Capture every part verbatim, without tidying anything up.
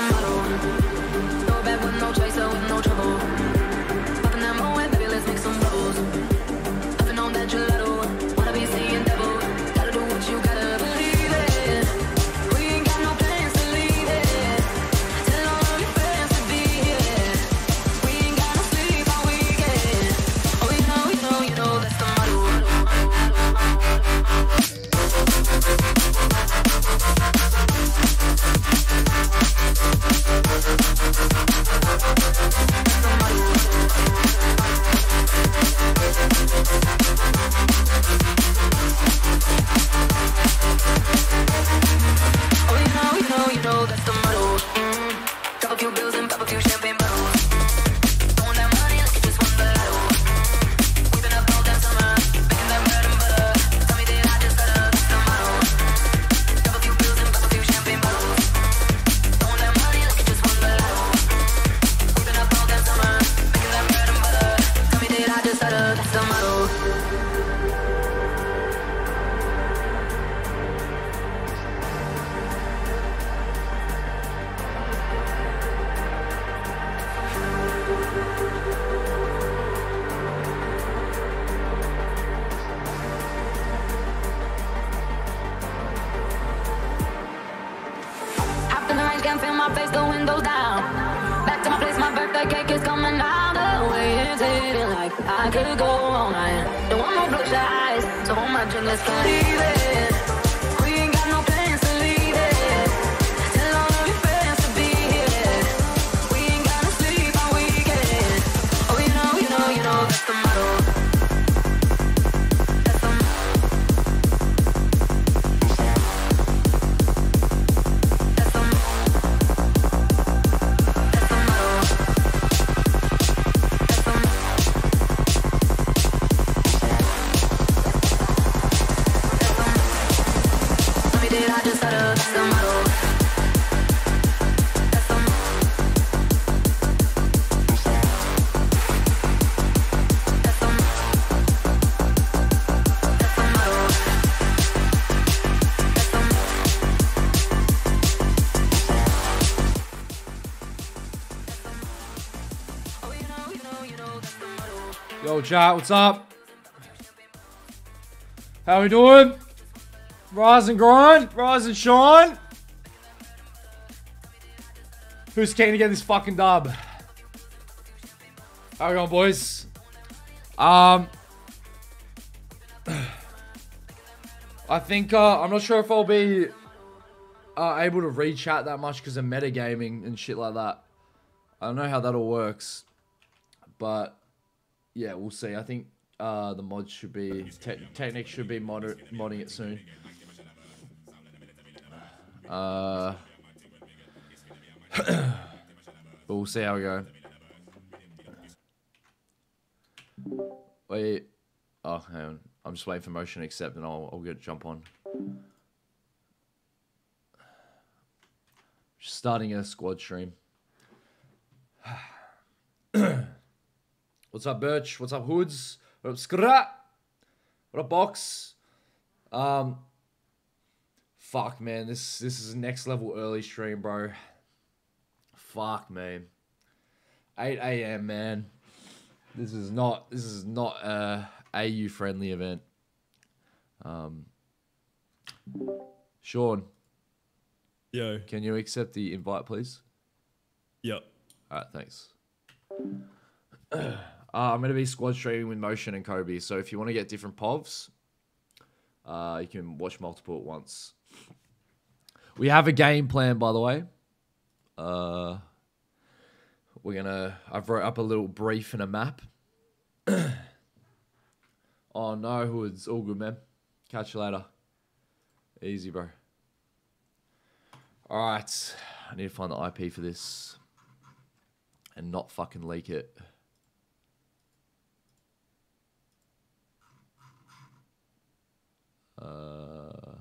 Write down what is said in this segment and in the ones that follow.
Can't feel my face, the windows down. Back to my place, my birthday cake is coming down. The way it's hitting, like I could go all night. Don't want no bloodshot eyes, so hold my drink, let's go. Leave it. We ain't got no plans to leave it. Tell all of your friends to be here. We ain't gonna sleep all weekend. Oh, you know, you know, you know, that's the motto. That's the motto. Yo, chat, what's up? How we doing? Rise and grind, rise and shine. Who's keen to get this fucking dub? How we going, boys? Um, I think uh, I'm not sure if I'll be uh, able to re-chat that much because of metagaming and shit like that. I don't know how that all works, but yeah, we'll see. I think uh, the mods should be... Te Technic should be mod modding it soon. Uh, but we'll see how we go. Wait. Oh, hang on. I'm just waiting for motion to accept and I'll, I'll get jump on. Just starting a squad stream. What's up, Birch? What's up, Hoods? What up, Skra? What up, Box? Um, fuck, man. This this is next level early stream, bro. Fuck, man. eight A M, man. This is not this is not a A U friendly event. Um, Sean. Yo. Can you accept the invite, please? Yep. All right, thanks. Uh, I'm going to be squad streaming with Motion and Kobe, so if you want to get different P O Vs, uh, you can watch multiple at once. We have a game plan, by the way. Uh, we're going to... I've wrote up a little brief and a map. Oh, no, Hoods. All good, man. Catch you later. Easy, bro. All right. I need to find the I P for this and not fucking leak it. Uh,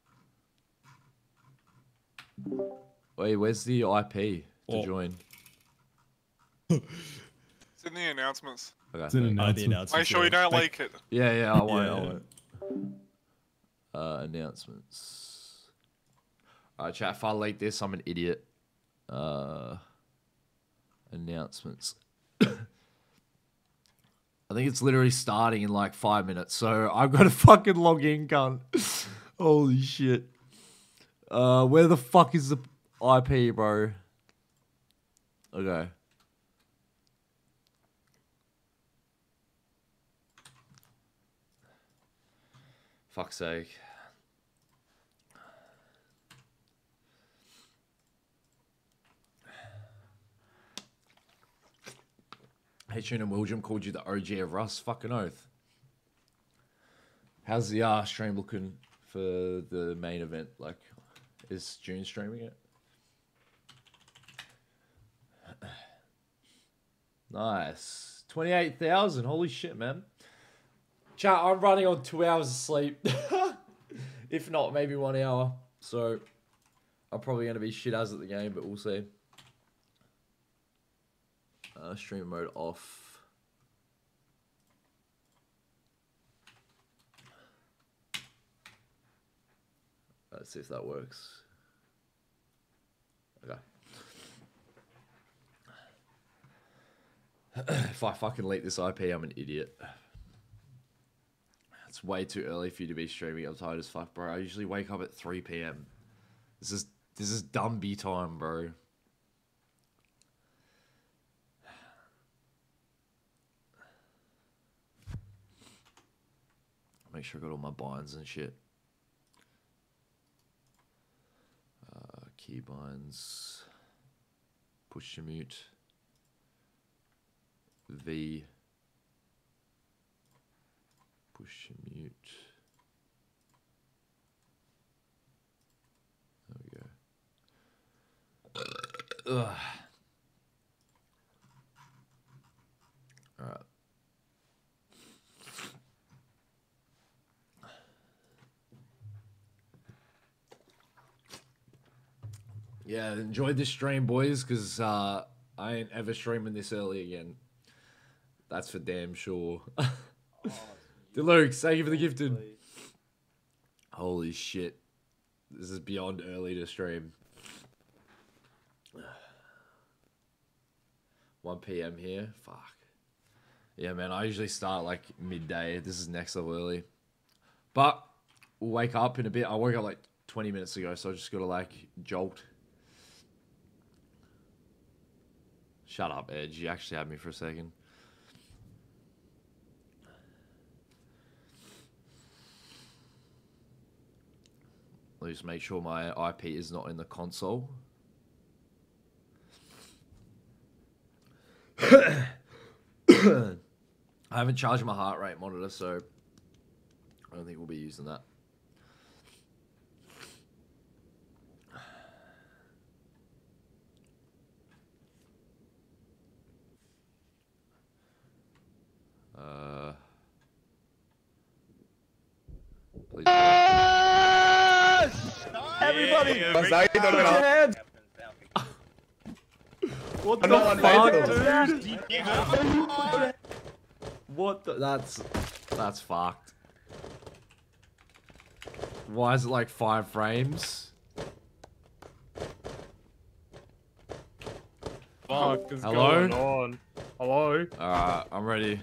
wait, where's the I P to oh. join? It's in the announcements. Okay, it's in announcements. the announcements. Make sure you don't like it. Yeah, yeah, I won't. Yeah. I won't. Uh, announcements. Alright, chat. If I leak this, I'm an idiot. Uh, announcements. I think it's literally starting in like five minutes, so I've got to fucking log in, cunt. Holy shit. Uh, where the fuck is the I P, bro? Okay. Fuck's sake. Hey, Tuna William called you the O G of Rust. Fucking oath. How's the uh, stream looking for the main event? Like, is June streaming it? Nice. twenty-eight thousand. Holy shit, man. Chat, I'm running on two hours of sleep. If not, maybe one hour. So, I'm probably going to be shit as at the game, but we'll see. Uh, stream mode off. Let's see if that works. Okay. If I fucking leak this I P, I'm an idiot. It's way too early for you to be streaming. I'm tired as fuck, bro. I usually wake up at three P M This is this is Dumby time, bro. Make sure I got all my binds and shit. Uh, key binds. Push to mute. V. Push to mute. There we go. Ugh. All right. Yeah, enjoyed this stream, boys, because uh, I ain't ever streaming this early again. That's for damn sure. Oh, Deluxe, thank you for the gifted. Holy shit. This is beyond early to stream. one P M here. Fuck. Yeah, man, I usually start like midday. This is next level early. But we'll wake up in a bit. I woke up like twenty minutes ago, so I just got to like jolt. Shut up, Edge. You actually had me for a second. Let me just make sure my I P is not in the console. I haven't charged my heart rate monitor, so I don't think we'll be using that. Uh, please. Everybody, Yeah, put bring- your hands. What the No, fuck, no, dude? What the? That's that's fucked. Why is it like five frames? Fuck is Hello? going on? Hello? Alright, I'm ready.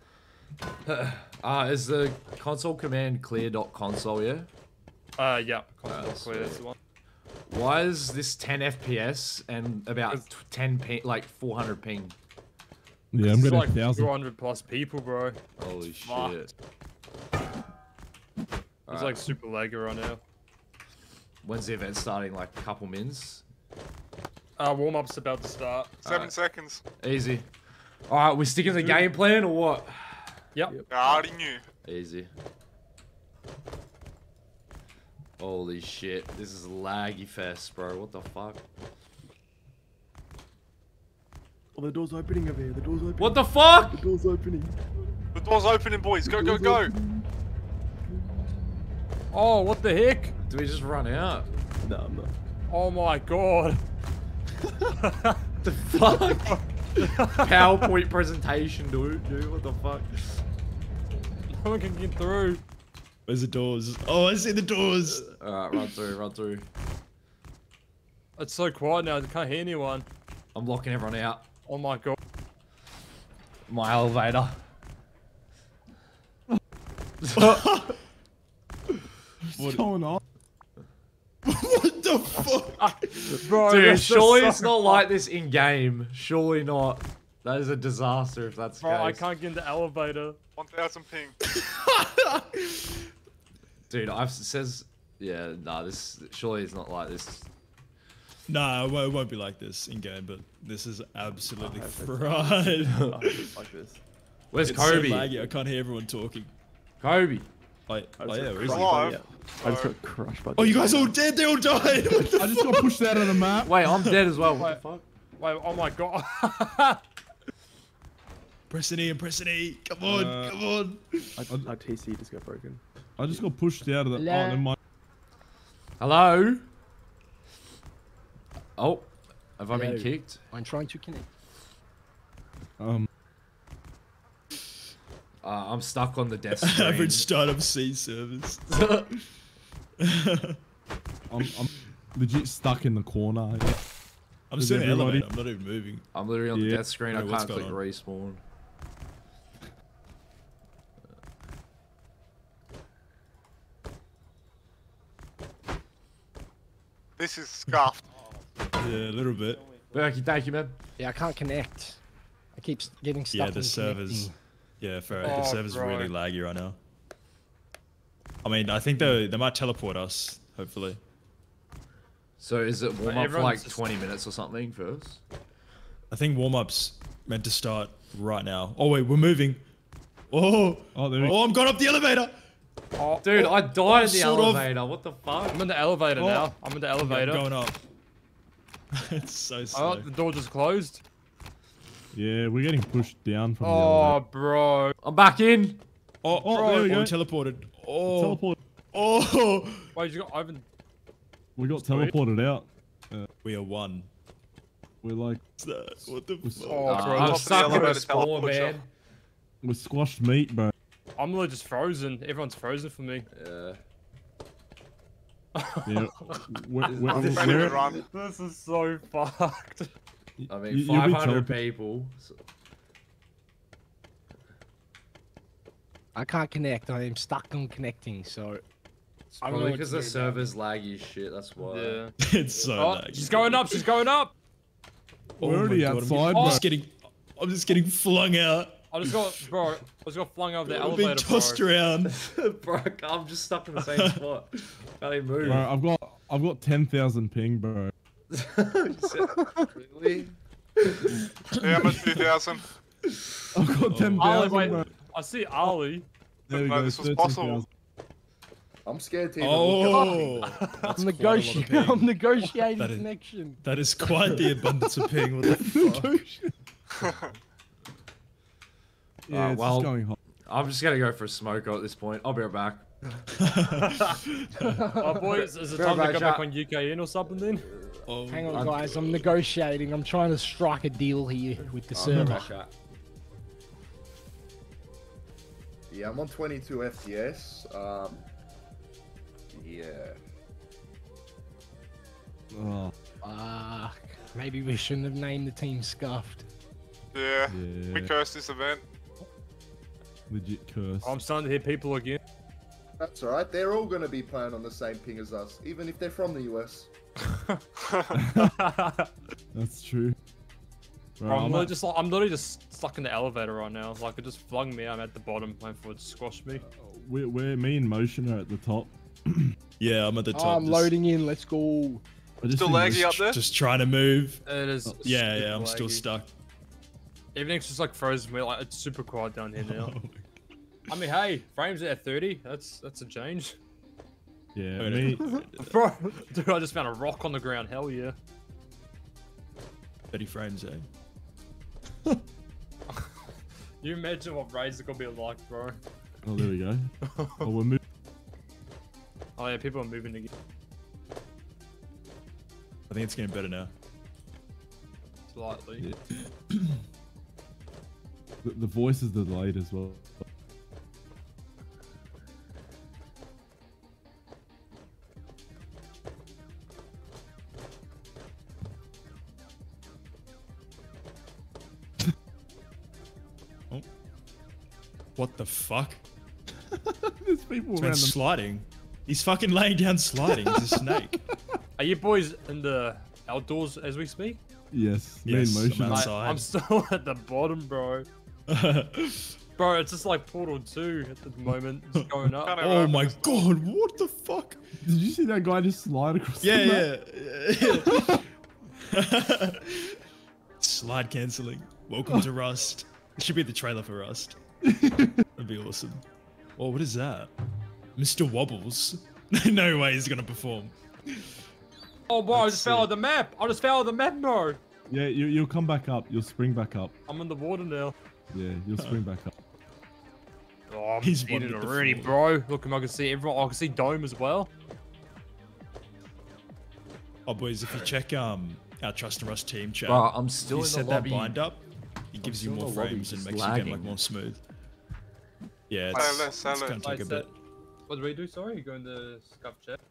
Uh, is the console command clear.console, yeah? Uh, yeah. Console Uh, clear, that's the one. Why is this ten F P S and about t- ten ping, like four hundred ping? Yeah, I'm It's getting like a thousand. two hundred plus people, bro. Holy Fucked. shit. It's Alright. like super lagger right now. When's the event starting? Like a couple mins? Uh, warm-up's about to start. Seven Alright. seconds. Easy. Alright, we sticking to the game plan or what? Yep. I already knew. Easy. Holy shit. This is laggy fest, bro. What the fuck? Oh, the door's opening over here. The door's opening. What the fuck? The door's opening. The door's opening, boys. Go, go, go. Oh, what the heck? Do we just run out? No, I'm not. Oh my god. The fuck? PowerPoint presentation, dude. Dude, what the fuck? No one can get through. Where's the doors? Oh, I see the doors. Alright, run through, run through. It's so quiet now. I can't hear anyone. I'm locking everyone out. Oh my god. My elevator. What's going on? What the fuck? Bro, Dude, that's surely so it's not fun. like this in game. Surely not. That is a disaster if that's the Bro, I case. can't get in the elevator. one thousand ping. Dude, I've it says yeah. Nah, this surely it's not like this. Nah, it won't, it won't be like this in game, but this is absolutely Oh, that's- fried. Oh, it's like this. Where's It's Kobe? so laggy, I can't hear everyone talking. Kobe. Like, I oh just yeah, got where is crushed he? by Alive. the- I just got crushed by Oh, the- you guys all dead? They all died. What the I just got pushed out of the map. Wait, I'm dead as well. What the fuck? Wait, oh my god. Press an E and press an E. Come on, Uh, come on. I, my T C just got broken. I just got pushed out of the. Oh, never mind. Hello. Oh, have I been Hello. kicked? I'm trying to connect. Um, Uh, I'm stuck on the death screen. Average startup C servers. I'm, I'm legit stuck in the corner. I'm Is still in the everybody- elevator. I'm not even moving. I'm literally on the Yeah. death screen. I Wait, what's can't click going respawn. This is scuffed. Yeah, a little bit. Berkey, thank you, man. Yeah, I can't connect. I keep s- getting stuck. Yeah, the in servers. connecting. Yeah, fair. Oh, the server's bro. really laggy right now. I mean, I think they they might teleport us. Hopefully. So is it warm up for everyone's like just- twenty minutes or something first? I think warm ups meant to start right now. Oh wait, we're moving. Oh, Oh, there we oh, I'm going up the elevator. Oh, Dude, I died in the sort of. elevator. What the fuck? I'm in the elevator Oh. now. I'm in the I'm elevator. going up. It's so Oh, slow. the door just closed. Yeah, we're getting pushed down from the Oh, elevator. bro. I'm back in. Oh, Oh, oh, there we oh, go. teleported. Oh, Teleport. oh. Wait, you got open. We got teleported out. We are one. We're like, What's that? What the fuck? Oh, Uh, bro. I'm top of the stuck in a elevator spawn, teleport shop. man. we're squashed meat, bro. I'm literally just frozen. Everyone's frozen for me. Yeah. Yeah. We're, we're, This- Ready to we're, run. This is so fucked. I You- mean, you'll be five hundred teleport- people. So- I can't connect. I am stuck on connecting. So It's I don't know probably what because to the do now. server's laggy as shit. That's why. Yeah. It's so Oh, laggy. she's going up. She's going up. Oh We're already my God, I'm outside, getting- bro. I'm just getting, I'm just getting flung out. I just got, bro. I just got flung over the I'm being elevator, tossed bro. around. Bro, I'm just stuck in the same spot. Can't even move. bro, I've got, I've got ten thousand ping, bro. Really? Yeah, I'm at two thousand. I've got ten Ali, thousand, wait. bro. I see Ali. There we No, go. this was thirteen possible. thousand. I'm scared to even look up. Oh, that's I'm quite a lot of negotiating. ping. I'm negotiating That is- connection. That is quite the abundance of ping. What the fuck? Yeah, Uh, it's well- just going hot. I'm just gonna go for a smoker at this point. I'll be right back. Oh, boys, is it Fair time to right go shot. back on U K N or something then? Oh, Hang on, I'm- guys. I'm negotiating. I'm trying to strike a deal here with the server. Yeah, I'm on twenty-two F P S. Um, yeah. Oh, Ah, maybe we shouldn't have named the team Scuffed. Yeah. We yeah. cursed this event. Legit curse. I'm starting to hear people again. That's alright. They're all going to be playing on the same ping as us, even if they're from the U S. That's true. Bro, Bro, I'm, I'm literally at- just like, I'm literally just stuck in the elevator right now. Like it just flung me. I'm at the bottom, waiting for it to squash me. we're, we're, me and Motion are at the top. yeah, I'm at the Oh, top. I'm just, loading in. Let's go. I just Still think- laggy up there? Just trying to move. It is. Yeah, super yeah, I'm still laggy. stuck. Everything's just like frozen. We're like it's super quiet down here now. Oh my- I mean, hey, frames at thirty. That's that's a change. Yeah, Wait, me. Bro, dude, I just found a rock on the ground. Hell yeah. thirty frames, eh? You imagine what raids are gonna be like, bro. Oh, there we go. Oh, we're moving. Oh yeah, people are moving again. I think it's getting better now. Slightly. Yeah. The, the voice is delayed as well. What the fuck? There's people This around man's the sliding. He's fucking laying down sliding. He's a snake. Are you boys in the outdoors as we speak? Yes, Yes, me in motion. I'm I, outside. I'm still at the bottom, bro. Bro, it's just like Portal two at the moment. It's going up. Can't Oh remember my this. god, what the fuck? Did you see that guy just slide across the Yeah, map? yeah. Slide cancelling. Welcome to Rust. It should be the trailer for Rust. That'd be awesome. Oh, what is that? Mister Wobbles. No way he's gonna perform. Oh, bro, I Let's just fell see. out the map. I just fell out the map, bro. Yeah, you, you'll come back up. You'll spring back up. I'm in the water now. Yeah, you'll spring back up. Oh, I'm He's eating wandered the already, floor. bro. Look, I can see everyone. I can see Dome as well. Oh, boys, if you check um our Trust and Rust team chat, Bro, I'm still you in the set lobby. that bind up, it gives you still in more the lobby, frames and just makes the game like lagging. more smooth. Yeah, Say it's, less, say it's less. gonna take a bit. What do we do? Sorry, you go in the scuffed chat.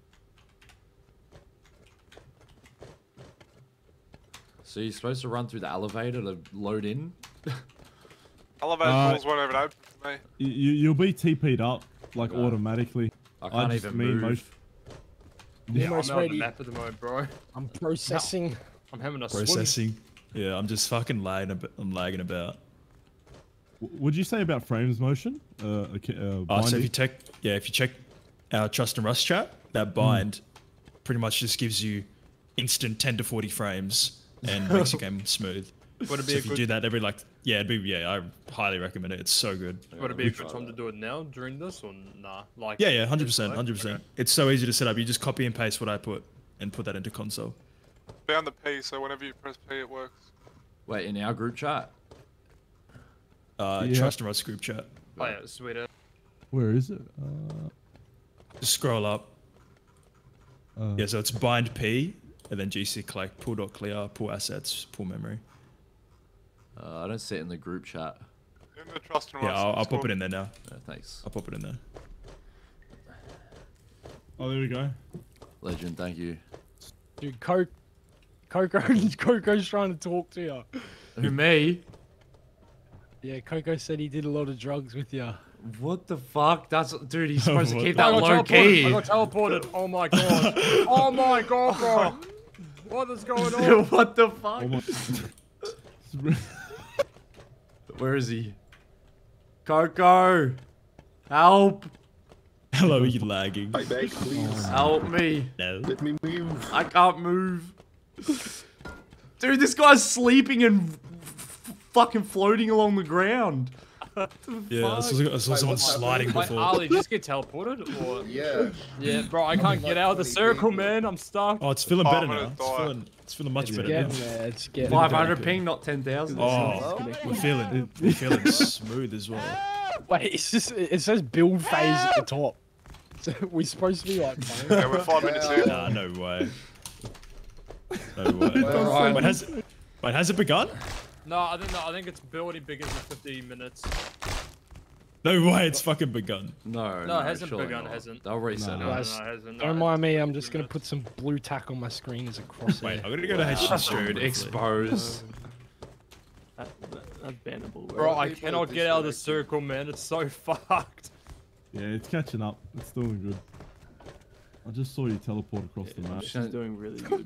So you're supposed to run through the elevator to load in? Elevator Uh, doors won't even open for me. You, you- you'll be T P'd up, like, No. automatically. I can't just even mean move. motion- Yeah, I'm Almost out on the ready. map at the moment, bro. I'm processing. I'm having a swim. Processing. Yeah, I'm just fucking lagging. Ab- I'm lagging about. W- Would you say about frames motion? Uh, okay, uh, Oh, so if binding? you check, yeah, if you check our Trust and Rust chat, that bind pretty much just gives you instant ten to forty frames and makes your game smooth. Would it be So a if you good, do that every like, yeah, it'd be yeah, I highly recommend it. It's so good. would it be a good time to do it now during this or nah? Like Yeah, yeah, hundred this percent, way? hundred percent. Okay. It's so easy to set up. You just copy and paste what I put and put that into console. Found the P, so whenever you press P, it works. Wait, in our group chat? Uh, Yeah. Trust and Rust group chat. Oh yeah, sweet. uh, Where is it? Uh, Just scroll up. uh, Yeah, so it's bind P and then G C collect pull dot clear, pull assets, pull memory. Uh, I don't see it in the group chat. In the Trust and Yeah, Rust I'll, I'll pop Discord. it in there now. Uh, thanks. I'll pop it in there. Oh, there we go. Legend, thank you. Dude, Coke. Coco, Coco's trying to talk to you. Who, me? Yeah, Coco said he did a lot of drugs with you. What the fuck? That's dude. He's supposed to What keep the- that I got low teleported. key. I got teleported. Oh my god. Oh my god, bro. What is going on? What the fuck? Oh my. Where is he? Coco, help! Hello, are you lagging? Hi, back, please. Help me! No. Let me move. I can't move. Dude, this guy's sleeping and f- f- fucking floating along the ground. Yeah, I saw, I saw someone what's sliding Wait, before. Ali, just get teleported or? Yeah. Yeah, bro, I can't get out of the circle, man. I'm stuck. Oh, it's feeling Oh, better I'm gonna now. It's die. feeling, it's feeling much It's better getting now. there. It's getting five there. hundred ping, not ten thousand. Oh, we're feeling, we're feeling smooth as well. Wait, it's just it says build phase at the top. So we're supposed to be like playing. Yeah, we're five minutes in. Nah, no way. No way. Alright. Wait, has, wait, has it begun? No, I think no, I think it's building begins in fifteen minutes. No way, it's fucking begun. No, No, it hasn't surely begun, not. hasn't. They'll reset No, it. no, no, Guys, it hasn't. No, Don't it's mind me, I'm fifteen just gonna minutes. put some blue tack on my screen as a crosshair. Wait, I'm gonna go to H D stream. Dude, briefly. expose. That, that, that's bannable. Bro, I People cannot get out of the disconnected. circle, man. It's so fucked. Yeah, it's catching up. It's doing good. I just saw you teleport across the map. She's doing really good.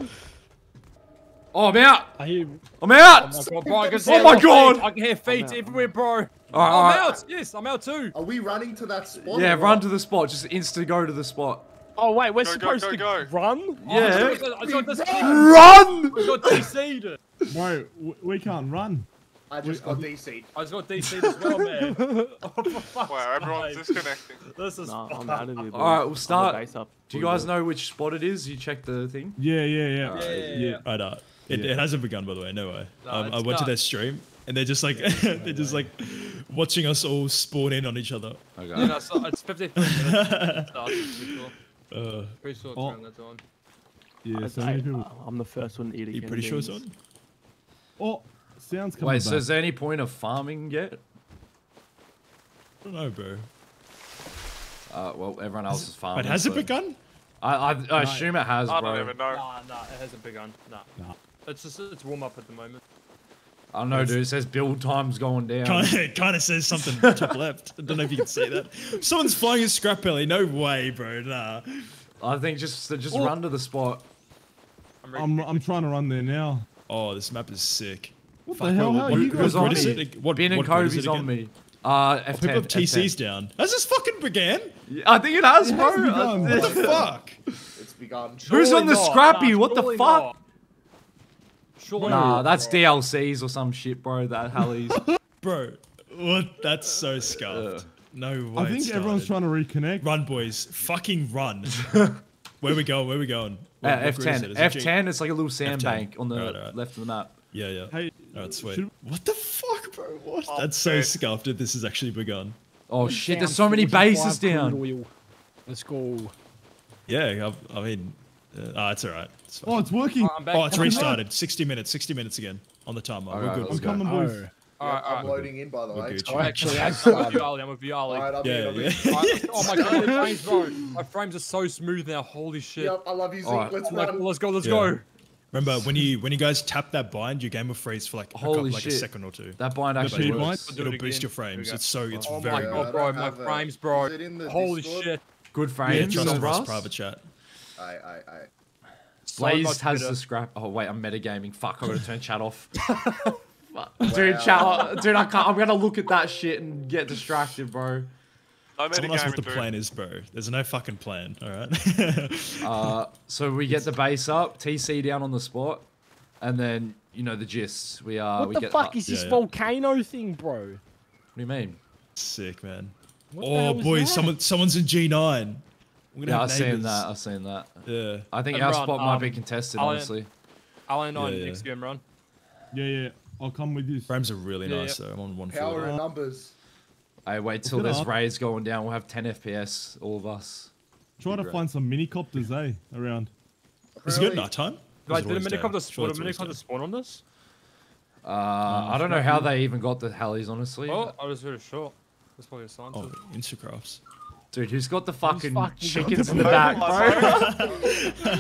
Oh, I'm out! I hear I'm out! Oh my god, bro, I can Oh see my feet. God! I can hear feet out, everywhere, bro. Alright, Oh, I'm alright. out. Yes, I'm out too. Are we running to that spot? Yeah, or run what? to the spot. Just insta go to the spot. Oh wait, we're Go, go, supposed go, to go. run? Yeah. I got, I got this. Run! I got D C'd. Bro, w- we can't run. I just got D C'd. I just got D C'd as well, man. Oh, for fuck's Wow, everyone's sake. disconnecting. This is Nah, I'm fucked. out of here. Alright, we'll boys. start. I'm a base up. Do you guys know which spot it is? You check the thing? Yeah, yeah, yeah. Yeah, yeah, yeah. Right, uh, it, Yeah. it hasn't begun, by the way. No way. No, um, I it's went to not. their stream, and they're just like, they're just like watching us all spawn in on each other. Okay. Yeah, no, so it's fifty-three minutes. It starts, pretty sure. Uh, Pretty sure it's Oh. around that time. Yeah, I, so I, many people. I'm the first one to eat you again. pretty sure it's beans. on? Oh, sounds coming Wait, back. so is there any point of farming yet? I don't know, bro. Uh, well, everyone else is farming. Wait, has it so- begun? I, I, I assume it has, I bro. don't even know. Nah, nah, it hasn't begun. Nah. Nah. It's just, it's warm up at the moment. I don't know, dude. It says build time's going down. Kind of, kind of says something top left. I don't know if you can see that. Someone's flying a scrap belly. No way, bro. Nah. I think just just Oh. run to the spot. I'm I'm trying to run there now. Oh, this map is sick. What Fuck, the hell? what- How what- you what- guys on what is me? it? What, Ben and what code is Kobe's it on again? me. Uh, F ten. People have T Cs F ten. down. Has this fucking began? I think it has, It bro. has begun. What the fuck? It's begun. Who's Surely on the not. scrappy? Nah, What the surely fuck? not. Surely Nah, not, that's bro. D L Cs or some shit, bro. That Hallies. Bro, what? That's so scuffed. No way. I think it everyone's started. trying to reconnect. Run, boys. Fucking run. Where we going? Where we going? Uh, What- what F grid is ten. it? Is it F G- ten. It's like a little sandbank on the Alright, alright. left of the map. Yeah, yeah. Hey, Alright, sweet. should- What the fuck, bro? What? Oh, That's so man. scuffed that this has actually begun. Oh shit! There's Down so many forty-five bases crude down. oil. Let's go. Yeah, I, I mean, uh, ah, it's alright. It's fine. Oh, it's working. I'm back. Oh, it's fucking restarted. sixty minutes. sixty minutes again on the timer. Alright, We're good. let's I'm go. coming, boys. Oh, Alright, I'm alright. loading in, by the We're way. Gucci. oh actually, I'm that's with done. you, Ali. I'm with you, Ali. Alright, I'm Yeah, in, I'm yeah. in. Alright, oh my god, my frames, bro. My frames are so smooth now. Holy shit. Yep, I love you, Zeke. Alright. Let's Oh my run. god, let's go, let's Yeah. go. Remember when you when you guys tap that bind, your game will freeze for like a Holy couple, like shit. a second or two. That bind The actually speed works. bind? Do it It'll boost again. your frames. Here we It's so it's Oh very my Yeah, god, I bro, don't my have a- frames, bro. Is it in the Holy Discord? shit. Good yeah, frames. trust no us, rust. private chat. I, I, I. So Blaze much has better. the scrap. Oh wait, I'm metagaming. Fuck, I gotta turn chat off. Fuck. Wow. Dude, chat. Dude, I can't. I'm gonna look at that shit and get distracted, bro. No Someone ask what the metagaming, dude. plan is, bro. There's no fucking plan. All right. Uh, so we get the base up, T C down on the spot, and then you know the gist. We uh, What we the get. fuck uh, is this yeah, yeah. volcano thing, bro? What do you mean? Sick, man. What the Oh, hell is boys, that? someone someone in G nine. We're gonna Yeah, have I've seen neighbours. that. I've seen that. Yeah. I think And our Ron, spot might be um, contested, I'll- honestly. Alan on Yeah, yeah. X G M run. Yeah, yeah. I'll come with you. Frames are really Yeah, nice yeah. though. I'm on one Power forty. in numbers. I wait till Look it there's up. raids going down. We'll have ten F P S, all of us. Try to Great. find some mini copters, eh, around. Is it good Really? nighttime? Wait, did a minicopter spawn, a minicopter spawn on this? Uh, I don't know how they even got the Hallies, honestly. Oh, I just heard a shot. That's probably a sign to Oh, it. Instacrafts. Dude, who's got the fucking, fucking got chickens the in the back, bro?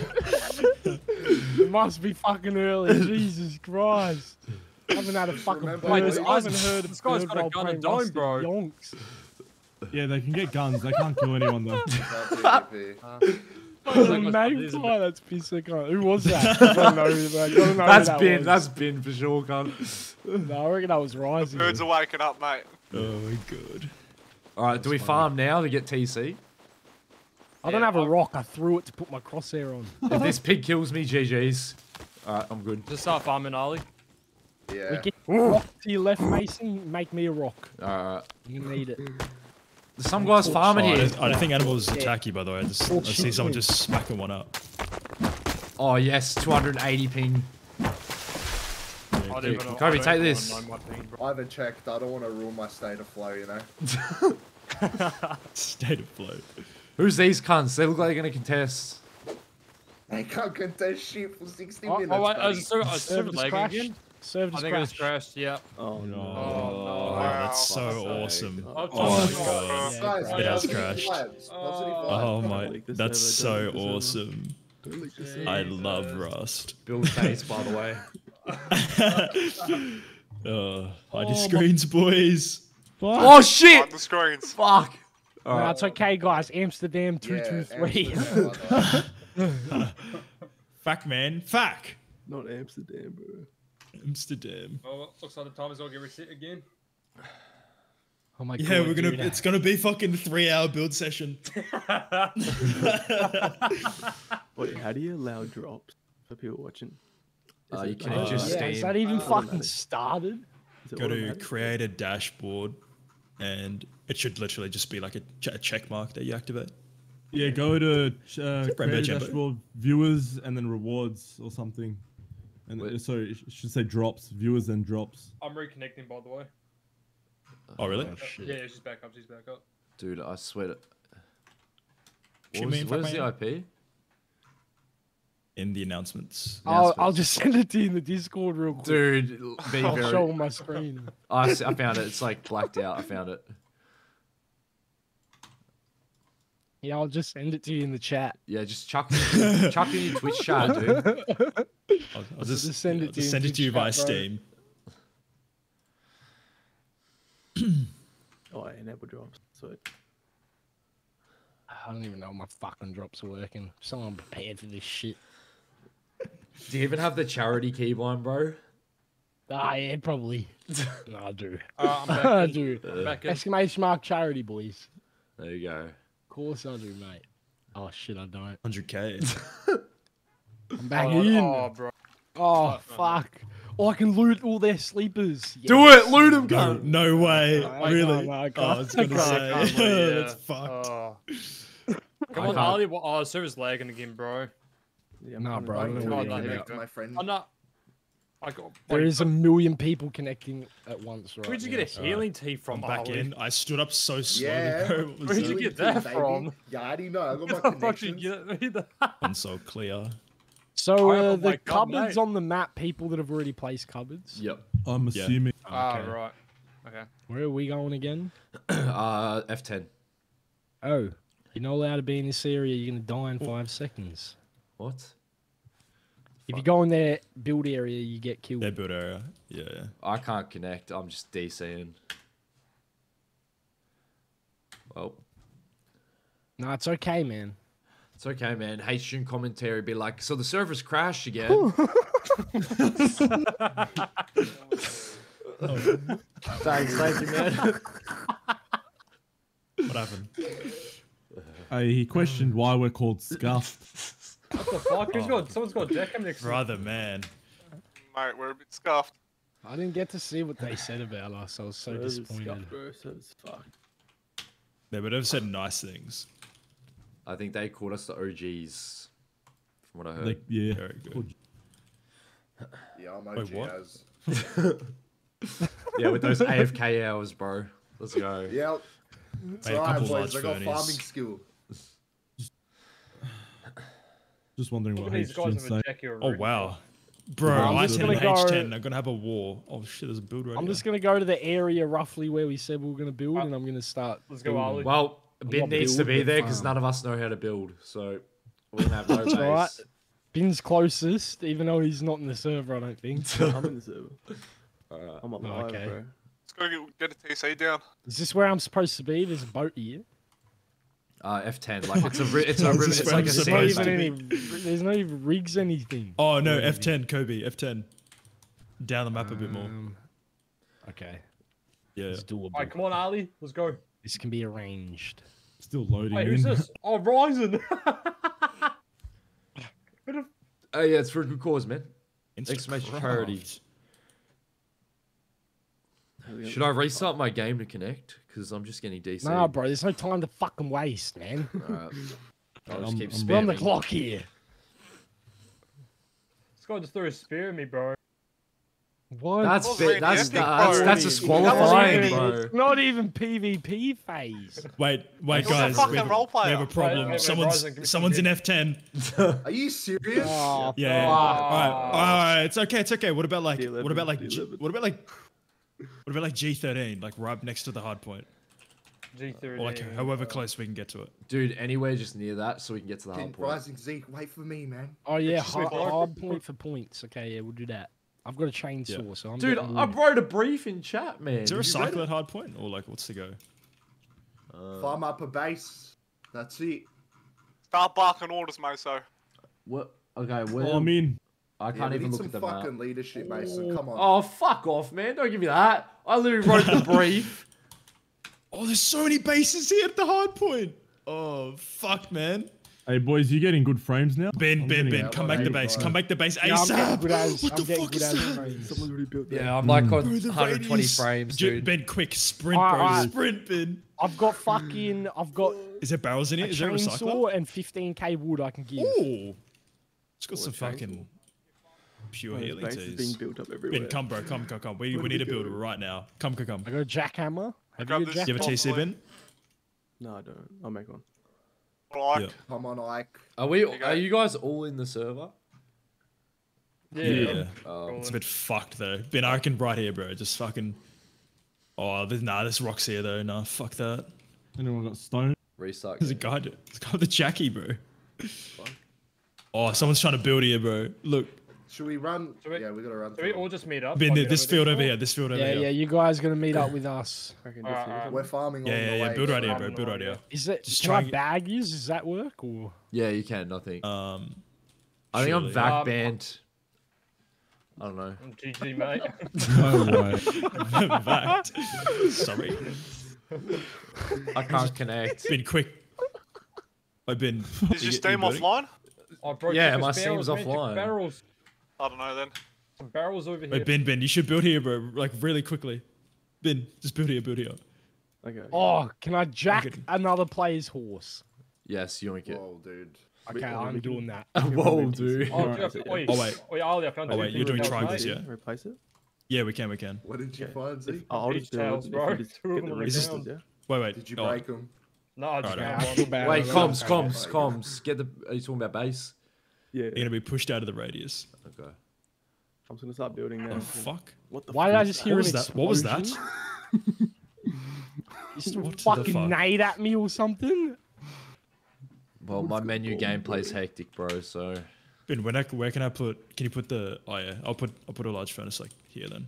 It must be fucking early. Jesus Christ. I haven't had a fucking remember- bird. Wait, this I guy's- haven't heard this guy's bird got a while gun and playing dome, Rusty bro. Yonks. Yeah, they can get guns. They can't kill anyone though. Can't do it, There's a Like, there's a magpie that's pissing on. Who was that? I don't know. who that- I don't know who That's that bin. was. That's bin for sure, cunt. No, I reckon that was Rising. Birds are waking up, mate. Oh my god. All right, do we farm now to get T C? I don't Yeah, have a I- rock. I threw it to put my crosshair on. If this pig kills me, G G's. All right, I'm good. Just start farming, Ali. We Yeah. get a rock to your left, Mason. Make me a rock. All right. You need it. There's some guys farming Oh, I, here. don't, I don't think animals attack you, by the way. I just I see someone shit. just smacking one up. Oh yes, two hundred eighty ping. I don't Dude, even know- Kobe, I don't take even this. know my ping, bro. I haven't checked. I don't want to ruin my state of flow, you know? State of flow. Who's these cunts? They look like they're gonna contest. They can't contest shit for sixty Oh, minutes. oh wait, I buddy. was server, I was server Server's lagging crashed. again. Server's I think it was crashed. crashed, yeah. Oh no. Oh, Wow. that's so Fuck's sake. awesome. Oh, Oh oh my my god. Yeah, Guys, It has positive crashed. vibes, positive Oh. vibes. Oh Don't my, leak the that's server, so don't leak the server. awesome. Don't leak the server. I love Rust. Build face, by the way. Uh, hide your screens, boys. Oh shit! On the screens. Fuck. No, it's okay, guys. Amsterdam two Yeah, two three. Amsterdam, by the way. Fuck, man. Fuck. Not Amsterdam, bro. Amsterdam. Oh, looks like the timer's gonna get reset again. Oh my Yeah, god. we're gonna. dude. It's gonna be fucking three hour build session. Wait, how do you allow drops for people watching? Is Uh, it you can like- just Yeah, Steam. is that even Automatic. fucking started? is it Go to automatic? create a dashboard, and it should literally just be like a, ch- a check mark that you activate. Yeah, go to uh, Rainbow create a Jumbo. dashboard, viewers, and then rewards or something. And Wait. uh, sorry, it should say drops, viewers and drops. I'm reconnecting, by the way. Oh really? Oh, shit. Yeah, yeah, she's back up. She's back up. Dude, I swear to... Shoot What me was, in what was fuck the me. I P? In the announcements. I'll, I'll just send it to you in the Discord real quick. Dude, be I'll very... show on my screen. I, s- I found it. It's like blacked out. I found it. Yeah, I'll just send it to you in the chat. Yeah, just chuck it, chuck it in your Twitch chat, dude. I'll, I'll just, Just send it I'll to you just in send it to you Twitch via chat, bro. Steam. Oh, yeah, enable drops. Sweet. I don't even know if my fucking drops are working. Someone prepared for this shit. Do you even have the charity keybind, bro? Ah, yeah, probably. No, I do. Uh, I'm back I in. do. I'm back in. Exclamation mark charity, boys. There you go. Of course I do, mate. Oh, shit, I don't. one hundred K. I'm back Oh, in. oh, bro. Oh, fuck. Oh, I can loot all their sleepers. Do Yes. it! Loot him, No, cunt! no way. I really? can't, I Oh, I can't. was gonna I say. can't believe, That's fucked. Oh. Come I on, can't- Ali. What? Oh, server's lagging again, bro. Yeah, Nah, I'm bro, I gonna- don't know Oh, what no, you're here we doing. go. my friend. I'm not. I got. There wait, is a million people connecting at once, right? Where'd you now, get a so- healing tea I'm from? back Ali? in. I stood up so slowly, Yeah. bro. What was Where'd you that? get that Baby. from? Yeah, I already know. I got Where my the fuck did connections. you get that? Console clear. So I uh, have the my gun, cupboards mate. on the map, people that have already placed cupboards. Yep. I'm Yeah. assuming. Ah, Okay. right. Okay. Where are we going again? Uh, F ten. Oh, you're not allowed to be in this area. You're gonna die in five seconds. What? If you go in their build area, you get killed. Their build area. Yeah, yeah. I can't connect. I'm just DCing. Well, No, it's okay, man. it's okay, man. H-Tune commentary be like, so the server's crashed again. Thanks, thank you, man. What happened? Uh, he questioned why we're called scuffed. What the fuck? Who's got? Someone's got Jack next to me. Brother, man. Mate, we're a bit scuffed. I didn't get to see what they said about us. I was so Server's disappointed. scuffed, bro. Server's fucked. They would have said nice things. I think they called us the O Gs, from what I heard. Like, yeah. Very good. Yeah, I'm Wait, O G what? as. Yeah, with those A F K hours, bro. Let's go. Yeah. It's Hey, a alright, couple boys. large I got fernies. farming skill. Just wondering Look what at these guys H-Tune with a say. Jackie or a Oh, Rudy. wow. Bro, I'm I just ten gonna and H go- ten are gonna have a war. Oh shit, there's a build right I'm here. just gonna go to the area roughly where we said we were gonna build, and I'm gonna start. Let's go, building. Ali. Well, Bin not needs to build, be but there because farm. none of us know how to build. So we're gonna have no base. Alright. Bin's closest, even though he's not in the server. I don't think. I'm in the server. Alright. I'm on Oh, live, okay. bro. Let's go get, get a T C down. Is this where I'm supposed to be? There's a boat here. Uh, F ten, like it's a, ri- it's a, This ri- is it's where like I'm a There's not supposed sandbank. even any. There's not even rigs anything. Oh no, F ten, Kobe, F ten. Down the map a bit more. Um, Okay, Yeah. it's doable. Alright, come on, Ali. Let's go. This can be arranged. Still loading Wait, in. who's this? Oh, Ryzen. Oh yeah, it's for a good cause, man. Insta Exclamation craft. charity. Should I restart my game to connect? Because I'm just getting D C. Nah, bro. There's no time to fucking waste, man. Alright. I'll just I'm- keep I'm- We're on the spamming. clock here. This guy just threw a spear at me, bro. What? That's That was bit, that's, radiating, that's, bro. that's That disqualifying, wasn't bro. even- Not even PvP phase. Wait, wait, It's a guys. fucking We have, a, role player. we have a problem. Wait, wait, wait, someone's Ryzen, give me someone's some in F ten. Are you serious? Oh, Yeah. fuck. All right, all right. It's okay. It's okay. What about like? D eleven, What about like? D G, eleven. what about like? What about like G thirteen? Like right next to the hard point, G thirty. or like however close we can get to it. Dude, anywhere just near that so we can get to the hard Pin point. Rising Zeke, wait for me, man. Oh yeah, Just hard, wait for- hard point for points. Okay, yeah, we'll do that. I've got a chainsaw, so I'm Dude, getting I wood. wrote a brief in chat, man. Is there a Did you read cycle it? at hard point, or like what's the go? Farm up a base. That's it. Start barking orders, Moso. What? Okay, where? Oh, I mean, I Yeah, can't we even need look some at the fucking map. leadership, Mason. Come on. Oh, fuck off, man. Don't give me that. I literally wrote the brief. Oh, there's so many bases here at the hard point. Oh fuck, man. hey boys, you getting good frames now? Ben, I'm Ben, getting Ben, out come on back the base. eighty-five. Come back the base Yeah, I'm getting ASAP. good as. What I'm the getting fuck good is as that? frames. Someone's already built that. Yeah, I'm like on Bro, the one hundred twenty radius. frames, J- dude. Ben, quick, sprint, Alright, bro. alright. Sprint, Ben. I've got fucking. I've got Is there barrels in a it? Is there a recycler? chainsaw and fifteen k wood I can give. Ooh. It's got Oh, some a chainsaw. fucking pure Bro, healing base is being teas. built up everywhere. Ben, come, bro. Come, come, come. We, Where we do need a we builder go? right now. Come, come, come. I got a jackhammer. Have grab you got this a Do you have a T C, Hopefully. Ben? No, I don't. I'll make one. Like, Yeah. Come on, Ike. Are we? you go. Are you guys all in the server? Yeah. Yeah. Um, It's a bit fucked, though. Ben, I reckon right here, bro. Just fucking... Oh, there's, nah, there's rocks here, though. Nah, fuck that. Anyone got stone? restart. There's a game. guy, there's a guy with a Jackie, bro. Oh, someone's trying to build here, bro. Look. should we run? Should we- yeah, we gotta run. Do we through all them. just meet up? Ben, like we this never did field over before? here. This field over Yeah, here. yeah, you guys gonna meet up with us. Reckon Alright, this is alright. something. We're farming Yeah, on yeah, the yeah. way. Build right so- here, bro. Build right here. Is it? Just Can I try and- bag yous? Does that work or? Yeah, you can. I think. Um, I think I'm surely. vac Um, banned. I don't know. G G, mate. No way. Fact. Sorry. I can't connect. Been quick. I've been. Is you your get- you Steam building? offline? Oh, bro, Yeah, check my his Steam's barrels, man, check his offline. Barrels. I don't know then. Some barrels over here. Wait, Ben, Ben, you should build here, bro. Like really quickly. Ben, just build here, build here. Okay. Oh, can I jack Okay. another player's horse? Yes, yoink it. Whoa, dude. Okay, Wait, I'm we doing that. Whoa, dude. Oh, Right, yeah, so, yeah. wait, Oh, wait. wait, Ali, I found Oh, two wait, you're doing tails, triangles, mate. yeah? Replace it? Yeah, we can, we can. What did you Okay. find, Z? If, I'll Big just do tails, it. bro. If you just Two of get them the on the resources, ground. yeah? Wait, wait. Did you oh, break them? No, I just Right, found I one. feel bad. Wait, I don't comms, know. comms, comms. Get the. Are you talking about base? Yeah. You're gonna be pushed out of the radius. Okay. I'm just gonna start building now. The fuck? What the Why fuck did I is just that? hear What an was that? What was that? explosion? You just What the fucking fuck? nade at me or something? Well, my menu gameplay's hectic, bro. So Ben, when I, where can I put? Can you put the? Oh yeah, I'll put. I'll put a large furnace like here then.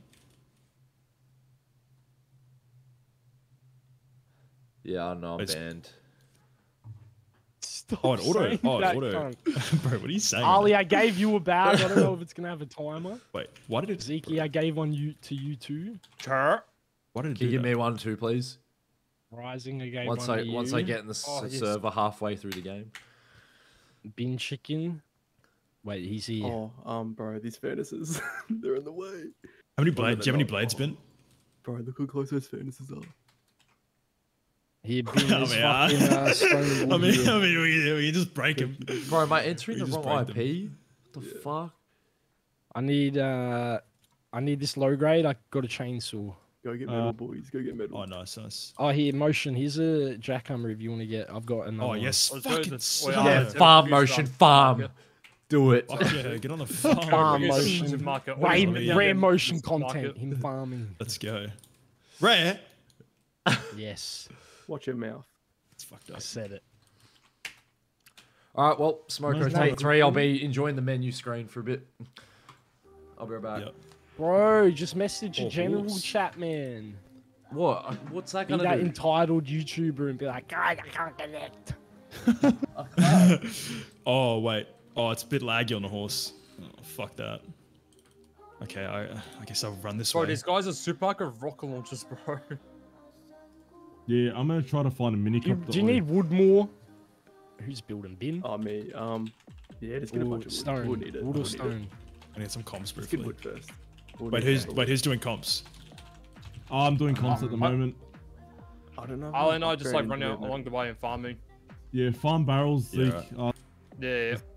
yeah, I know I'm It's- banned. Stop Oh, an auto. saying Oh, an that, auto. cunt. Bro, what are you saying? Ali, man? I gave you a bag. I don't know if it's gonna have a timer. Wait, why did it? Zeke, I gave one you to you too. Sure. Why did it Can do you give that? me one too, please? Rising, I gave Once one I to once you. I get in the s- Oh, yes. server halfway through the game. Bin chicken. Wait, he's here. Oh, um, bro, these furnaces, they're in the way. How many Well, blades? they're Do you have any not. blades, Ben? Bro, look how close those furnaces are. Here, Bin I is mean, I- fucking uh, stone I wool mean, here. I mean, we, we just break him. Bro, am I entering We the just wrong I break them. P? What the fuck? I need uh, I need this low grade. I got a chainsaw. Go get Uh, metal, boys. Go get metal. Oh, nice, nice. Oh, here, motion. Here's a jackhammer if you want to get. I've got another. Oh one. yes, Let's do it. fucking Let's- son wait, of Yeah, a- yeah. farm Use motion, that. farm. Yeah. Do it. Fuck yeah, get on the farm. Farm Use motion. supermarket. Way, Use rare the motion supermarket. content. Him farming. Let's go. Rare. Yes, Watch your mouth. It's fucked I up. said it. All right, well, smoke Nice rotate one. three. I'll be enjoying the menu screen for a bit. I'll be right back. Yep. Bro, just message your Oh, general horse. chat, man. What? What's that Be gonna that do? entitled YouTuber and be like, guys, I can't connect. Oh wait. Oh, it's a bit laggy on the horse. Oh, fuck that. Okay, I I guess I'll run this Bro, way. these guys are super like a rocket launchers, bro. Yeah, I'm gonna try to find a mini Do you, cup. do you need wood more? Who's building bin? Oh, me. Um, yeah, just get a Or bunch of wood. stone? We'll need it. Wood We'll or need it. stone? I need some comps Let's get briefly. wood first. We'll Wait, need who's it. wait who's doing comps? Oh, I'm doing comps at the Um, moment. I don't know. Ali and I just like Upgrading running out movement. along the way and farming. Yeah, farm barrels. Yeah, Zeke. right. Uh, Yeah, yeah.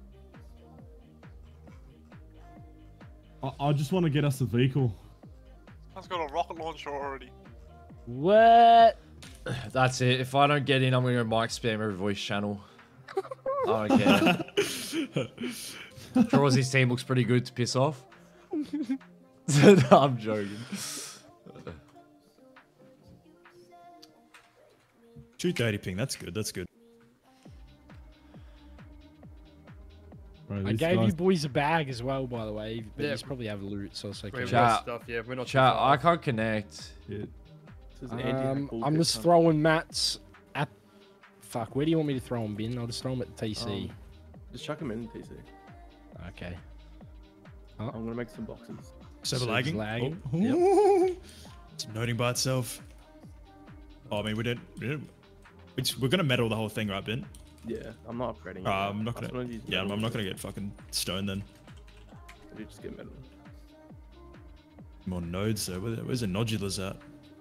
I, I just want to get us a vehicle. I've got a rocket launcher already. What? That's it. If I don't get in, I'm gonna go mic spam every voice channel. I don't care. Drawsy's team looks pretty good to piss off. No, I'm joking. two thirty ping. That's good. That's good. Bro, I these gave guys- you boys a bag as well, by the way. But Yeah. you probably have loot, so it's okay. We've Chat. got stuff, yeah. We're not too Chat, far I off. can't connect. Yeah. This is an anti-hack Um, bullshit, I'm just cunt. throwing Matt's app. Fuck, where do you want me to throw him, bin? I'll just throw him at the T C. Um, Just chuck them in P C. Okay. I'm gonna make some boxes. Server Server's lagging. lagging. Oh. It's noting by itself. Oh, I mean, we didn't. We didn't we just, we're gonna metal the whole thing, right, Ben? Yeah, I'm not upgrading. it. Uh, I'm not I just gonna. wanna use Yeah, I'm, metal I'm not to- gonna get fucking stone then. to Just get metal. More nodes though. Where, where's the nodulars at?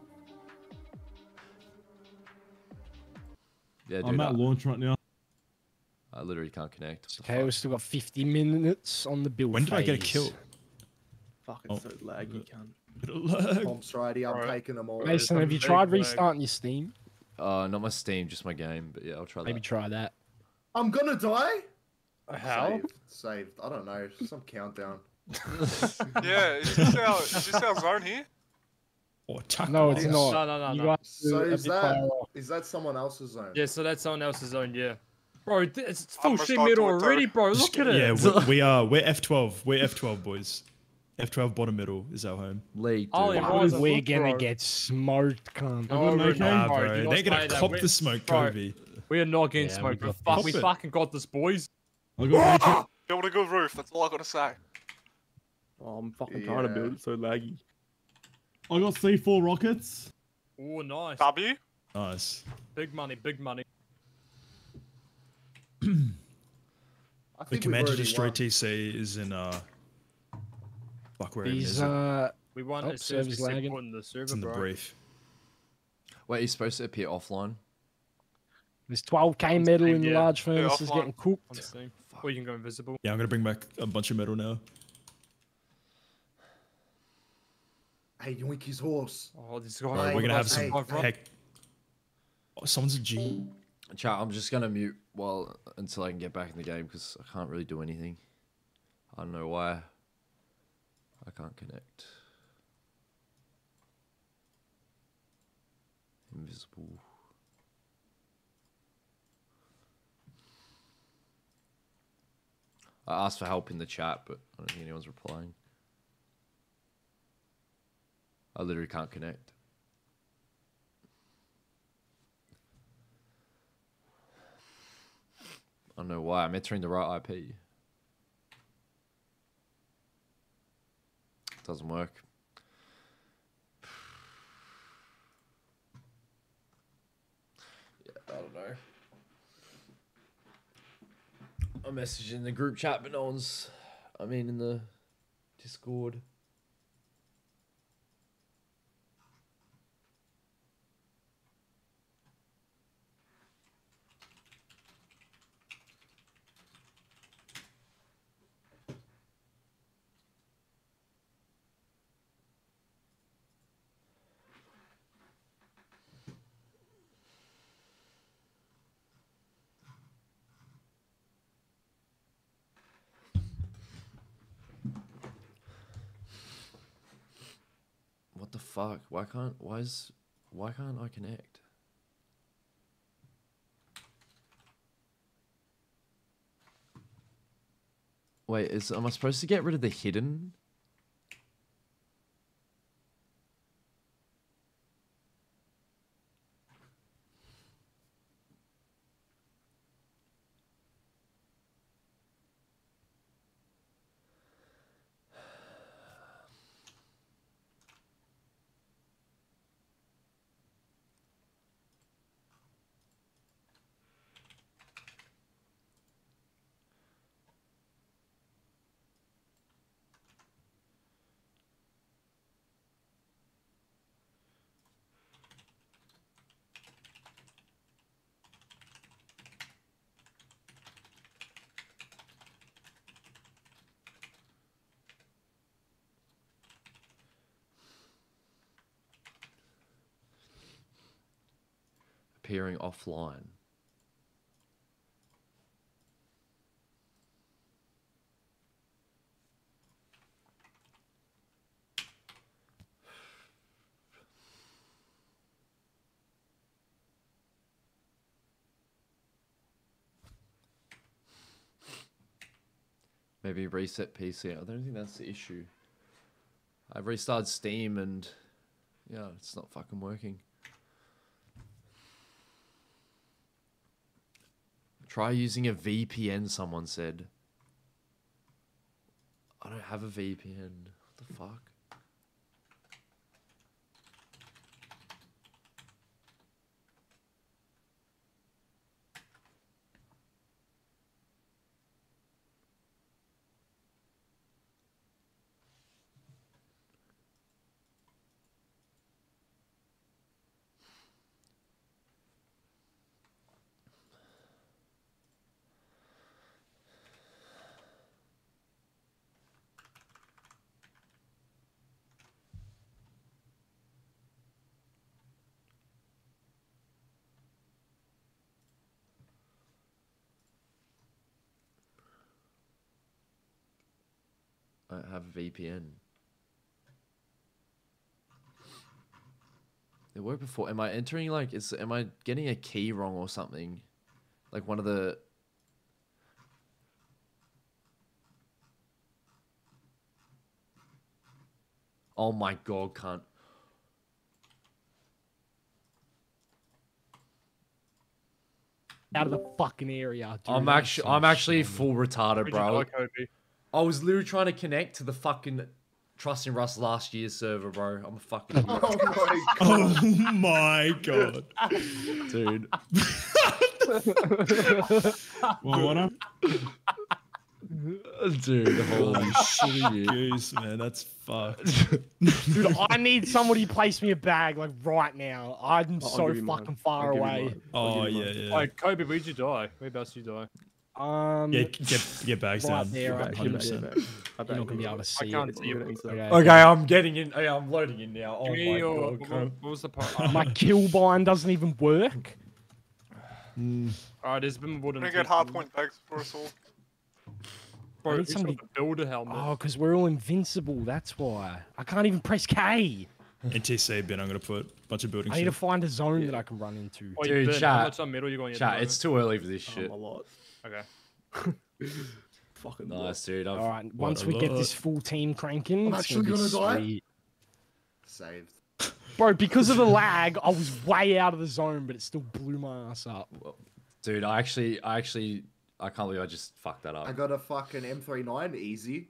Yeah, dude. I'm I, at launch right now. I literally can't connect. What the Okay, fuck? we've still got fifty minutes on the build When did I get a phase. kill? Fuck, it's Oh. so laggy, cunt. Comps righty, I'm Alright. taking them all. Mason, have you Big tried lag. restarting your Steam? Uh, not my Steam, just my game. But yeah, I'll try Maybe that. try that. I'm gonna die. How? Saved. Saved. I don't know. Some countdown. Yeah, is this our, is this our zone here? Or tuck No, it's Yes. not. No, no, no, You no. guys So are a is bit that far off. is that someone else's zone? Yeah, so that's someone else's zone, yeah. Bro, th- it's I'm full gonna sheet start metal doing it already, too. bro. Look at it. Yeah, we, we are. We're F twelve. We're F twelve, boys. F twelve bottom middle is our home. League, dude. Ollie, Wow. rise and We're look, gonna bro. get smoked, cunt. No, got an we're A K? not, Ah, bro. bro, Do not they're gonna say that. cop We're- the smoke, bro, Kobe. We are not getting Yeah, we smoked. We, got fuck, this. we Pop it. fucking got this, boys. I got an A K. Build a good roof. That's all I gotta say. Oh, I'm fucking trying to build Yeah. it so laggy. I got C four rockets. Oh, nice. W. Nice. Big money, big money. I The think we've Commander already Destroy won. T C is in uh. Fuck, where even These is it? uh, We won Oh, as soon as we server's set lagging. foot in the server, It's in the bro. brief. Wait, he's supposed to appear offline. this twelve K On metal Steam, in the yeah. large furnace is offline. getting cooked. On Steam. Or you can go invisible. Yeah, I'm gonna bring back a bunch of metal now. Hey, yoink his horse. Oh, this Bro, guy. we're gonna have some Hey, Survive, right? heck. Oh, someone's a G. Chat, I'm just gonna mute while until I can get back in the game because I can't really do anything. I don't know why. I can't connect. Invisible. I asked for help in the chat, but I don't think anyone's replying. I literally can't connect. I don't know why. I'm entering the right I P. Doesn't work. Yeah, I don't know. I'm messaging the group chat, but no one's. I mean, in the Discord. What the fuck? Why can't why is why can't I connect? Wait, is am I supposed to get rid of the hidden? Appearing offline. Maybe reset P C. I don't think that's the issue. I've restarted Steam and yeah, it's not fucking working. Try using a V P N, someone said. I don't have a V P N. What the fuck? I don't have a V P N. It worked before. Am I entering like is am I getting a key wrong or something? Like one of the Oh my god, cunt. Out of the fucking area. Dude, I'm that's actually, some I'm actually shit. full retarded, Where'd you bro. die, Kobe? I was literally trying to connect to the fucking Trust in Rust last year's server, bro. I'm a fucking idiot. Oh my god. Oh my god. Dude. Well, what up? Dude, holy shit. Goose, man, that's fucked. Dude, I need somebody to place me a bag like right now. I'm I'll so give you fucking mine. far I'll give you away. mine. I'll Oh give you yeah, mine. yeah. Like Kobe, where'd you die? Whereabouts did you die? Um, Yeah, get get bags right down. there, Get right back, one get hundred back, percent. get back. I you're bet not gonna be you able to will. see can't it. see it. Okay. Okay, I'm getting in. Hey, I'm loading in now. Oh Give me my your, god. what, cunt. what was the part? My kill bind doesn't even work. Alright, there's been more I'm than gonna get hard point bags for us all. Bro, I need who's got somebody- the builder helmet? Oh, because we're all invincible. That's why. I can't even press K. In T C bin, I'm gonna put a bunch of building I need to shit. find a zone that I can run into. Oh, you Dude, burn. chat. How much on metal you going to Chat, it's too early for this Um, shit. a lot. Okay. Fucking Nice, dude. I've, All right, once a we get lot. this full team cranking, I'm it's actually gonna, be gonna die. sweet. Saved. Bro, because of the lag, I was way out of the zone, but it still blew my ass up. dude, I actually, I actually, I can't believe I just fucked that up. I got a fucking M thirty-nine, easy.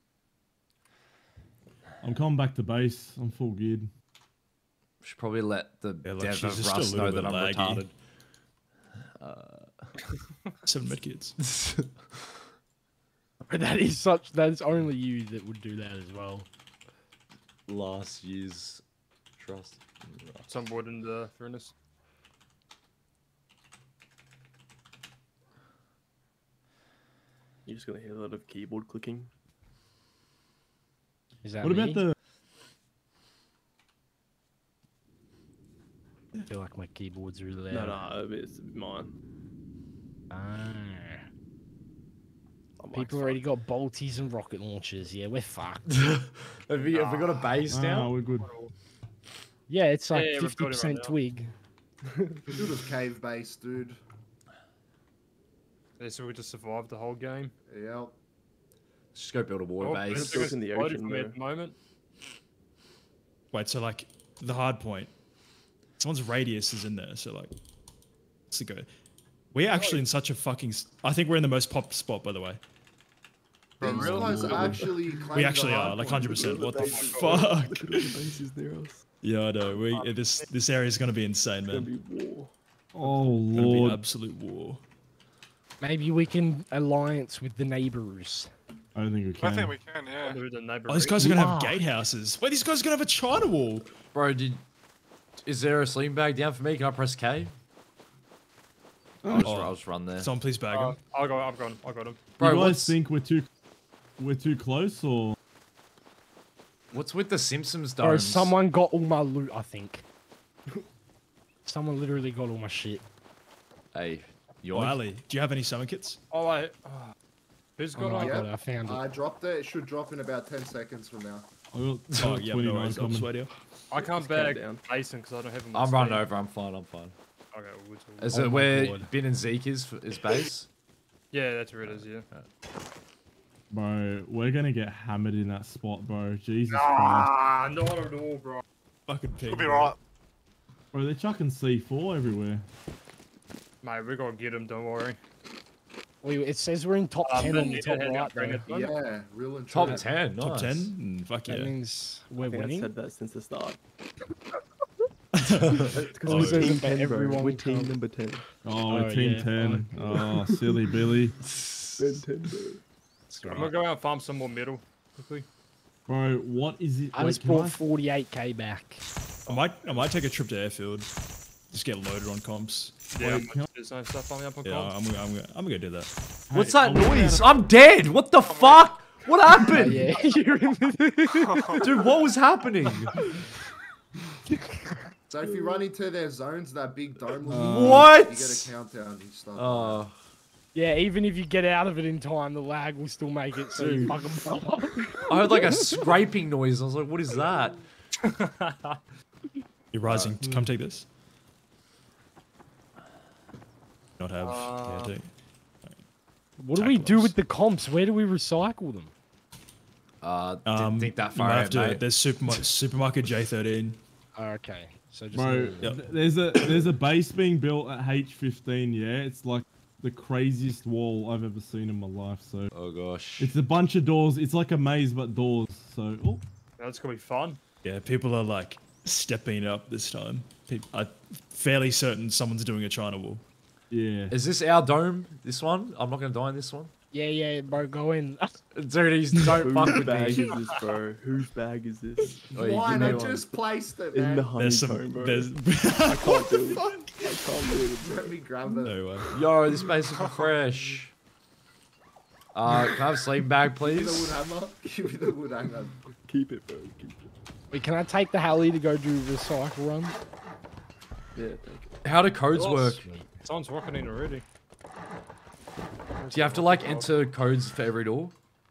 I'm coming back to base. I'm full geared. Should probably let the Yeah, like, dev she's of just a Rust know little that bit I'm laggy. retarded. Seven med kids. But that is such. That is only you that would do that as well. Last year's Trust. Some wood in the furnace. You're just gonna hear a lot of keyboard clicking. Is that What me? about the? I feel like my keyboard's really No, loud. no, it's mine. Ah. I'm like, People already got bolties and rocket launchers. Yeah, we're fucked. have, we, have we got a base Ah, now? we're good. Yeah, it's like Yeah, yeah, we're fifty building right percent now. twig. Dude was cave base, dude. Yeah, so we just survived the whole game. Yep. Let's just go build a water Oh, base. it's It's in the exploded ocean, for me bro. at the moment. Wait, so like the hard point, someone's radius is in there. So like, let's go. We're actually in such a fucking. s- I think we're in the most popped spot, by the way. These real? guys actually claim We the actually hard are like point. hundred percent. What the Look fuck? at all the bases near us. Yeah, I know. We this this area is gonna be insane, It's gonna man. be war. Oh It's gonna be lord. absolute war. Maybe we can alliance with the neighbors. I don't think we I can. think we can, yeah. Who the neighbor Oh, these guys are gonna have Wow. gatehouses. Wait, these guys are gonna have a China wall. Bro, did is there a sleeping bag down for me? Can I press K? I'll just, Oh. I'll just run there. Someone please bag Uh, him. I got, I've got him. I got him. Bro, you guys what's, think we're too, we're too close, or? what's with the Simpsons Bro, domes? someone got all my loot, I think. Someone literally got all my shit. Hey, you Oh, Ali, do you have any summon kits? Oh, wait. Oh. Who's Oh, got no, I on? Yeah. got it. I found it. I dropped it. It should drop in about ten seconds from now. I got Oh, yeah, no twenty-nine worries. I'll coming. sweat you. I can't Just count bag down. Mason because I don't have him. I'm running over. I'm fine. I'm fine. Okay, we'll do- Is Oh it my where God. Bin and Zeke is for his base? Yeah, that's where it is, yeah. Bro, we're gonna get hammered in that spot, bro. Jesus Christ. Ah, not at all, bro. Fucking pig. We'll be bro. right. Bro, they're chucking C four everywhere. Mate, we gotta get him, don't worry. Wait, it says we're in top Um, ten then on the you top head out, right bring there. it. What? Yeah, real and Top true. ten. Nice. Top ten? Mm, fuck That yeah. means we're I think I winning. said that since the start. Oh, Because we're says team that ten, bro. everyone We're team comes. number ten. Oh, we're Oh, team yeah. ten. Oh, silly Billy. Ben ten, bro. I'm gonna go out and farm some more metal quickly. Bro, what is it? I Wait, just can I- brought forty-eight K back. I might I might take a trip to airfield. Just get loaded on comps. Yeah, Wait, can I- there's no stuff farming up on Yeah, comms. I'm gonna I'm gonna I'm gonna do that. What's Hey, that I wanna be noise? able I'm dead. What the fuck? What Oh, happened? yeah, you're in the... Dude, what was happening? So if you run into their zones, that big dome looking Uh, thing, What? You get a countdown and stuff. Oh, Yeah, even if you get out of it in time, the lag will still make it so you Dude. fucking fall. I heard like a scraping noise. I was like, what is that? You're rising. Come take this. Not have. Uh, yeah, take. What do we do Tacklers. with the comps? Where do we recycle them? Uh, didn't Um, think that you far might ahead, have to, mate. there's supermarket, supermarket J thirteen. Okay. So just. Bro, Yep. th- there's a there's a base being built at H fifteen. Yeah, it's like the craziest wall I've ever seen in my life. So Oh gosh. it's a bunch of doors. It's like a maze but doors. So oh, That's gonna be fun. Yeah, people are like stepping it up this time. People, I'm fairly certain someone's doing a China wall. yeah. Is this our dome? This one? I'm not gonna die in this one. Yeah, yeah, bro, go in. Dude, he's don't fuck Whose with bag me. is this, bro? Whose bag is this? Oh, you Why? give me I one. just placed it, In the man. There's honeycomb, some. bro. There's I can't do it. I can't do it. Let me grab it. no way. Yo, this base is fresh. Uh, can I have a sleeping bag, Give me the wood please? hammer. Give me the wood hammer. Keep it, bro. Keep it. Wait, can I take the heli to go do recycle run? Yeah, take it. How do codes Oh, work? Sweet. Someone's walking in already. Do you have to like enter codes for every door?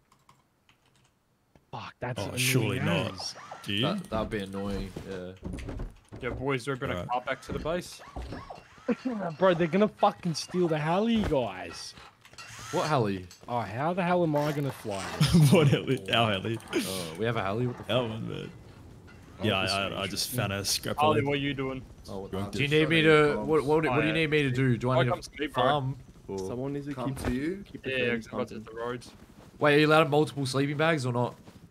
Fuck, that's Oh, annoying surely not. as. Do you? That that'd be annoying. Yeah. Yeah, boys, they're bring a Right. car back to the base. Bro, they're gonna fucking steal the heli, guys. What heli? Oh, how the hell am I gonna fly? What heli? Our heli. Oh, we have a heli. What the Our one, man. Yeah, I, I, I just found a scrap Ollie, heli. what are you doing? Oh, what Going the- to- do you need me to? What what, what Oh, do you yeah. need me to do? Do I Oh, need come to to me, bro. farm? Or- Someone needs to Come keep to you. Keep the Yeah, thing because about to hit pumping. the roads. Wait, are you allowed multiple sleeping bags or not?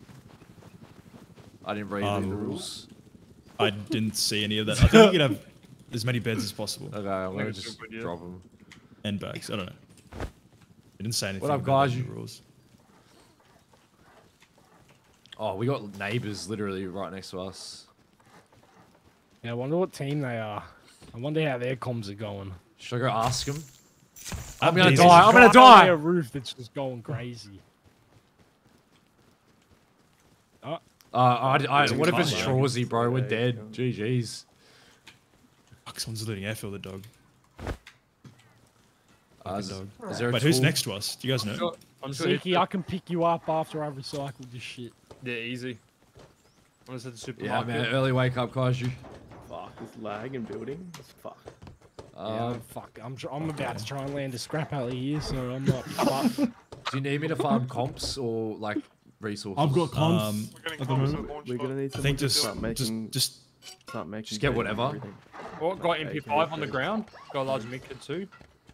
I didn't read Um, the rules. I didn't see any of that. I think you can have as many beds as possible. Okay, I'm think gonna it's a just good idea. drop them. And bags. I don't know. It didn't say anything up, about guys? the You- rules. Oh, we got neighbors literally right next to us. Yeah, I wonder what team they are. I wonder how their comms are going. Should I go ask them? I'm I'm gonna busy. die. I'm gonna Guy on die. their roof that's just going crazy. Oh, Uh, I, I, It's a what if it's car, man. Trawsy, bro? We're Yeah, dead. yeah. G G's. Fuck, someone's looting airfield the dog. Uh, Fucking is, dog. is there a Wait, who's tool? next to us? Do you guys know? I'm Zeke, I can pick you up after I recycle this shit. Yeah, easy. I'm gonna set the Yeah, supermarket. man. Early wake up, Kaiju. Fuck, this lag in building. It's fuck. Yeah, Um, fuck. I'm tr- I'm about to try and land a scrap heli here, so I'm not. fucked. do you need me to farm comps or like resources? I've got cons Um, We're getting at the close to moment. launch We're pad. gonna need I someone think to just, start just, making, just start making. Just get food and whatever. everything. What, got M P five on the Okay. ground? Got a large mid kit too?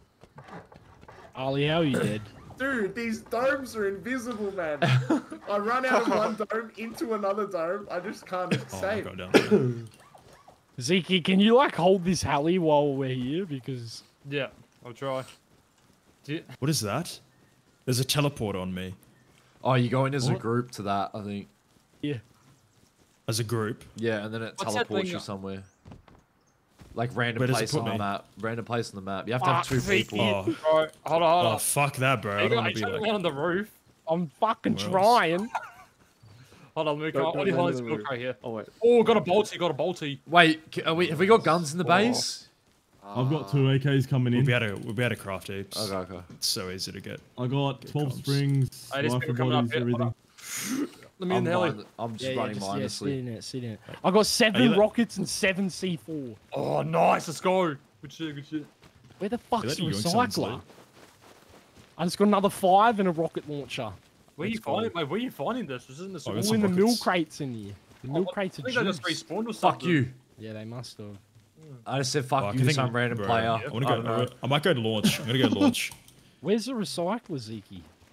Ali, how are you dead? Dude, these domes are invisible, man. I run out of one dome into another dome. I just can't oh, I escape. got down there. Zeke, can you like hold this heli while we're here? Because Yeah, I'll try. Do you- What is that? There's a teleport on me. Oh, you go in as a What? group to that, I think. yeah, As a group. Yeah, and then it What's that teleports thing- you somewhere. Like random Where does it place put on the me? map. Random place on the map. You have to have Fuck, two Zeke. people. Oh, Alright, hold on, hold oh on. fuck that, bro. I Hey, don't want guys, to be check like. on the roof. I'm fucking Where else? trying. Hold on, Luke. Don't- I'll don't only land hold on this the milk roof. right here. Oh wait. Oh, got a bolty, got a bolty. Wait, c- are we, have we got guns in the base? I've got two A Ks coming We'll in. be able to, we'll be able to craft heaps. Okay, okay. It's so easy to get. I got twelve comms. springs, Hey, this rifle people coming up bodies, here. Hold everything. Let me in I'm, the heli. mind- I'm just Yeah, yeah, running just, yeah, sit mindlessly. in it, sit in it. I got seven you let- rockets and seven C four. Oh, nice. Let's go. Good shit, good shit. Where the fuck's let the you yoink someone's recycler? loot. I just got another five and a rocket launcher. Where you Let's go. finding, mate? Where you finding this? This isn't the I super. got All some in the milk rockets. crates in here. The milk crates I are think they just juice. respawned or Fuck something. you. Yeah, they must have. I just said fuck Fuck, I you to think- some random bro, player. I, wanna I go, don't know. I might go to launch. I'm gonna go to launch. Where's the recycler, Zeke?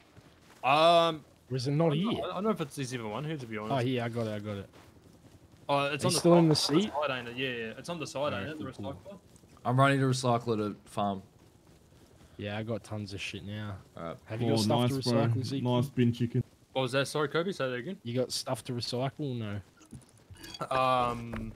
Um, Or is it not I here? don't I don't know if it's it's even one here to be honest. Oh, here, I got it, I got it. Oh, it's Are on you the still side, in the it's on seat? side, ain't it? Yeah, yeah. It's on the side, ain't it? The Alright, cool, recycler. I'm running to recycler to farm. Yeah, I got tons of shit now. Alright. Have you Oh, got stuff nice, to bro. recycle, Zeke? Nice bin chicken. What was that? Sorry, Kobe. Say that again. You got stuff to recycle or no? Um.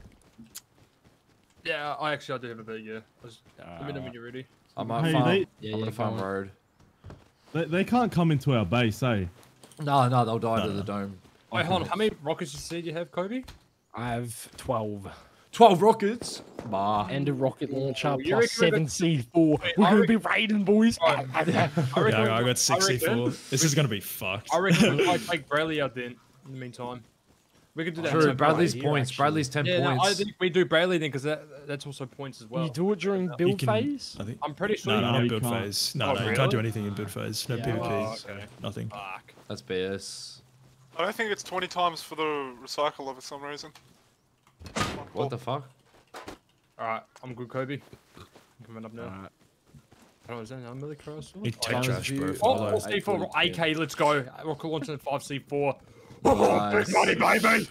Yeah, I actually I do have a bit. Yeah. I was, let me know when you're ready. I might Hey, farm. they- Yeah, I'm yeah, gonna go farm on. road. They, they can't come into our base, eh? No, no, they'll die No, to no. the dome. Wait, hold on. How many rockets you said you have, Kobe? I have twelve. Twelve rockets. Bah. And a rocket launcher Oh, you plus reckon we seven got- C four. Wait, We're I gonna reckon- be raiding, boys. I reckon, Yeah, I we- got sixty-four. reckon- This is gonna be fucked. I reckon we might take Bradley out then. In the meantime, we could do that. True. separate. Bradley's here, points. actually. Bradley's ten Yeah, no, I points. think we do Bradley then because that that's also points as well. You do it during You build can- phase? I think. I'm pretty sure No, you no, No, not you build can't. phase. No, Oh, no, you can't do really? anything in build phase. No Yeah. PvP. Oh, okay. Nothing. Fuck. That's B S. I don't think it's twenty times for the recycler for some reason. What the fuck? Alright, I'm good, Kobe. I'm coming up now. Alright. Oh, is that another milli cross? You take Times trash, bro. view. Follow. Oh, C four, A K, let's go. Rocket launcher five C four. Nice. Big money, baby!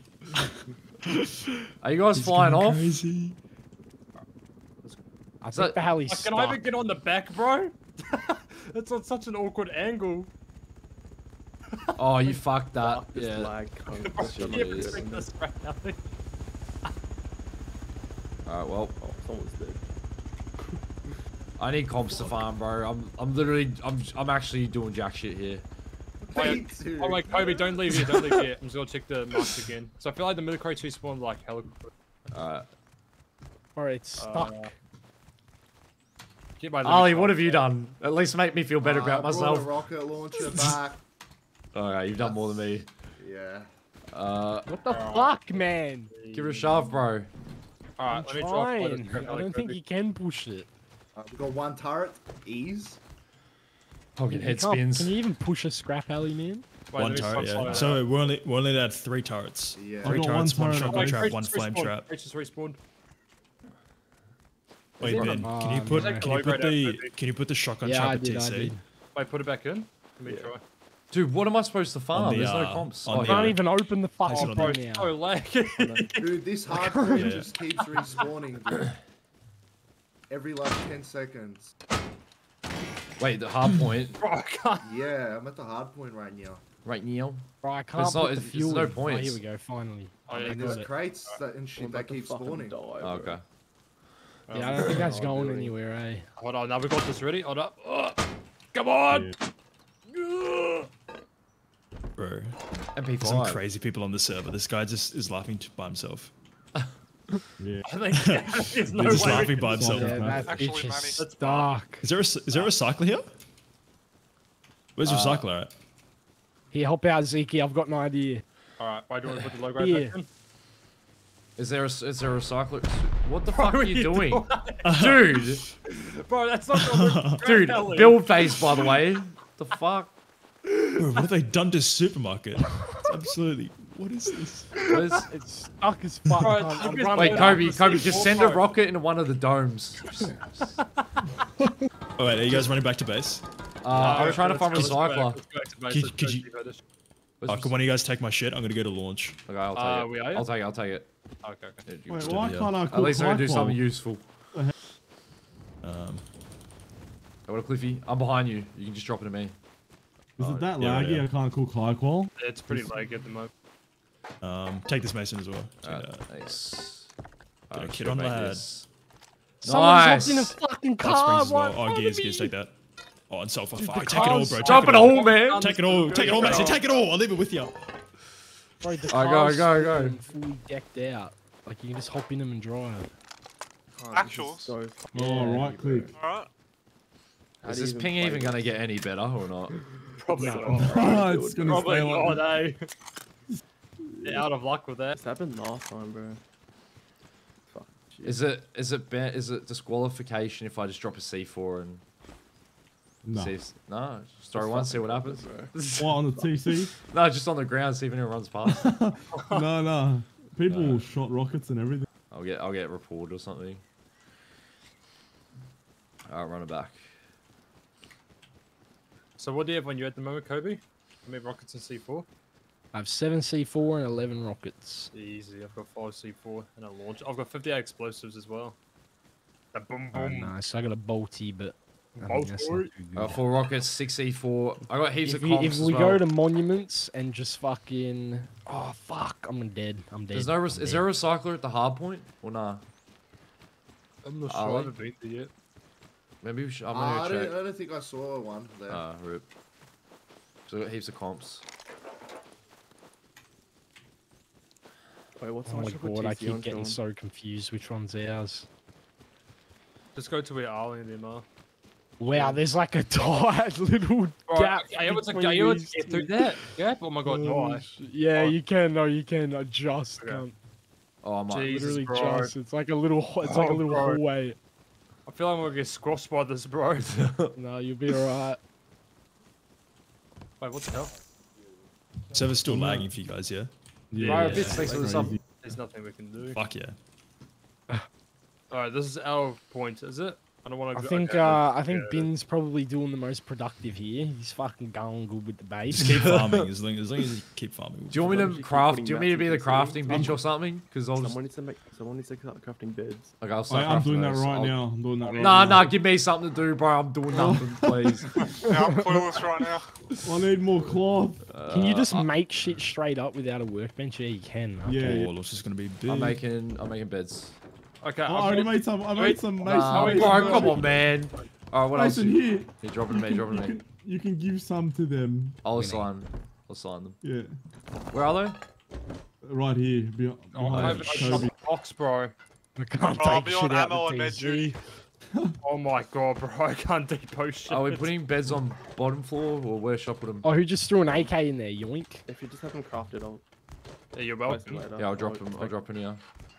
Are you guys flying off? Crazy. I So- think the hell he's Like, stuck. can I even get on the back, bro? It's on such an awkward angle. Oh, you fucked that. This Yeah. lag cunt. Bro, Shut can up, you ever dude. take this right now? Alright, well, Oh, someone's dead. I need comps to farm, bro. I'm, I'm literally, I'm, I'm actually doing jack shit here. Wait, Me too. oh wait, Kobe, don't leave here, don't leave here. I'm just gonna check the marks again. So I feel like the milli crates respawn like hella. Alright. Bro, it's stuck. Uh, Get my Ali, limit what card. have you done? At least make me feel better Uh, about brought myself. a rocket launcher back. Alright, you've done more than me. Yeah. Uh, What the fuck, man? give it a shove, bro. Alright, let me drop Fine. I don't think you can push it. Uh, we got one turret. Ease. I'll get You head can't- spins. Can you even push a scrap alley, man? Wait, One let me turret, stop yeah. slowing So down. we're only we're only at three turrets. Yeah. Three I got turrets, one one turret shotgun up. trap, Crates one just flame respawned, trap. crates just respawned. Wait, it Ben, on? can you Oh, put no. can you put Low grade the activity. can you put the shotgun Yeah, trap I at did, I T C? did. Wait, put it back in. Let me Yeah. try. Dude, what am I supposed to farm? the, There's no uh, comps. on Oh, the- yeah. Can't even open the Place it fucking on Bro, the- thing it's now. so laggy. Dude, this hardcore Yeah. just keeps respawning, dude. Every like ten seconds. Wait, the hard point. Bro, I can't. Yeah, I'm at the hard point right now. Right, Neil. Bro, I can't It's not- put the it's- fuel it's no in. Oh, points. here we go, finally. Oh, yeah, And got there's it. crates that and shit I'm that about to keep fucking spawning. die, Oh, bro. okay. Yeah, I don't think that's Oh, going really? anywhere, eh? Hold on, now we got this ready. Hold up. Ugh. Come on. Ugh. Bro, M P there's some five. crazy people on the server. This guy just is laughing to, by himself. Yeah. I think there's no He's just way we laughing can- by himself. Yeah, man. that Actually, bitch Manny. is stuck. Is there a is there a recycler here? Where's Uh, recycler at? Here, help out, Zeke. I've got an idea. Alright, why do you want to put the low grade Here. back in? Is there a, is there a recycler? What the fuck Bro, are you what are you doing? Dude, Bro, that's not the dude, build face, by the way. The fuck? Bro, what have they done to supermarket? It's absolutely. What is this? What is- It's stuck as fuck. Bro, I'm- it's- I'm it's- running Wait, out. Kobe, the Kobe, C just four send a part. rocket into one of the domes. Oh wait, are you guys running back to base? Uh, I'm trying to find a Let's go back, recycler. let's go back to base, Could- let's could go you- see about this. Oh, can one of you guys take my shit? I'm gonna go to launch. Okay, I'll take Uh, it. we are, yeah? I'll take it. I'll take it. Okay, okay. Yeah, you Wait, can why do it. can't I cook At least I'm gonna do Michael? something useful. Um, Hey, what a Cliffy. I'm behind you. You can just drop it to me. Is it that yeah, laggy? yeah. I can't cook high qual. It's pretty laggy at the moment. um, take this mason as well. Take Alright, that. nice. Get a Alright, kid should on make lad. this. Someone's Nice. hopped in a fucking That springs car as well. right in Oh, front gears, of gears, me. take that. Oh, and sulfur. Dude, Fuck, the take it all, car's bro. Take Drop it it all. all, man. Take it all. Take it all, mason. Take it all. I'll leave it with you. Bro, the Oh, go, car's go, still go. fully decked out. Like, you can just hop in them and drive. Oh, Actuals? So fucking Oh, laggy, right bro. click. Alright. How Is do you this even ping play even gonna this? get any better or not? Probably No. not. Oh, it's gonna Probably stay like not, eh? You're out of luck with that. This happened last time, bro. Fuck. shit. Is it is it ba- is it disqualification if I just drop a C four and No. see if, no just throw one, see what happens? What, on the T C? No, just on the ground, see if anyone runs past. No, no. People shot rockets and everything. I'll get I'll get reported or something. Alright, run it back. So what do you have when you're at the moment, Kobe? How many rockets in C four? I have seven C four and eleven rockets. Easy. I've got five C four and a launch. I've got fifty-eight explosives as well. A boom Oh, boom. nice. I got a bolty, but I mean, that's not Bolty. too good. Uh, four rockets, six E four. I got heaps If of we, comps if as we well. go to monuments and just fucking, oh fuck, I'm dead. I'm dead. There's no. Re- I'm is there a dead. recycler at the hard point or nah? I'm not Oh, sure. I like- haven't been there yet. Maybe we should. I'm Uh, gonna I, go don't, check. I don't think I saw one there. Ah, rip. So I got heaps of comps. Wait, what's Oh my my chocolate god, I T C on, keep getting John? so confused. Which one's ours? Just go to where Arlie and them are. Wow, there's like a tight little Bro, gap. are you able to, between are you able to these get two. through that gap? Oh my god, Oh, no. sh- Yeah, Oh. you can. No, you can. I just Okay. can't. Oh, I might. Jeez. Jesus, Literally bro. just. It's like a little. ho- It's like a Oh, little bro. hallway. I feel like I'm gonna get squashed by this, bro. No, you'll be alright. Wait, what the hell? Server's still lagging for you guys, yeah? Yeah. Bro, yeah, if it's that's next to crazy. something, there's nothing we can do. Fuck yeah. Alright, this is our point, is it? I don't want I to. think okay, uh, I think yeah. Bin's probably doing the most productive here. He's fucking going good with the base. Just keep farming as long as, long as you keep farming. Do you want me Why don't to you keep craft? putting Do you want me to be the mats crafting in bitch or something? Because I'll just. Someone needs to make. Someone needs to start crafting beds. Okay, I'll I, start I'm crafting doing that those. right I'll- now. I'm doing that right Nah, now. nah, give me something to do, bro. I'm doing nothing, please. Yeah, I'm clueless right now. I need more cloth. Can you Uh, just make shit straight up without a workbench? Yeah, you can. Yeah, Okay. yeah. Oh, looks just gonna be big. I'm making. I'm making beds. Okay, Oh, I I've already got- made some. I made some. Mason, Nah, Mason, bro, come on, man. Alright, what else? Mason, You, here. you dropping to me, dropping You to me. can, you can give some to them. I'll assign. I'll assign them. Yeah. Where are they? Right here. Be, Oh, I behind haven't I shot Kobe. the box, bro. I can't Oh, I'll take be shit on out ammo the and med T duty. C. Oh my god, bro, I can't depot shit. Are we putting beds on bottom floor or where should I put them? Oh, who just threw an A K in there? Yoink. If you just have them crafted, I'll Yeah, you're post welcome. them later. Yeah, I'll drop them. I'll like, drop in here.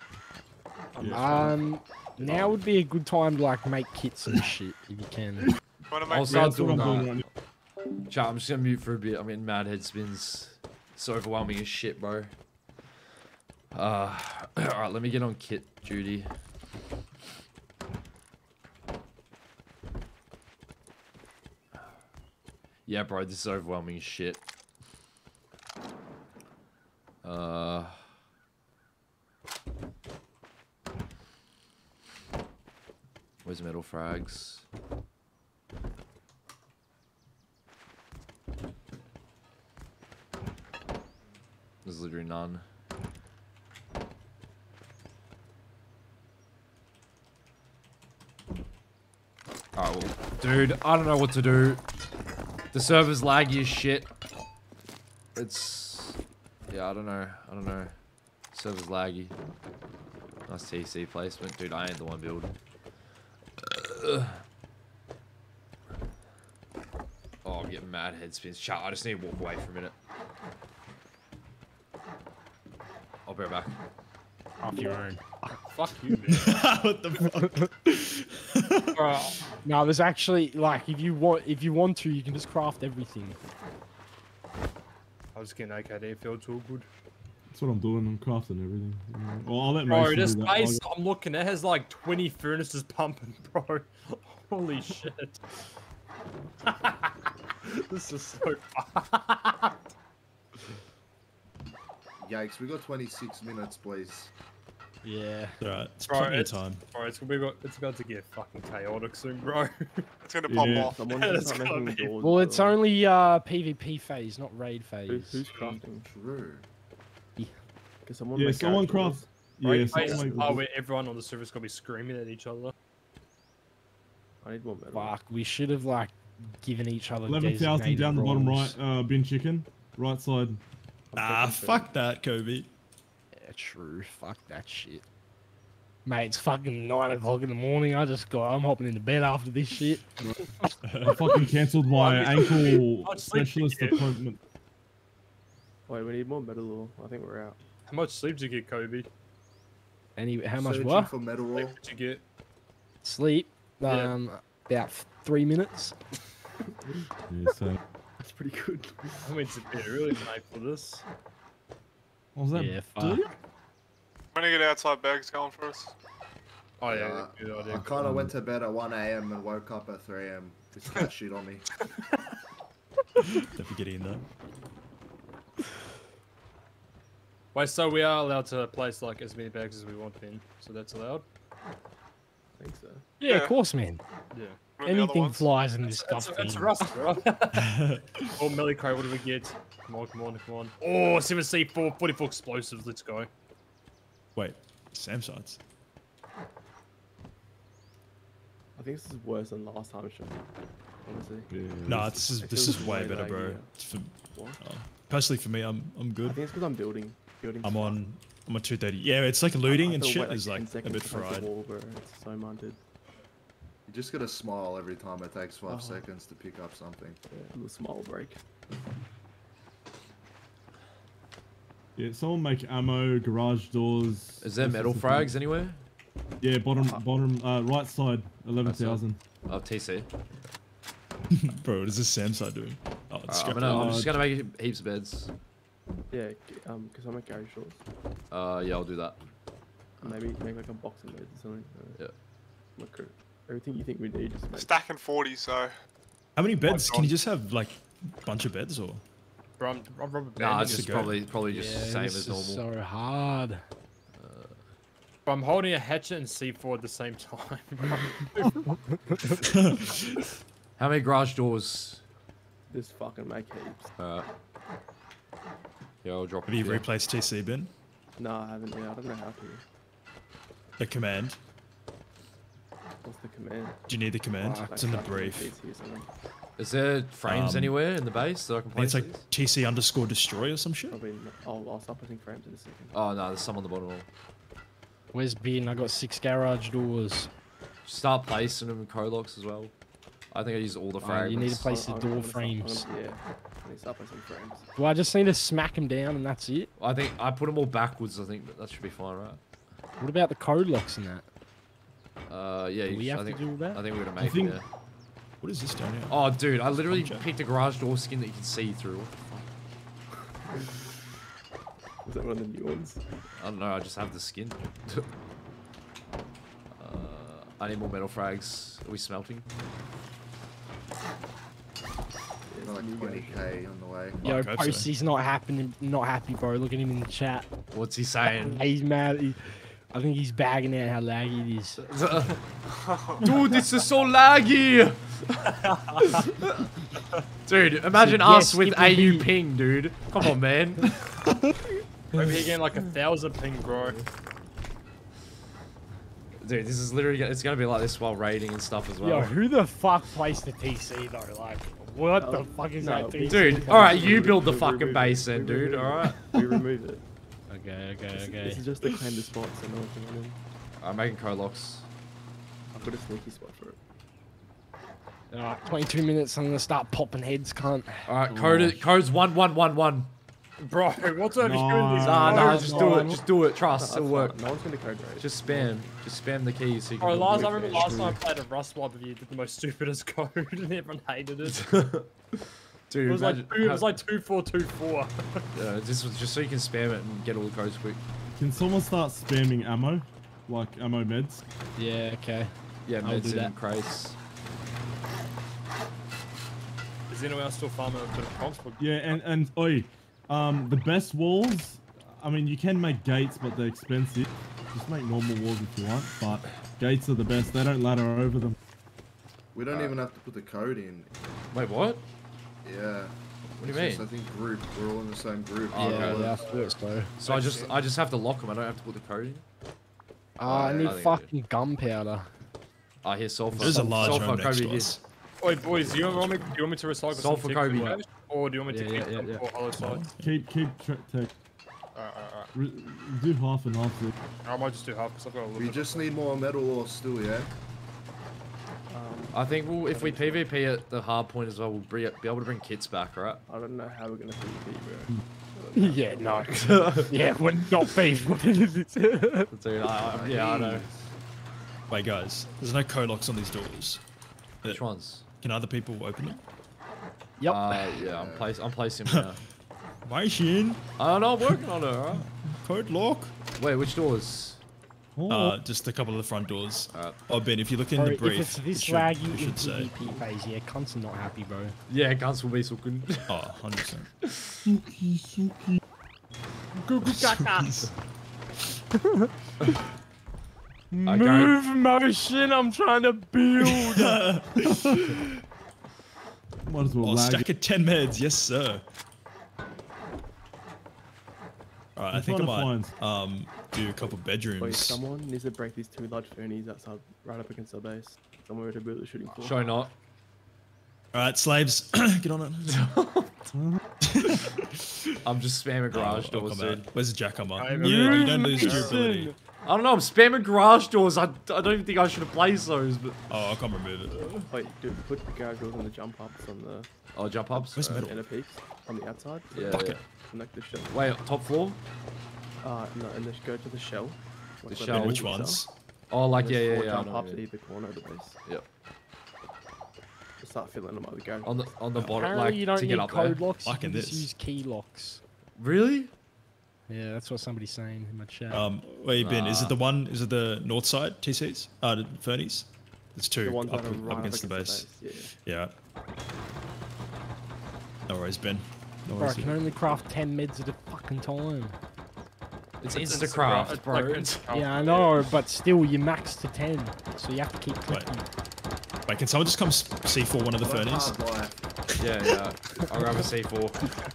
Um, now would be a good time to like make kits and shit if you can. Want to I'll make start That's what doing I'm doing that. right now. Chat, I'm just gonna mute for a bit. I'm getting mad head spins. It's overwhelming as shit, bro. Uh, alright, let me get on kit duty. Yeah, bro, this is overwhelming as shit. Uh... Where's metal frags? There's literally none. Alright, well, dude, I don't know what to do. The server's laggy as shit. It's... Yeah, I don't know. I don't know. Server's laggy. Nice T C placement. Dude, I ain't the one building. Ugh. Oh, I'm getting mad head spins. Chat, I just need to walk away for a minute. I'll be right back. Off your own. Fuck you, man. What the fuck? Bro, No, there's actually like if you want if you want to, you can just craft everything. I was getting A K D fields all good. That's what I'm doing. I'm crafting everything. Yeah. Well, I'll let Bro, Mason this do that. I'll base go- I'm looking at has like twenty furnaces pumping, bro. Holy shit. This is so fucked. Yikes, we got twenty-six minutes, please. Yeah. Alright, it's Bro, plenty of it's, time. bro, it's, we got, it's about to get fucking chaotic soon, bro. It's gonna pop Yeah. off. Someone Yeah, needs it's to start gotta making be- doors. Well, as it's only uh PvP phase, not raid Who, phase. who's crafting? True. Can someone Yeah, make someone garage craft. doors? Yeah, Raid someone phase make are where everyone on the server's gonna be screaming at each other. I need more metal. Fuck, we should have like given each other eleven thousand designated down the bottom right. roles. Uh, bin chicken. Right side. I'm Ah, taking fuck that, Kobe. Yeah, true. Fuck that shit. Mate, it's fucking nine o'clock in the morning. I just got. I'm hopping into bed after this shit. I fucking cancelled my I'm just- ankle I'd sleep specialist again. appointment. Wait, we need more metal ore. I think we're out. How much sleep did you get, Kobe? Any how much Searching what? for metal Sleep ore. did you get? Sleep. Yeah. Um, about three minutes. Yeah, so That's pretty good. I went to bed early tonight for this. what was that? Yeah, blue? fuck. When you get outside bags going for us. Oh yeah, Uh, good I idea. kind of went to bed at one A M and woke up at three A M This cat shit on me. Don't forget in that. Wait, so we are allowed to place like as many bags as we want in, so that's allowed? I think so. Yeah, Yeah. of course, man. Yeah. What are the other Anything ones? flies in this That's, stuff. that's rust, bro. Oh, Melicro, what do we get? Come on, come on, come on. Oh, seven C four, forty-four explosives, let's go. Wait, Sam sides. I think this is worse than last time, Sean. Honestly. Yeah. Nah, this is It this feels is way way better, bro. laggier. It's for, What? oh, personally, for me, I'm I'm I good. think it's because I'm building. Building. I'm on I'm on two thirty. Yeah, it's like looting and shit is like a bit fried. fried. Wall, bro. It's so mounted. You just gotta smile every time it takes five Oh. seconds to pick up something. Yeah, a little small break. Yeah, someone make ammo, garage doors. Is there this metal the thing. frags anywhere? Yeah, bottom, bottom, uh, right side, eleven thousand. Oh, T C. Bro, what is this Sam side doing? Oh, it's Alright, I'm, scrap gonna, I'm Uh, just gonna make heaps of beds. Yeah, g- um, because I'm at garage doors. Uh, yeah, I'll do that. Maybe make like a boxing bed or something. Uh, Yeah. my crew. Everything you think we need, just make. Stacking forty, so. How many beds? Can God. you just have like a bunch of beds or? Bro, I'm, I'm rubber Nah, banding it's this just go. probably probably just the Yeah, same this as normal. is so hard. But I'm holding a hatchet and C four at the same time. How many garage doors? Just fucking make heaps. Alright. Yeah, I'll drop Have it. you here. replaced T C bin? No, I haven't. Yeah, I don't know how to. The command. What's the command? Do you need the command? Like It's in the fucking brief. T C or something. Is there frames Um, anywhere in the base that I can I think place it's like T C underscore destroy or some shit. Probably. Not. I'll, I'll start putting frames in a second. Oh no, there's some on the bottom. Where's bin? I got six garage doors. Start placing them in co-locks as well. I think I use all the Oh, fragments. you need to place the I'm- I'm door gonna start- I'm frames. gonna- yeah, I need to start placing frames. Do I just need to smack them down and that's it? I think I put them all backwards. I think but that should be fine, right? What about the code locks and that? Uh, yeah. Do you we sh- have I to think, do all that? I think we're gonna I make think- it. Yeah. What is this down here? Oh, dude, I literally Check. picked a garage door skin that you can see through. Was that one of the new ones? I don't know. I just have the skin. uh, I need more metal frags. Are we smelting? Yeah, Like new twenty K on the way. Yo, Fuck, I'd say. Posty's not happy, not happy, bro. Look at him in the chat. What's he saying? He's mad. He, I think he's bagging out how laggy it is. Dude, this is so laggy. Dude, imagine Yes, us with it will A U be. ping, dude. Come on, man. Maybe he getting like a thousand ping, bro. Dude, this is literally gonna- it's gonna be like this while raiding and stuff as well. Yo, who the fuck placed the T C though? Like, what the Oh, fuck is no, that T C? Dude, all right, you build the We fucking remove base it. then, We dude. remove All it. right. We remove it. Okay, okay, This, okay. this is just to claim the spot, so no one can run in. I'm making co-locks. I've got a sneaky spot for it. Alright, twenty-two minutes. I'm gonna start popping heads, cunt. All right, code code's one one one one. Bro, what's over here in these Nah, nah, codes, just bro? do it. Just do it. No, Trust, that's it'll fine. work. No one's gonna code raid. Just spam. Just spam the keys so you can. Bro, build last, the I remember base. last time I played a Rust mod with you, did the most stupidest code and everyone hated it. Dude, It was like imagine two, it how- was like two four two four. Yeah, this was just so you can spam it and get all the codes quick. Can someone start spamming ammo? Like ammo meds? Yeah, okay. Yeah, I'll do meds that. and crates. Is anyone else still farming a bit of comps? Yeah, and, and oi, um, the best walls, I mean, you can make gates, but they're expensive. Just make normal walls if you want, but gates are the best. They don't ladder over them. We don't even have to put the code in. Wait, what? Yeah. What do you It's just, mean? I think group. We're all in the same group. Oh, yeah, okay. yeah, I thought so. So I just I just have to lock them. I don't have to put the code in. Uh, I need I think fucking gunpowder. I hear sulfur. There's a large sulfur home next Kobe to here. us. Wait, boys, do you want me? Do you want me to recycle some Sulfur ticks Kobe. away, or do you want me to Yeah, keep yeah, them yeah, for hollow sides? Keep, keep track, take, Alright, alright, alright. re- do half and half. Luke. I might just do half because I've got a little We bit. just need more metal ore still, yeah? Um, I think we'll if we PvP at the hard point as well, we'll be, be able to bring kits back, right? I don't know how we're gonna PvP, bro. Yeah, no. yeah, we're not beef. Dude, I, I, yeah, I know. Wait, guys, there's no code locks on these doors. Which ones? Can other people open them? Yep. Uh, yeah, I'm place I'm placing them now. Waiting. I don't know, I'm working on it, alright? Code lock. Wait, which doors? Oh, Uh, just a couple of the front doors. Alright. Oh, Ben, if you look in Bro, the if brief, it's this it should, laggy it in should say. PvP phase, yeah, cunts are not happy, bro. Yeah, guns will be so good. Oh, one hundred percent. Suki, Suki. Google I go- Move motion, I'm trying to build. Might as well Oh, lag. stack of ten meds, yes sir. Alright, I I'm think I trying might to um do a couple Wait, bedrooms. someone needs to break these two large fernies outside, right up against our base. Somewhere to build a shooting floor. Show not. Alright, slaves, get on it. I'm just spamming garage Oh, I'll doors, come out. dude. Where's the jack? Come on. Hey, You, man. you don't lose durability. I don't know, I'm spamming garage doors. I, I don't even think I should have placed those, but... Oh, I can't remove it. Wait, dude, put the garage doors on the jump ups on the Oh, jump ups? Where's Uh, metal? inner peaks on the outside. Yeah, Fuck yeah. it. Connect the shell. Wait, top floor? Uh, no, and then go to the shell. The Like, shell. where Which the shell. ones? Oh, like, And yeah, there's yeah, four yeah. I jump know, ups yeah. at either corner of the base. Yep. Just start filling them up with garage. On the, on the bottom, Apparently like, you don't to need get up there. code locks, you Fucking can just this. use key locks. Really? Yeah, that's what somebody's saying in my chat. Um, where you been? Is Nah. it the one? Is it the north side T Cs? Uh, the Fernies? There's two The ones up, that are up right against the base. base. Yeah. No worries, Ben. No Bro, I worries. can only craft ten meds at a fucking time. It's It's Instacraft, Instacraft, bro. like It's- Instacraft. Yeah, I know, but still, you max to ten, so you have to keep clicking. Wait, can someone just come s- C four one of the What a Fernies? hard life. yeah, yeah. I'll grab a C four.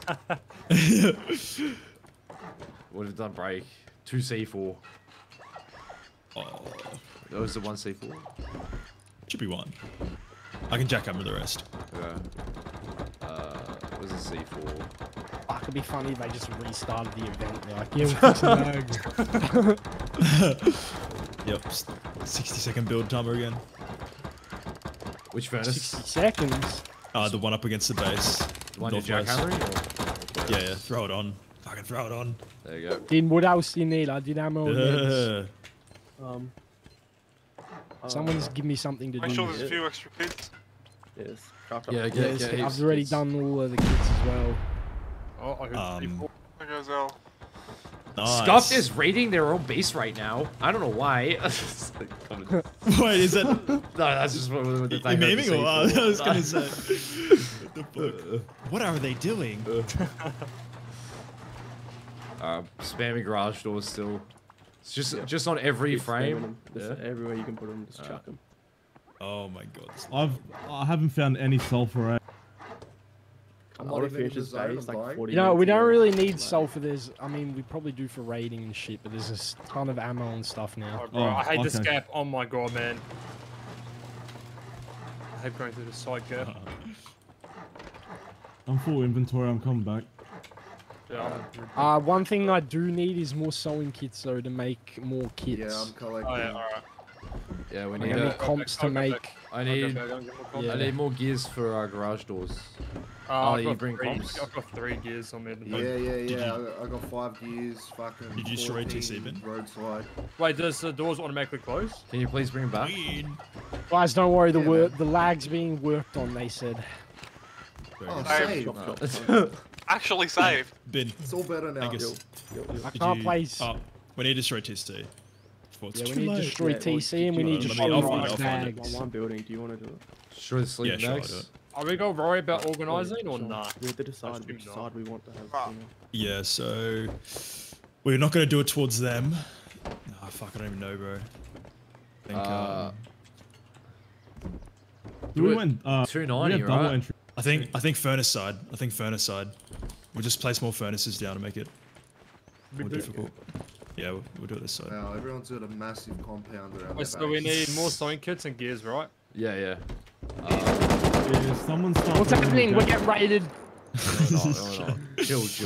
Would have done break. Two C four. Oh, That was the one C four. should be one. I can jack up with the rest. Yeah. Uh, it was a C four. Fuck, it'd be funny if they just restarted the event. They're like, yeah, we're fixing lags. Yep. s- sixty second build timer again. Which furnace? sixty seconds. Uh, the one up against the base. The one you northwest. jackhammering? Yeah, yeah. Throw it on. Fucking throw it on. There you go. Dean, what else do you need? I did ammo and meds. Uh, Um. Someone's give me something to Make do. sure there's a few extra kids. Yes. Craft up Yeah, the- get- Yes, get heaps I've of already kids. done all of the kits as well. Oh, I heard Um, people. There goes Al. nice. Scuffed is raiding their own base right now. I don't know why. no, Wait, is that? that's just what, what the You thing heard memeing the or what? C four. I was gonna say. What the fuck? What are they doing? Uh, spamming garage doors still. It's just Yeah. just on every Keep spamming frame. them. Just Yeah. everywhere you can put them, just chuck them. Oh my god. I've I haven't found any sulfur. I'm I not would even in finish the this zone, base I'm like dying. forty You know, we minutes don't ago. really need Like, sulfur. There's, I mean, we probably do for raiding and shit, but there's a s- ton of ammo and stuff now. Oh, bro, Oh, I hate this okay. gap. Oh my god, man. I hate going through the side gap. I'm full inventory. I'm coming back. Yeah, I'm- Uh, one thing I do need is more sewing kits, though, to make more kits. Yeah, I'm collecting. Oh yeah, alright. Yeah, we I need need a, comps to I'll go make. back. I I'll go need back, I'll get more comps. Yeah. I need more gears for our garage doors. Uh, Oh, I've you got bring three, comps. I've got three gears on me at the Yeah, moment. yeah, Did yeah. you- I, got, I got five gears. Fucking. Did you destroy T C, fourteen Ben? roadside. Wait, does the doors automatically close? Can you please bring them back? Queen. Guys, don't worry. The Yeah, work, man. the lag's being worked on. They said. Very Oh, good. Hey. save. Chop, chop, chop. Actually saved. Ben, It's all better now. Angus, I did can't you- play. s- Oh, we need to destroy T C. Before it's Yeah, we too need to late. destroy Yeah, T C well, and we do need you to wanna- destroy I'll find it, large I'll find it. bags. On one building, do you want to do it? Destroy the Yeah, sleeping sure, I'll bags. do it. Are we gonna worry about Oh, organising or sure. not? We have to decide assume which not. side we want to have. Ah. You know. Yeah, so we're not gonna do it towards them. Oh fuck, I don't even know, bro. I think, Uh, um, Do we it went uh, two we ninety, have double right? entry. I think I think furnace side. I think furnace side. We'll just place more furnaces down to make it more difficult. Yeah, we'll, we'll do it this side. Now everyone's got a massive compound around Wait, their so we base. need more sewing kits and gears, right? Yeah, yeah. Uh, Yeah, someone start What's building happening? a We gate. get raided. no, no, no, no. Chill, chill.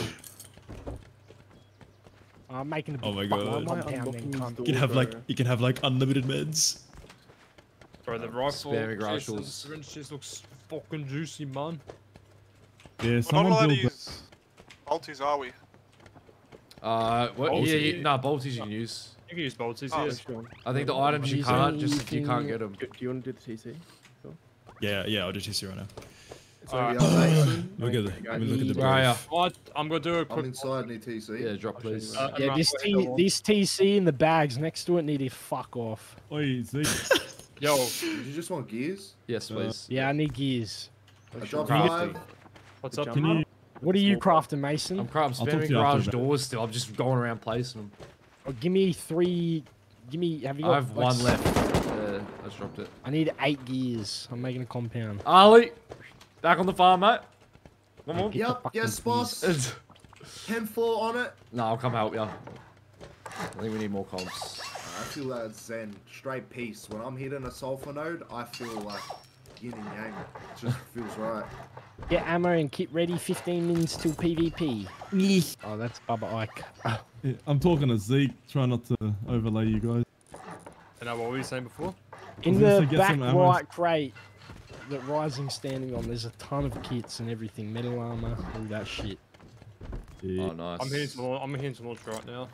I'm making a Oh my fuck God. my Why am I compound unlocking then, cunt. these You can have doors, like bro? you can have like unlimited meds. Bro, the rifle spamming garage chest and doors. syringe chest looks fucking juicy, man. Yeah, We're not someone allowed to build. use multis, are we? Uh, what? Bolty. Yeah, yeah, nah, bolties you can use. You can use bolts, Oh, yeah. Yeah, sure. I think the items you Use can't, just if you anything- can't get them. Do, do you want to do the T C? Yeah, yeah, I'll do T C right now. It's Alright. over here, Mason. Look at the, let me look at the Where are ya? brief. What? I'm gonna do a I'm quick. inside near T C. Yeah, drop please. Uh, Yeah, I'm this not- T this T C in the bags next to it need to fuck off. Oi, Zeke. Yo, Did you just want gears? Yes, please. Yeah, I need gears. I dropped Crafting. five. what's Good up, job. Can man? you? What are you Small crafting, Mason? I'm crap. I'm I'll talk spamming to you after garage that. doors still. I'm just going around placing them. Oh, give me three. Give me. Have you got? I have like, one s- left. Yeah, I just dropped it. I need eight gears. I'm making a compound. Ali, back on the farm, mate. Come on. the Yep, fucking yes, boss. ten four on it. No, I'll come help you. I think we need more comps. I feel that zen, straight peace. When I'm hitting a sulfur node, I feel like yin and yang. It just feels right. Get ammo and kit ready. fifteen minutes till PvP. Oh, that's Bubba Ike. Yeah, I'm talking to Zeke. Try not to overlay you guys. And uh, what were you saying before? In gonna the say get back some ammo. right crate that Rising's standing on, there's a ton of kits and everything. Metal armor, all that shit. Yeah. Oh, nice. I'm heading to launch. I'm heading to launch right now.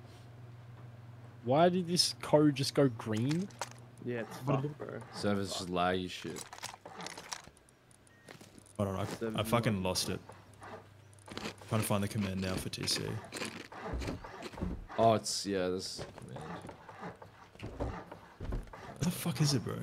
Why did this code just go green? Yeah, it's fucked, bro. Servers just laggy shit. Hold on, I, I fucking lost it. Trying to find the command now for T C. Oh, it's yeah. This command. What the fuck is it, bro?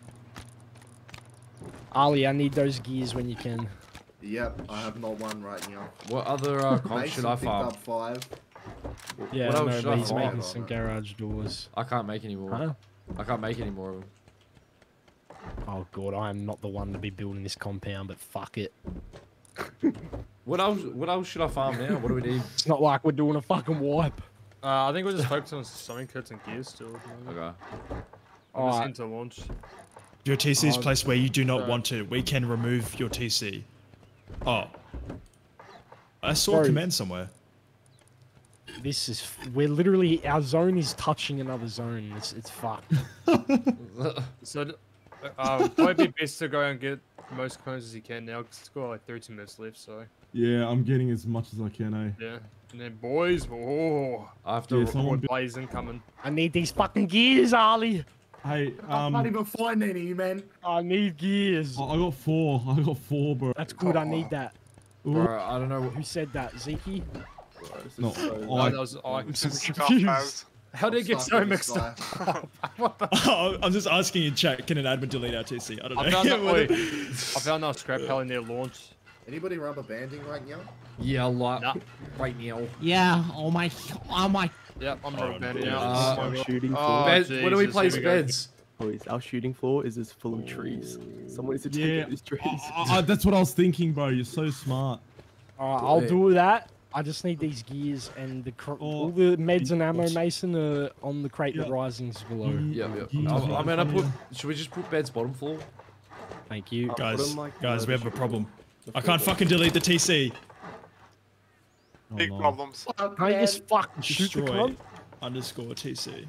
Ali, I need those gears when you can. Yep, I have not one right now. What other uh, comp should Mason I picked farm? up five. Yeah, What else no, should but I he's farm? making some garage doors. I can't make any more. Huh? I can't make any more of them. Oh god, I am not the one to be building this compound, but fuck it. What else? What else should I farm now? What do we need? It's not like we're doing a fucking wipe. Uh, I think we're just focusing on sewing kits and gears still. Okay. I'm just Alright. into launch. Your T C is Oh, placed where you do not uh, want to. We can remove your T C. Oh. I saw a Bro. command somewhere. This is we're literally our zone is touching another zone. It's it's fucked. So, uh, probably be best to go and get the most cones as you can now, because it's got like thirty minutes left. So, Yeah, I'm getting as much as I can, eh? yeah. And then boys, oh, I have to. Yeah, re- someone boy be- plays incoming. I need these fucking gears, Ali. Hey, I um, can't even find any, man. I need gears. I I got four. I got four, bro. That's good. I need that. Ooh, Bro, I don't know. Who said that, Zeke? Bro, this is No, so- Oh, I- that was I. I'm so Scuffed confused. has. How did it get Stuck so in the mixed sky. up? what the? Oh, I'm just asking in chat, can an admin delete our T C? I don't know. I found that. What Wait, it- I found that scrap hell in their launch. Anybody rubber banding right now? Yeah, like Nah. right now. Yeah. Oh my. Oh my. Yep, I'm Hold not on. banding Uh, out. Our shooting Oh, floor. Bed, where do we Jesus, place here we go. beds? Boys, our shooting floor is just full of trees. Someone needs to take Yeah. out these trees. I, I, that's what I was thinking, bro. You're so smart. Alright, I'll Wait. do that. I just need these gears and the cr- Oh, all the meds and ammo, what's- Mason, are on the crate Yeah. that risings below. Mm, Yep, yep. gears I'm, right I'm in gonna front put. of Should we just put beds bottom floor? Thank you. I'll put Guys, them, like, guys, uh, we have a the problem. floor- I can't fucking delete the T C. you. Oh, Big no. problems. Fuck, Can I man. just fucking shoot the Destroy cunt? underscore T C.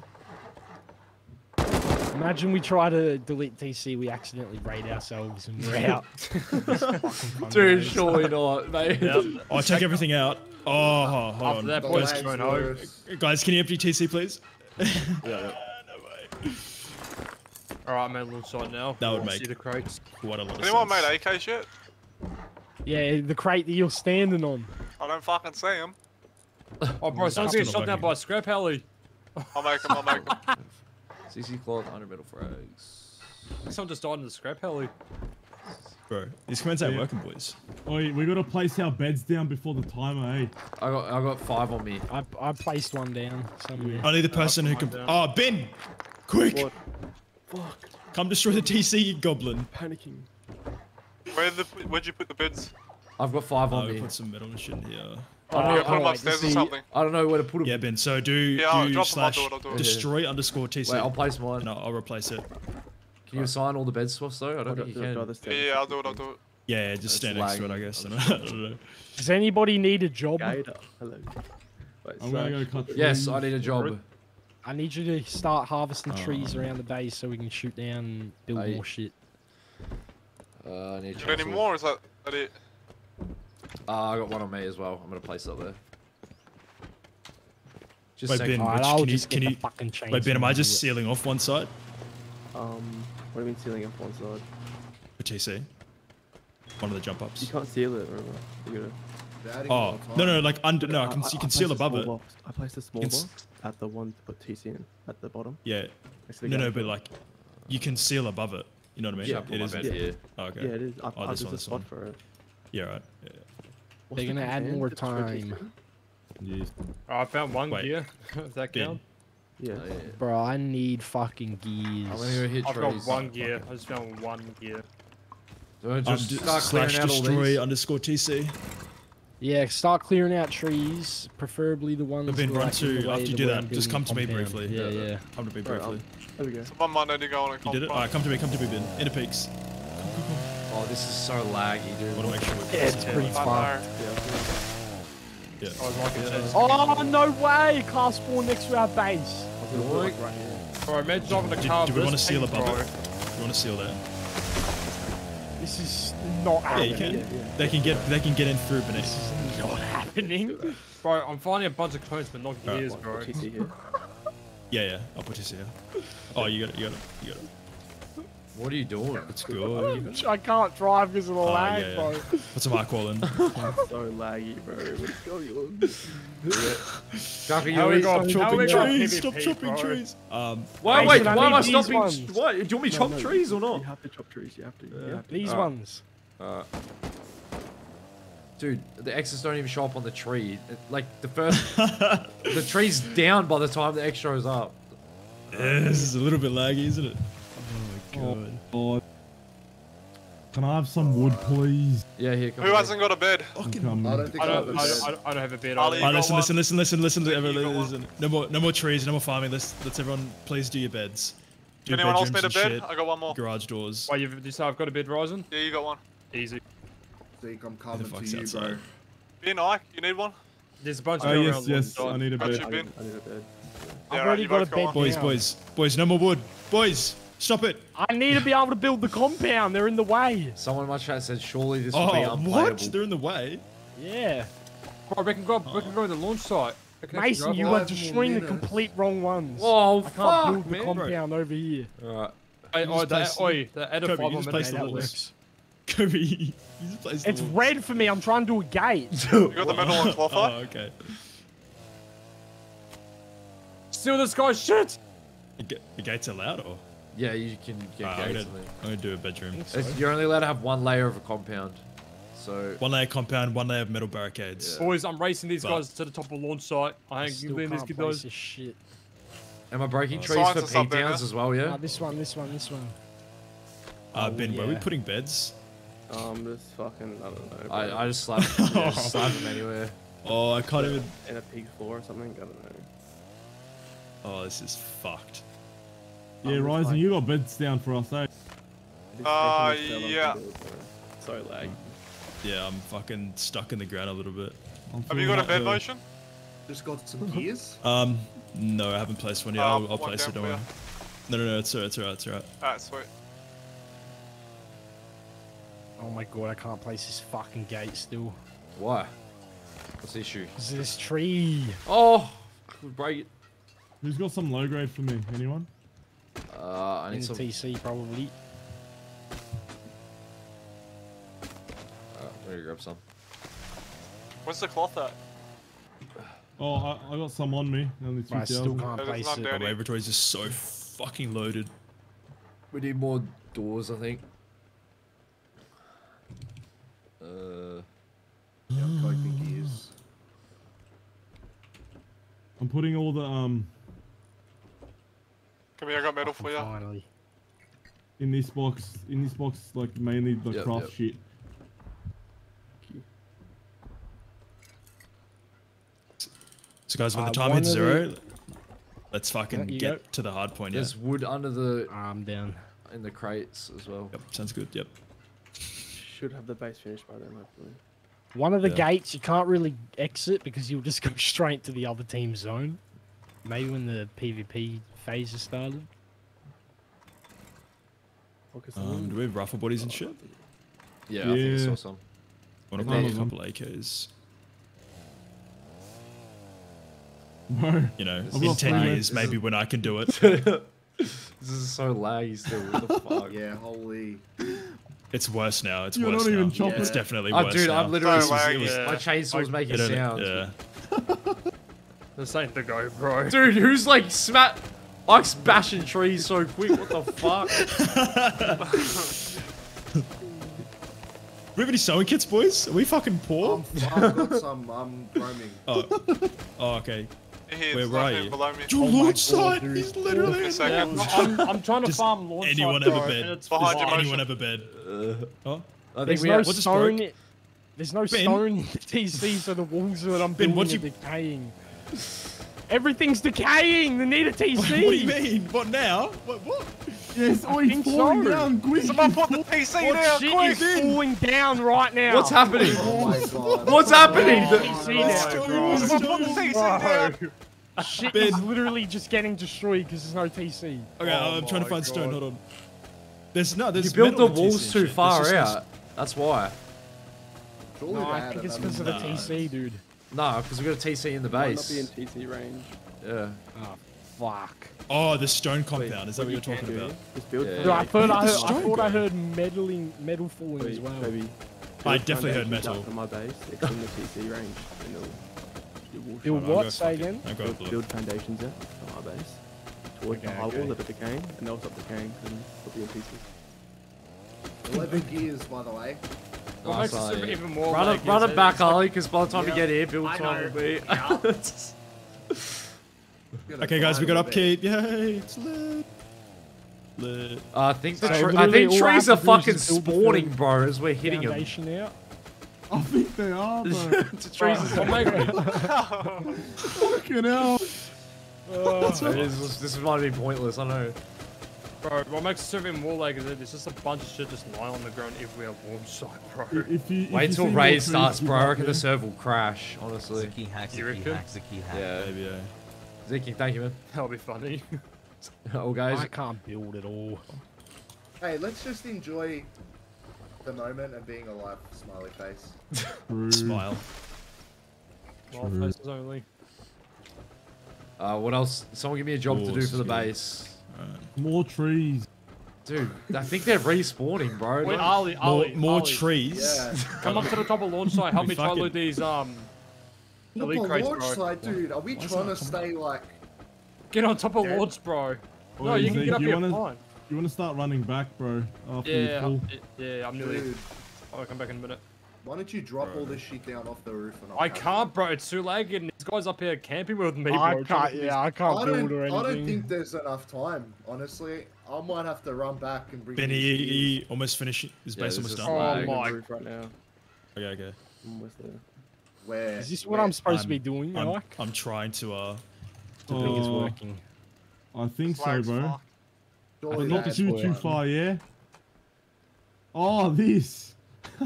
Imagine we try to delete T C, we accidentally raid ourselves and we're out. This fucking fun, Dude, guys. surely not, mate. Yep. Oh, take everything out. Oh, hold After on. that, The boys, lag's going home. worse. Guys, can you empty T C, please? Yeah, yeah. No way. Alright, I'm at a little side now. That would I'll make- See the crates. What a lot of Anyone sense. made A K shit? Yeah, the crate that you're standing on. I don't fucking see him. Oh, bro, someone's That's getting not shot down working. by a scrap heli. I'll make him, I'll make him. C C cloth, one hundred metal frags. Someone just died in the scrap heli. Bro, these comments ain't Yeah. working, boys. Oi, we gotta place our beds down before the timer, eh? I got, I got five on me. I, I placed one down somewhere. I need the person who can. down. Oh, Ben! Quick! What? Fuck. Come destroy the T C, you goblin. Panicking. Where the, where'd you put the bids? I've got five Oh, on we me. put some metal and shit in here. I don't know, Oh, put them alright, upstairs see- or something. I don't know where to put them. Yeah, Ben. So do Yeah, I'll do drop them, I'll slash do it, I'll do it. destroy underscore T C. Wait, I'll place mine. and I'll, I'll replace it. Can you assign all the bed swaps though? I I'll don't do- think you do- do can. other Yeah, stairs. yeah, I'll do it, I'll do it. Yeah, yeah, just It's stand next to it, I lagging. guess. I I'm don't, I don't know. Does anybody need a job? Gator. Hello. Wait, I'm gonna slash- go cut trees. Yes, I need a job. I need you to start harvesting Oh. trees around the base so we can shoot down and build I- more shit. Uh, I need a Do you need any chainsaw. more, or is that, that it? Uh, I got one on me as well. I'm gonna place it up there. Just Wait, sec- Ben, Alright, which- I'll can you- just can get you- the fucking chainsaw. Wait, Ben, am I and do just it. sealing off one side Um, what do you mean sealing up one side? for T C? One of the jump You ups. can't seal it, remember? You gotta. They're adding Oh, more no, time. no, like under. No, I I- can. I- You I can seal placed a above small it. Box. I placed a small You can s- box at the one to put T C in at the bottom. Yeah. next to the No, no, gate. but like, you can seal above it. You know what I mean? Yeah, put it my is. bed yeah. here. Oh, okay. Yeah, it is. I, Oh, I, this there's one, a this spot one. for it. Yeah, right. Yeah. What's They're the gonna add command more to destroy T C? time. Yes. Oh, I found one Wait. gear. Does that Ben. count? Yeah. Oh, yeah. Bro, I need fucking gears. I'm gonna go hit I've got trees. one gear. I just found one gear. Do I Um, just d- start clearing slash out all destroy these? underscore T C. Yeah, start clearing out trees, preferably the ones. But Ben, that are, run like, in the to- way after you the do way that, I'm just building come to me the compound. briefly. Yeah, Yeah, yeah. Come to me Right, briefly. There we go. Someone might need to go on a You did it? comp- Alright, come to me, come to me, Ben. Inner peaks. Oh, this is so laggy, dude. Want to make sure we're Yeah, it's pretty I fucked. know. Yeah. I was like, yeah. Oh no way! Car spawn next to our base. I was gonna put it, like, right here. Bro, imagine driving a Do, car. do we want to this seal big, above bro. it? You want to seal that? This is not Yeah, you happening. can. yeah, yeah. They can get. They can get in through beneath. This is not happening. Bro, I'm finding a bunch of cones, but not Alright. gears, What, bro. put T C here. Yeah, yeah. I'll put this here. Oh, you got it. You got it. You got it. What are you doing? It's good. I can't drive because of the Oh, lag, yeah. bro. What's am I calling? So laggy, bro. What's going on? Gaka, How you we eat- got- Stop how we chopping got trees. P V P, Stop chopping bro? trees. Um, Why, Hey, wait, should I why am I leave these stopping? ones? What? Do you want me to No, chop no, trees or not? You have to chop trees. You have to. You Yeah. have to. These Alright. ones. Uh, dude, the X's don't even show up on the tree. It- like, the first... the tree's down by the time the X shows up. yeah, this is a little bit laggy, isn't it? Oh my god. Oh, can I have some wood, please? Yeah, here, come Who on. hasn't got a bed? I'm Fucking. coming. I don't think I I, don't, I don't, I don't, I don't have a bed. Ali, either. Alright, got listen, one. listen, listen, listen, listen, listen. You Everyone, got one. listen. No more, no more trees, no more farming. Let's, let's everyone please do your beds. Do Anyone else bedrooms need a and bed? shit, I got one more. Garage doors. Why, you've, you say I've got a bed, Ryzen? Yeah, you got one. Easy. Zeke, I'm Who coming the to fuck's you, outside? bro. Ben, Ike, you need one? There's a bunch Oh of yes, around yes. one I side. need a Got bed. you, I Ben. need, I need a bed. Yeah, I've right, already you got a both got bed one. Boys, down. boys, boys, no more wood. Boys, stop it. I need to be able to build the compound. They're in the way. Someone in my chat said, surely this will be Oh, unplayable. what? They're in the way. Yeah. Bro, we can go, we can go to the launch site. We can actually Mason, drive you away. are destroying the complete wrong ones. Oh, I can't fuck, build the man. compound over here. Alright. Hey, You oh, just the, placed- oi, the add a Kobe, five you more just minutes. placed Okay, the that walls. works. Kobe, you just placed the It's walls. red for me. I'm trying to do a gate. You got the metal and cloth Oh, eye? okay. Steal this guy's shit! The ga- the gates are loud, or? Yeah, you can get Alright, I'm gates gonna, in there. I'm gonna do a bedroom. It's- You're only allowed to have one layer of a compound. So, One layer compound, one layer of metal barricades. Boys, I'm racing these But- guys to the top of the launch site. I I ain't still giving these can't kids place those. this shit. am I breaking Uh, trees Science for and stuff peak there, downs yeah? as well, yeah? Ah, this one, this one, this one. Uh, Oh, Ben, were we yeah. putting beds? Um, just fucking. I don't know. Bro. I, I just slap, yeah, just slap them anywhere. Oh, I can't even. in a pig floor or something. I don't know. Oh, this is fucked. Yeah, I'm just Ryzen, like- you got beds down for us, eh? This Uh, taking this so yeah. long to build, bro. So lag. Yeah, I'm fucking stuck in the ground a little bit. I'm Have you filling got a up bed the- motion? Just got some gears. Um, no, I haven't placed one yet. Uh, I'll, I'll one place down it. Don't for worry. No, no, no, it's alright, it's alright, it's alright. Alright, sweet. Oh my god, I can't place this fucking gate still. Why? What's the issue? Because of this tree. Oh! Break it. Who's got some low grade for me? Anyone? Uh, I In need the some... T C, probably. Uh, I'm gonna grab some. Where's the cloth at? Oh, I, I got some on me. Only two But I still thousand. can't No, there's place none it. down My here. inventory is just so fucking loaded. We need more doors, I think. Uh, Yeah, I'm collecting gears. I'm putting all the um Come here, I got metal for you. Finally. in this box. In this box, like mainly the Yep, craft yep. shit. So, guys, when Uh, the time one hits of zero, let's fucking Yeah, you get go. to the hard point. Yeah. there's wood under the... Arm down. in the crates as well. Yep, sounds good. Yep. Should have the base finished by then, hopefully. One of the Yeah. gates you can't really exit because you'll just go straight to the other team's zone. Maybe when the PvP phase is started. Focus Um, on- do we have rifle bodies and shit? Yeah, I think I Yeah. saw some. Want to None play a of them. couple A Ks? Bro, You know, This in is ten fine. years, maybe when I can do it. This is so laggy still. What the fuck? Yeah, holy. It's worse now. It's You're worse not even now. chopping It's it. definitely Oh, worse dude, now. I'm literally... So it was- laggy. my chainsaw's I- making I don't- sounds. Yeah. This ain't the go, bro. Dude, who's like smack... Ike's bashing trees so quick, what the fuck? We have any sewing kits, boys? Are we fucking poor? Um, I've got some. I'm roaming. Oh. Oh, okay. Here, Where there's were nothing you? below me. Your Oh my launch God, site! dude. He's literally... Give me a second. Yeah, I'm, I'm trying to Just farm launch anyone site, have a bro, bed? and it's Behind Does your fine. anyone motion. have a bed? Oh? I think There's we no have... what just stone. broke? There's no Ben? stone in the T C, so the walls that I'm Ben, building what are you- decaying. Everything's decaying. They need a T C. What do you mean? What now? What? What? yes, oh, think he's falling so. down, quick. Someone put the P C What down, shit quick! is falling down right now? What's happening? Oh my god. What's happening? Oh, T C now, Still- bro. still- Someone put the P C Bro. down! Shit Ben. is literally just getting destroyed because there's no T C. Okay, Oh I'm trying to my find stone. God. Hold on. There's no. There's You built metal the in T C walls and too shit. far There's just- out. That's why. Surely No, they I had think it, it's I because of mean, the Nah. T C, dude. No, because we got a T C in the Might not be in base. T C range. Yeah. Oh, fuck. Oh, the stone compound. Is that what you're talking Yeah, about? Just build. Yeah. Dude, I thought I heard, I Stone thought I go. heard meddling, metal falling as Wait, well. Kobe, I build definitely heard foundations metal. up from my base, extend the P C range, and it'll, it will Build shut I'll what? go Say fuck it. again? I'll go build, blue. build foundations out from our base towards the Okay, high okay. wall that are decaying, and they'll stop decaying and put you in pieces. eleven gears, by the way. What Nice, makes it super Ali. even more Run like it, run is it back, it's like- Ali, because by the time Yeah, we get here, build I time will know. be. Gonna Okay, guys, we got find a bit. upkeep. Yay, it's lit. Lit. I think the So tre- I literally think all I trees have are to do is fucking just build the spawning, third bro, as we're hitting them. Foundation out. I think they are, bro. The trees are What makes- Fucking hell. This, this might be pointless, I know. Bro, what makes it super even more like is that there's just a bunch of shit just lying on the ground if we have warm side, bro. If you, if Wait you till see more raid trees, starts, give bro. I up, reckon yeah. the server will crash, honestly. Ziki hacks, You Ziki reckon? hacks, Ziki hacks. Yeah. Maybe, yeah. Ziki, thank you, man. That'll be funny. Oh, guys. I can't build at all. Hey, let's just enjoy the moment of being alive. Smiley face. True. Smile. Small True. faces only. Uh, what else? Someone give me a job to do for the Awesome. base. More trees. Dude, I think they're respawning, bro. Wait, Don't- Ali, More, Ali, more Ali, trees. Yeah. come up to the top of launch site. Help We me try to fucking- loot these um Top elite of crates, launch bro. side, dude. Are we Why is trying that to coming? stay like? Get on top of Dead? launch, bro. No, Oi, you can Zeke, get up you here wanna- fine. You want to start running back, bro? After Yeah, you're full? yeah, yeah, I'm nearly. Dude, I'll come back in a minute. why don't you drop all this shit down off the roof? And I'll I catch can't, bro. It's too laggy, and these guys up here camping with me, bro. I trying can't, to get yeah, I it? can't I build don't, or I don't anything. think there's enough time, honestly. I might have to run back and bring. Benny these gears. he almost finished. His Yeah, base this almost is done. Oh lag. my- On the roof right now. Okay, okay. I'm almost there. Where? Is this what where- I'm supposed to I'm- be doing, I'm, like? I'm trying to, uh... I think it's Oh. working. I think so, Flag's bro. fucked. Surely But not that's too, what- too far, yeah? Oh, this.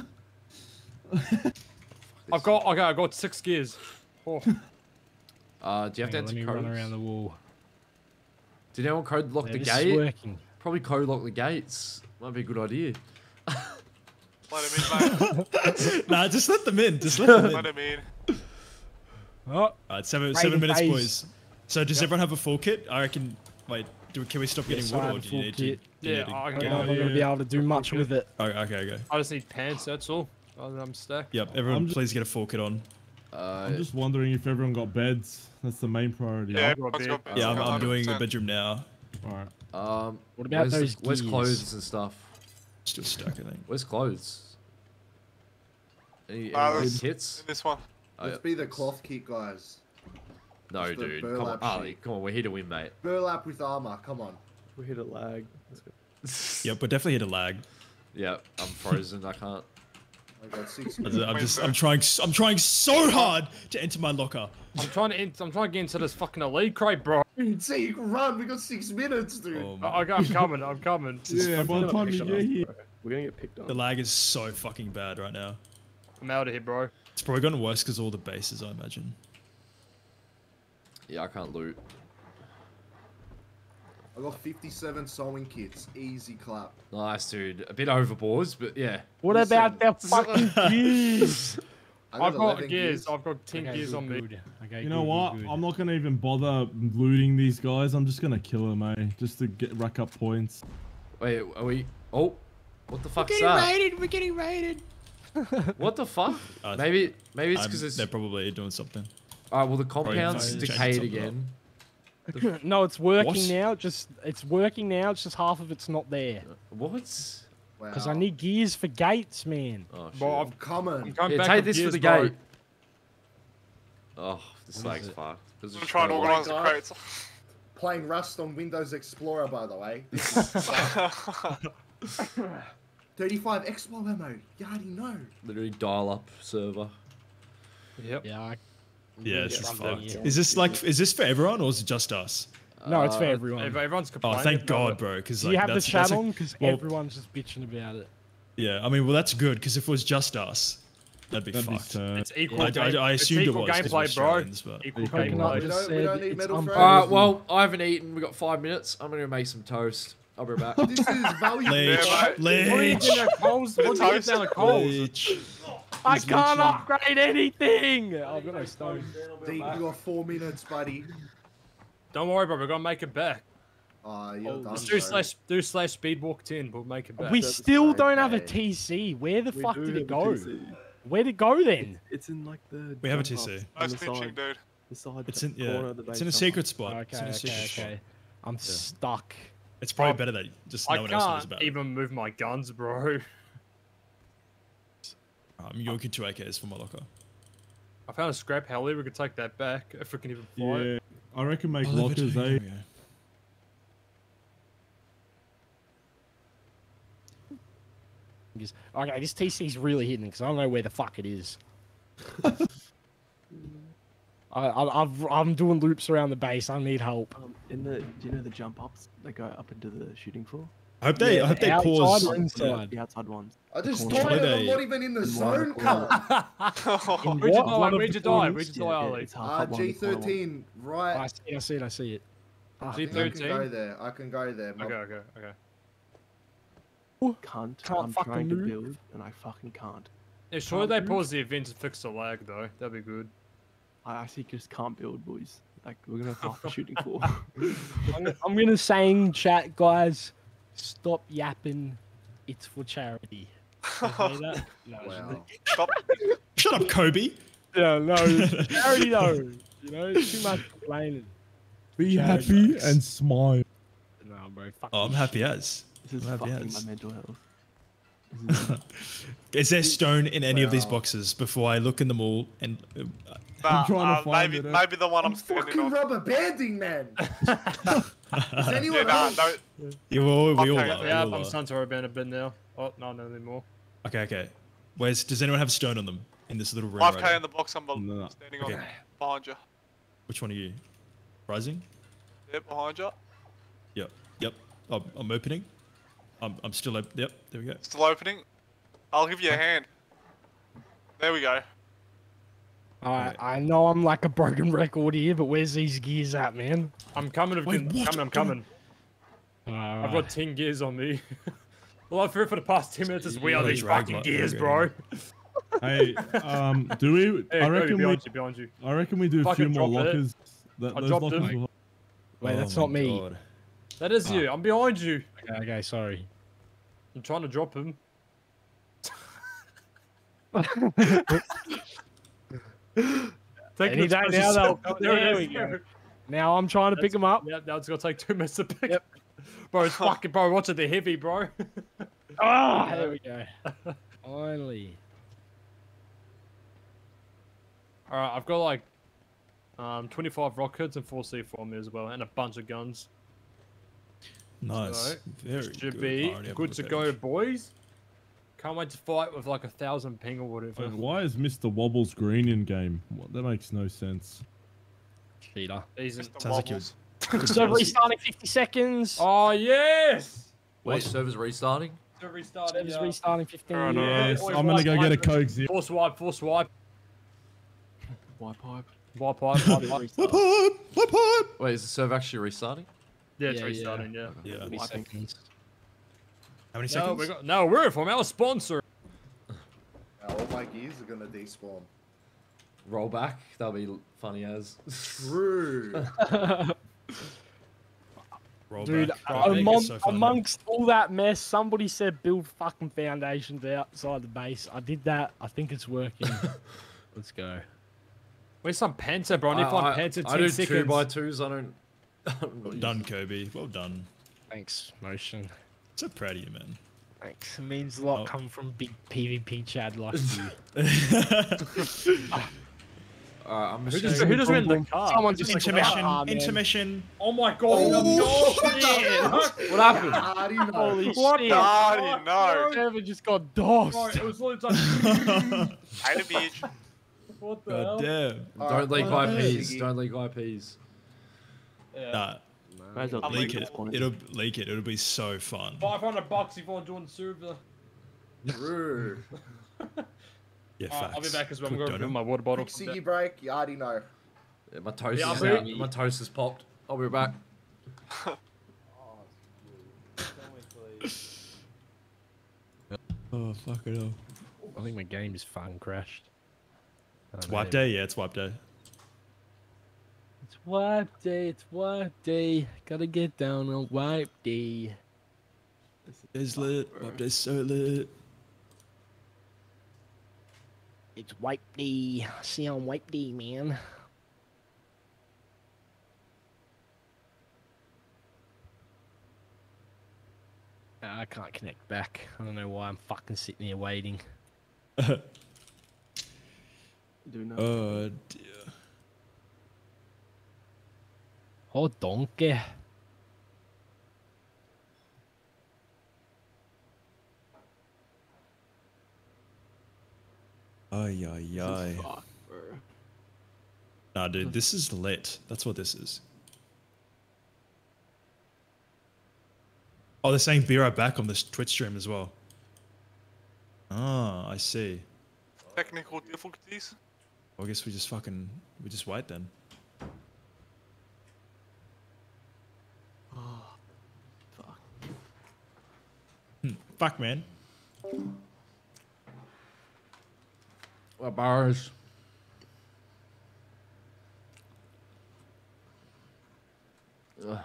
I've got, okay, I got six gears. Oh, Uh, do you have to Hang on, let enter me codes? run around the wall. Did anyone code lock Yeah, the this is gate? working. Probably code lock the gates. Might be a good idea. Let him in, mate. Nah, just let them in. Just let them in. Let him in. Oh, Alright, seven, Raiding seven minutes, phase. boys. So does everyone have a full kit? I reckon... Wait, do, can we stop getting yes, I wood, have or a do you full need to... kit. do you Yeah, need to I get can- I'm not out? going to be able to do much with it. Oh, okay, okay. I just need pants, that's all. Other than I'm stacked. Yep, everyone I'm just- please get a full kit on. Uh, I'm just wondering if everyone got beds. That's the main priority. Yeah, got a everyone's got bed. Yeah, I'm, I'm doing the one hundred percent. bedroom now. Alright. um, What about where's, those where's gears? clothes and stuff? Still stuck, I think. Where's clothes? Any, any Uh, like there's- kits? In this one. Oh, Let's yeah. be the cloth kit guys. No, It's the dude. Come on, burlap Ali. sheet. Come on, we're here to win, mate. Burlap with armor. Come on. We hit a lag. Let's go. Yep, but definitely hit a lag. Yeah, I'm frozen. I can't. I got six. I'm minutes. just, I'm trying, I'm trying so hard to enter my locker. I'm trying to, ent- I'm trying to get into this fucking elite crate, bro. Dude, see, you can run. We got six minutes, dude. Oh I, my- I, I'm coming, I'm coming. Yeah, by the We're time gonna you get get picked here. on, bro. We're gonna get picked The on. lag is so fucking bad right now. I'm out of here, bro. It's probably gotten worse because all the bases, I imagine. Yeah, I can't loot. I got fifty-seven sewing kits. Easy clap. Nice, dude. A bit overboard, but yeah. What Listen. about the fucking gears? I I've got eleven gears. I've got ten Okay, gears good, on me. good. Okay, You know good, what? good, good. I'm not gonna even bother looting these guys. I'm just gonna kill them, eh? Just to get rack up points. Wait, are we? Oh, what the fuck's that? raided. We're getting raided. What the fuck? Uh, maybe, maybe it's I'm- because it's. They're probably doing something. Alright, well the compound's changing decayed something up. again. No, it's working What? now. Just it's working now. It's just half of it's not there. What? Wow. Because I need gears for gates, man. Oh shit. Bro, I'm coming. I'm going Yeah, back take with this for gears, the bro. gate. Oh, this lag's fucked. This is I'm trying to straight organise the God. crates. Playing Rust on Windows Explorer, by the way. This is thirty-five expo ammo. You already know. Literally dial-up server. Yep. Yeah. I, Yeah, this Yeah, is I'm fucked. done, Is this like, is this for everyone or is it just us? no, it's for Uh, everyone. If everyone's Oh, complaining. thank about God, it- bro. Because Do like, you have the that's, chat that's a- on? Because well- everyone's just bitching about it. Yeah, I mean, well, that's good because if it was just us, that'd be That'd be fucked. sad. It's equal. I, I, game- I it's assumed it equal was 'cause we're gameplay, bro. Australians, but Equal Coconut gameplay. We just don't- we said don't need it's metal frames. unfair. Alright, well, I haven't eaten. We got five minutes. I'm gonna make some toast. I'll be right back. This is valuable. Leech, Yeah, What are you leech, getting at Coles? What are you getting down at Coles? leech. I He's can't leeching. upgrade anything. I've got no stone. Deep, you got four minutes, buddy. Don't worry, bro. We're gonna make it back. Oh, you're Oh, done, Let's do bro. slash do slash speed walk ten. We'll make it back. We That's still don't have a okay. T C. Where the We fuck do did have it a go? T C. Where'd it go then? It's in like the. We have a jump T C. ups No on the snitching, side. dude. The side It's j- in yeah. corner of the It's base in a jump secret up. spot. It's Okay, in a secret okay, spot. okay. I'm stuck. It's probably Oh, better that just I no one else knows can't about it. even move my guns, bro. I'm yoking two A Ks for my locker. I found a scrap heli. We could take that back if we can even fly. it. Yeah, I reckon make Oh, level lockers, two, eh? there we go. Just- Okay, this T C's really hidden because I don't know where the fuck it is. I, I, I've, I'm doing loops around the base. I need help. Um, in the, do you know the jump ups that go up into the shooting floor? I hope they. Yeah, I hope they outside pause. or inside? The outside ones. I just corner. died and I'm Holiday. not even in the In one of zone, the cunt. Oh, In Where'd you what? die? One of Where'd the you die? corners. Where'd you Yeah, die, yeah, Ali? it's half Uh, up one of G the corner ones. thirteen, I right. see it. I see it. I see it. Ah, G I can thirteen? go there. I can go there. Okay, okay, okay. Cunt. Can't I'm fucking trying to move. build and I fucking can't. Yeah, sure Can't they move. pause the event to fix the lag though. That'd be good. I actually just can't build, boys. Like we're gonna fight for shooting floor. I'm, gonna- I'm gonna say in chat, guys, stop yapping. It's for charity. Can I say that? No, Wow. Stop. Shut up, Kobe. no, no, it's for charity though. You know, it's too much complaining. Be Charity happy bucks. and smile. No, bro. Fuck Oh, I'm this happy shit. as. This is I'm happy fucking as. my mental health. This is- Is there stone in any of these Wow. boxes before I look in them all and uh, Nah, trying to uh, find maybe, it, eh? maybe the one I'm, I'm standing fucking on. rubber banding, man. Is Yeah, anyone nah, else? no, you all, we all Okay, are. we Yeah, all I'm are. Suntory band a bit now. Oh, no, no anymore. Okay, okay. Where's does anyone have stone on them in this little room? five right K here? in the box I'm bel- No. standing Okay. on behind you. Which one are you? Rising? Yep, behind you. Yep. Yep. I'm, I'm opening. I'm I'm still op- Yep. There we go. Still opening. I'll give you a hand. There we go. I, I know I'm like a broken record here, but where's these gears at, man? I'm coming, I'm Wait, coming, what? I'm coming. I've got ten gears on me. All I've heard for the past ten minutes is we are Yeah, these drag fucking lot, gears, okay. bro. Hey, um, do we? Hey, I Cody, reckon we. behind you, behind you. I reckon we do a few Fucking more drop it. lockers. That, I those dropped lockers him. will- Wait, Oh that's my not me. God. That is you. I'm behind you. Okay, okay, sorry. I'm trying to drop him. Take Any it day as now, a- they'll- There there it we is. go. Now I'm trying to pick them up. Yeah, now it's gonna take two minutes to pick up. Bro, it's fucking, bro, watch it, they're heavy, bro. Ah, there we go. Finally. Alright, I've got like um, twenty-five rockets and four C four on me as well, and a bunch of guns. Nice. So, Very Should good. be I already have good my to page. go, boys. Can't wait to fight with like a thousand ping or whatever. Wait, why is Mister Wobbles green in game? What, that makes no sense. Cheater. Decent. Mister Sounds like you- Wobbles. So restarting fifty seconds. Oh yes! Wait, server's restarting? So restarting. Server's Yeah. restarting fifteen. Oh, no. Yes, Always I'm gonna go wipe get a pipe. Coke Zero. Force wipe, force wipe. White pipe. Wipe pipe, wipe pipe. My pipe! My pipe! Wait, is the server actually restarting? Yeah, it's Yeah, yeah. restarting, yeah. Yeah. fifty seconds. How many No, seconds? we got, no, we're from our sponsor. Now, all my gears are gonna despawn. Roll back? That'll be funny as. True. Roll Dude, back. uh, Roll back. among, It's so fun. amongst all that mess, somebody said build fucking foundations outside the base. I did that. I think it's working. Let's go. Where's some Panther, bro? I need to find Panther I ten do seconds. two by twos. I don't. Well done, Kobe. Well done. Thanks, Motion. So proud of you, man. Thanks. It means a lot Oh. coming from big PvP Chad like you. Alright, I'm Who just. just, gonna- who just ran in the car? Someone just Intermission. Ah, man. Intermission. Oh my god! Oh, no, shit! What happened? How do you know? Holy What shit. the Already fuck, know. bro? Trevor just got Bro, dossed. it was literally like, Hey, the bitch. what the God hell? damn. Don't leak Alright, I Ps. Siggy. Don't leak I Ps. Yeah. Nah, Might as well I'll leak leak leak it. this point. It'll leak it. It'll be so fun. five hundred bucks if I join the server. True. Yeah, Alright, facts. I'll be back as well. I'm Quick going to donut. fill my water bottle. Quick ciggy break. You already know. Yeah, my toast Yeah, is I'll out. be- My toast is popped. I'll be back. Oh, fuck it all. I think my game is fucking crashed. It's wipe day? Yeah, it's wipe day. It's Wipe day, it's wipe day. Gotta get down on wipe day. It's lit. Wipe day so lit. It's wipe day. See you on wipe day, man. I can't connect back. I don't know why I'm fucking sitting here waiting. Do know. Oh dear. Oh, donkey. Ay ay ay. Fuck, bro. Nah, dude, this is lit. That's what this is. Oh, they're saying be right back on this Twitch stream as well. Ah, I see. Technical difficulties. Well, I guess we just fucking we just wait then. Oh, fuck. Hmm, fuck, man. What bars? Ugh.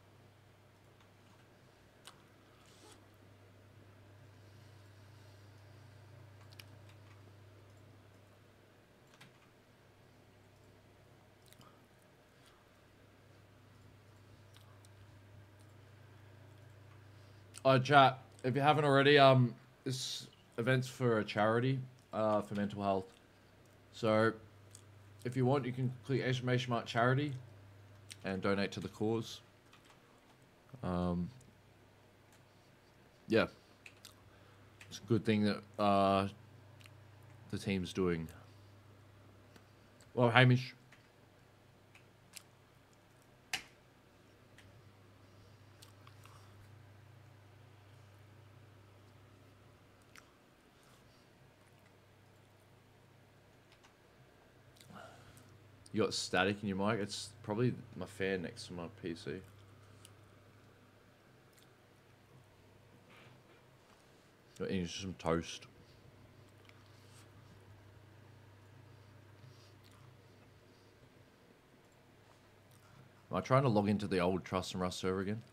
Oh, chat, if you haven't already, um, this event's for a charity, uh, for mental health. So, if you want, you can click exclamation mark charity and donate to the cause. Um, yeah. It's a good thing that, uh, the team's doing. Well, Hamish. You got static in your mic? It's probably my fan next to my P C. Got eating some toast. Am I trying to log into the old Trust and Rust server again?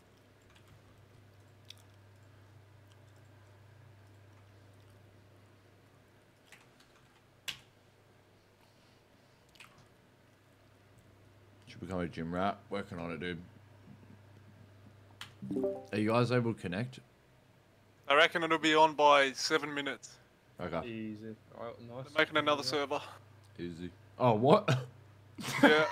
Should become a gym rat. Working on it, dude. Are you guys able to connect? I reckon it'll be on by seven minutes. Okay. Easy. Alright, nice. They're making another server. Easy. Oh, what? Yeah.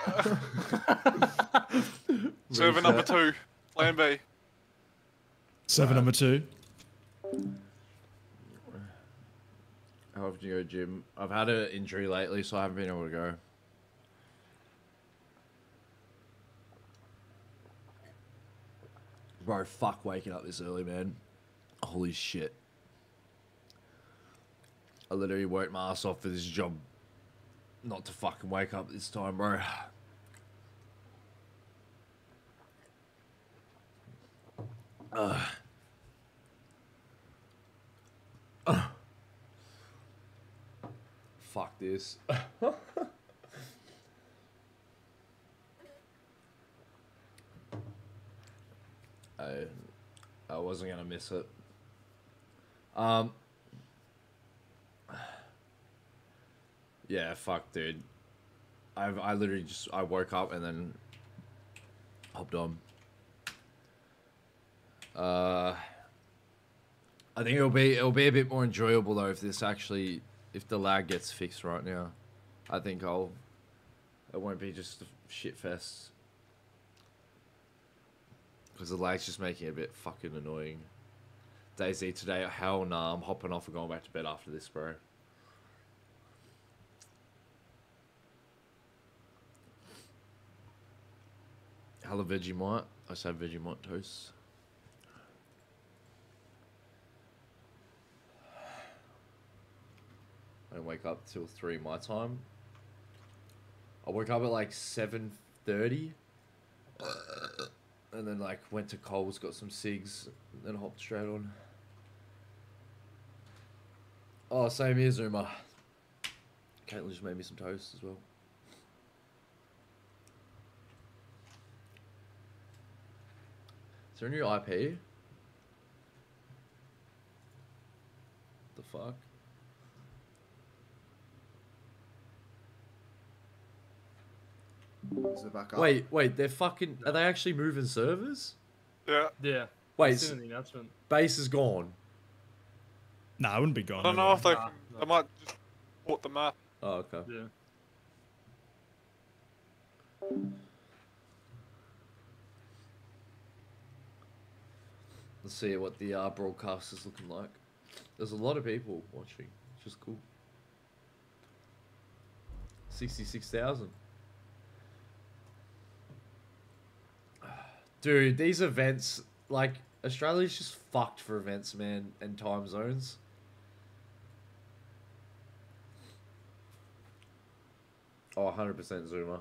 Server number two. Plan B. Server number two. How often do you go to gym? I've had an injury lately, so I haven't been able to go. Bro, fuck waking up this early, man. Holy shit. I literally worked my ass off for this job. Not to fucking wake up this time, bro. Ugh. Ugh. Fuck this. I, I wasn't gonna miss it. Um. Yeah, fuck, dude. I've I literally just I woke up and then hopped on. Uh. I think it'll be it'll be a bit more enjoyable though if this actually if the lag gets fixed right now. I think I'll. It won't be just a shit fest. Because the lag's just making it a bit fucking annoying. DayZ today, hell nah, I'm hopping off and going back to bed after this, bro. Hello Vegemite. I just have Vegemite toast. I don't wake up till three my time. I woke up at like seven thirty. And then like went to Coles, got some cigs, and then hopped straight on. Oh, same here, Zuma. Caitlin just made me some toast as well. Is there a new I P? The fuck? Is it back up? Wait, wait, they're fucking... Are they actually moving servers? Yeah. Yeah. Wait, I've seen s- in the announcement. base is gone. Nah, I wouldn't be gone. I don't know if they, Nah, they might just port the map. Oh, okay. Yeah. Let's see what the uh, broadcast is looking like. There's a lot of people watching, which is cool. sixty-six thousand. Dude, these events, like, Australia's just fucked for events, man, and time zones. Oh, one hundred percent Zoomer.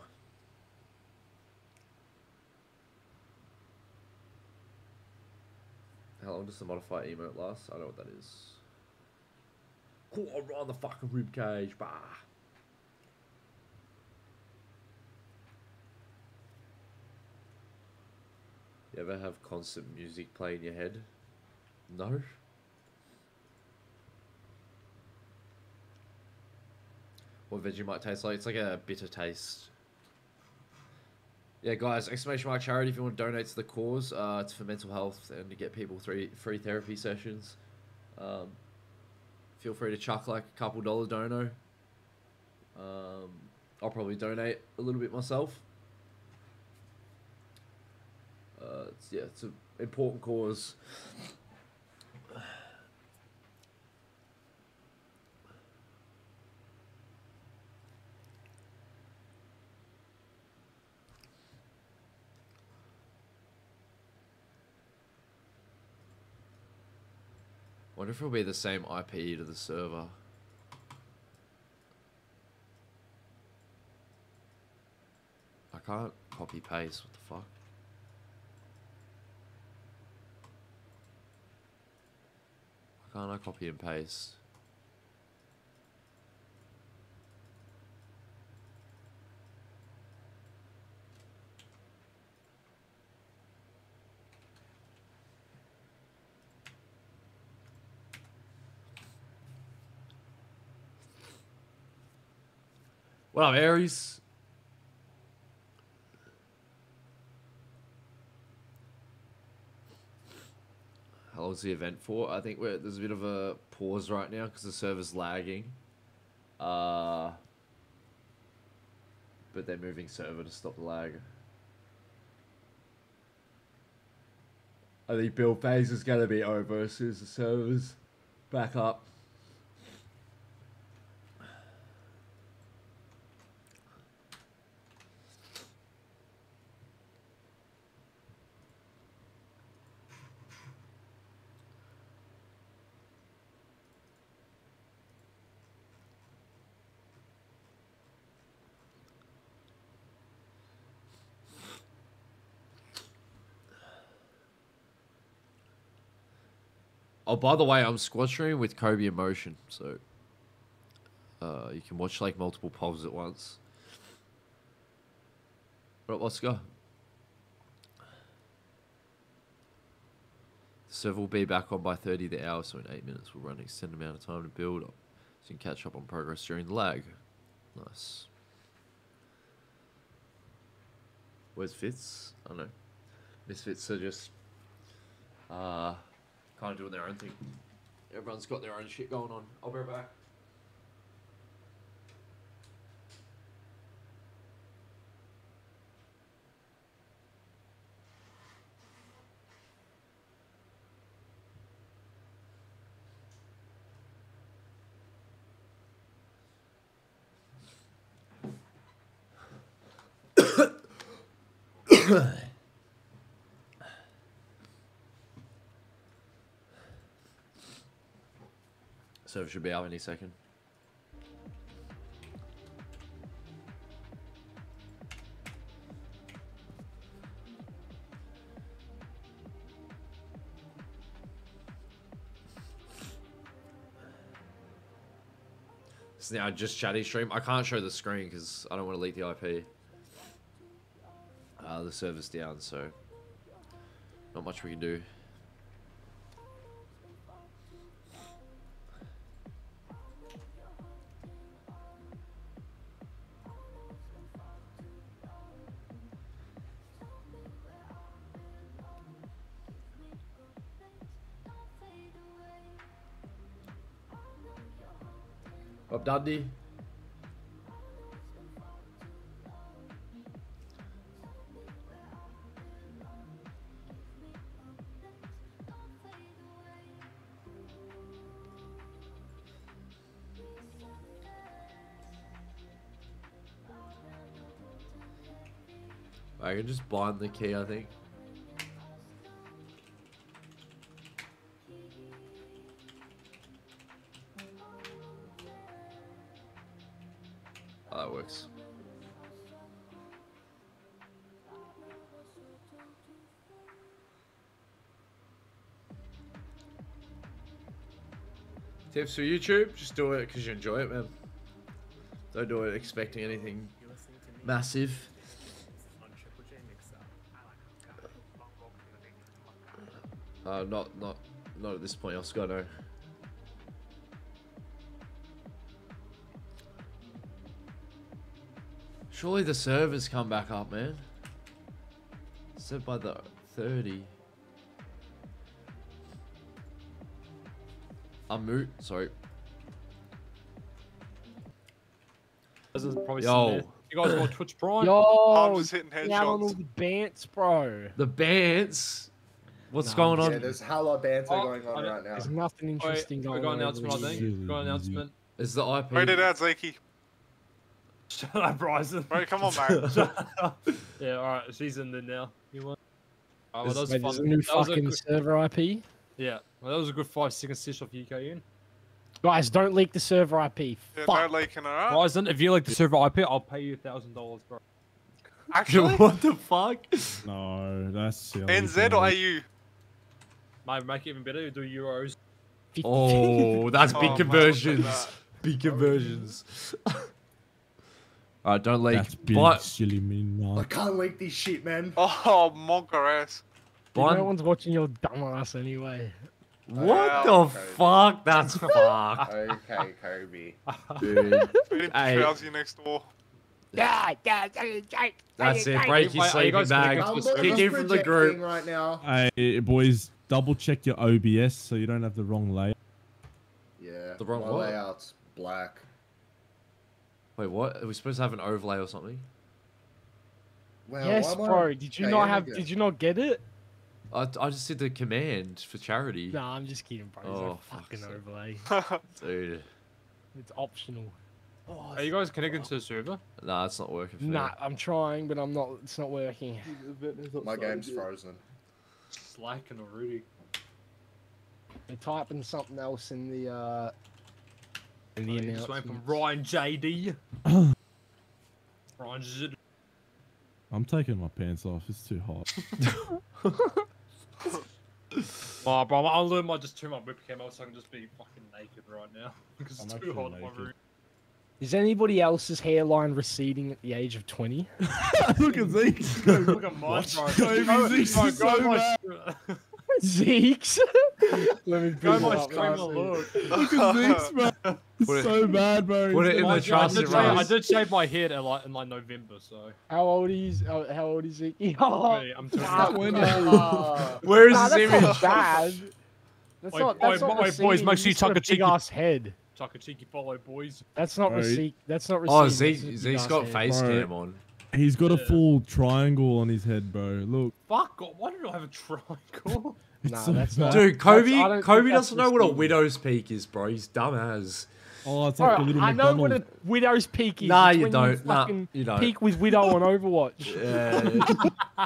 How long does the modified emote last? I don't know what that is. Cool, I'll run the fucking ribcage. Bah. You ever have constant music play in your head? No? What Vegemite tastes like? It's like a bitter taste. Yeah, guys, exclamation mark charity if you want to donate to the cause. Uh, it's for mental health and to get people three free therapy sessions. Um, feel free to chuck like a couple dollar dono. Um, I'll probably donate a little bit myself. Uh, it's, yeah, it's an important cause. Wonder if it'll be the same I P to the server. I can't copy paste, what the fuck? Why can't I copy and paste? What up, Aries? How long's the event for? I think we're, there's a bit of a pause right now because the server's lagging. Uh, but they're moving server to stop the lag. I think build phase is going to be over as soon as the server's back up. Oh, by the way, I'm squad streaming with Kobe Emotion, so uh, you can watch like multiple polls at once. Right, let's go. The server will be back on by thirty the hour, so in eight minutes we'll run an extended amount of time to build up, so you can catch up on progress during the lag. Nice. Where's Fitz? I don't know. Misfits are just uh, kind of doing their own thing. Everyone's got their own shit going on. I'll be right back. Server should be out any second. It's now just chatty stream. I can't show the screen because I don't want to leak the I P. Uh, the server's down, so Not much we can do. Up Dundee. I can just bind the key, I think. Oh, that works. Tips for YouTube, just do it because you enjoy it, man. Don't do it expecting anything massive. Uh, not, not, not at this point, Oscar, no. Surely the servers come back up, man. Said by the thirty. I'm moot, sorry. This is probably Yo. sitting there. You guys got Twitch Prime? Yo, I'm just hitting down on all headshots. the bants, bro. The bands? What's No, going Yeah, on? there's hella banter Oh, going on I- right now. There's nothing Wait, interesting we going got on. an announcement, I over think. here. We got an announcement. Is the I P? Read it out, Zakey. Shut up, Bryson. Right, come on, mate. Yeah, alright, she's in there now. You want? Oh, well, Is- that was Wait, fun. there's a new That was a fucking good- server I P. Yeah, well, that was a good five second stitch off U K in. Guys, don't leak the server I P. Yeah, Fuck. no leaking, alright? Bryson, if you like the server I P, I'll pay you a thousand dollars, bro. Actually, What the fuck? No, that's silly. N Z or A U? Mate, make it even better. Do euros. Oh, that's Oh, big man, conversions. look at that. Big conversions. Alright, don't leak. That's big, But, silly me I no. can't leak this shit, man. Oh, monker ass. Dude, Bond- no one's watching your dumbass anyway. what Wow, the okay. fuck? That's fucked. Okay, Kobe. Dude. Feed him Hey. Trousie next door. Yeah, yeah, That's it. Break his Wait, are you sleeping guys bag. connected to the Dumbledore's Kick him from the projecting group. right now. Hey, boys, double check your O B S so you don't have the wrong layer. Yeah. The wrong my what? layout's black. Wait, what? Are we supposed to have an overlay or something? Wow, Yes, why am I bro. on Did you K not M have? again? Did you not get it? I, I just did the command for charity. Nah, I'm just kidding, bro. There's Oh, no fuck's fucking sake. overlay. Dude. It's optional. Are you guys connected to the server? Nah, it's not working for me. Nah, I'm trying, but I'm not. It's not working. My game's frozen. Slacking already. They're typing something else in the uh in the Oh, you just went announcement. from Ryan J D. Ryan Z. I'm taking my pants off. It's too hot. Oh, bro, I'll learn my just turn my webcam on so I can just be fucking naked right now because I'm it's actually too hot in my naked. room. Is anybody else's hairline receding at the age of twenty? Look at these. Look at mine, bro. Kobe, Go, this bro, is go so my, bad. Zeke's. Let me go bring my it up, stream and guys. look. Look at this, man. Put It's it- so bad, bro. put it in I the did- trust I did, it shave, I runs. did shave my head in like, in like November, so. How old is how, how old is Zeke? Oh, Hey, I'm too fuck, When- nah. Where is Nah, this that's image? not bad. That's Wait, not. wait, That's not wait, boys, receding, make he's sure you just got tuck a a cheeky- big ass head. Chuck a cheeky follow, boys. That's not Bro, receipt. That's not receding. Oh, that's Zeke, just a big Zeke's ass got head. face Bro. cam on. He's got a Yeah. full triangle on his head, bro. Look. Fuck, God, why did I have a triangle? It's Nah, so that's bad. not- Dude, Kobe, That's- I don't Kobe think that's doesn't know what a receding. widow's peak is, bro. He's dumb as. Oh, it's like Bro, a little I know what McDonald's. a widow's peak is. Nah, It's you when don't. Nah, fucking you don't. Peak with widow on Overwatch. Yeah.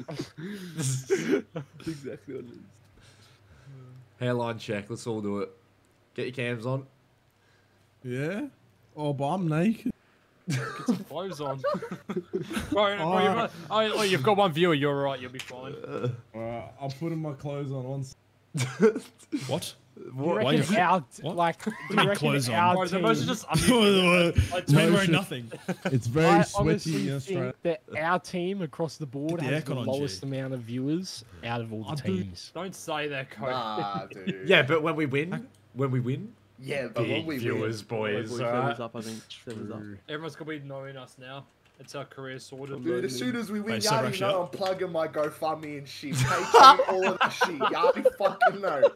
Exactly what it is. Hairline check. Let's all do it. Get your cams on. Yeah? Oh, but I'm naked. Get some clothes on. bro, bro, you've, got, oh, oh, you've got one viewer, you're alright, you'll be fine. Alright, I'm putting my clothes on. on. What? Do you What? Why reckon you- our, What? like, do do you you mean reckon clothes on? our Bro, the team, most is just It's man wearing nothing. It's very I sweaty honestly in Australia. think that our team across the board Put the has the aircon on, lowest G. amount of viewers out of all the I do- teams. Don't say that, Cody. Nah, dude. Yeah, but when we win, when we win, Yeah, but when big we viewers, win, boys. Boys, alright? feathers up, I think. Feathers up. Everyone's gonna be knowing us now. It's our career sorted. dude, as soon as we win, Wait, you so already rush know I'm up? plugging my GoFundMe and shit. Patreon, all of that shit. You already fucking know.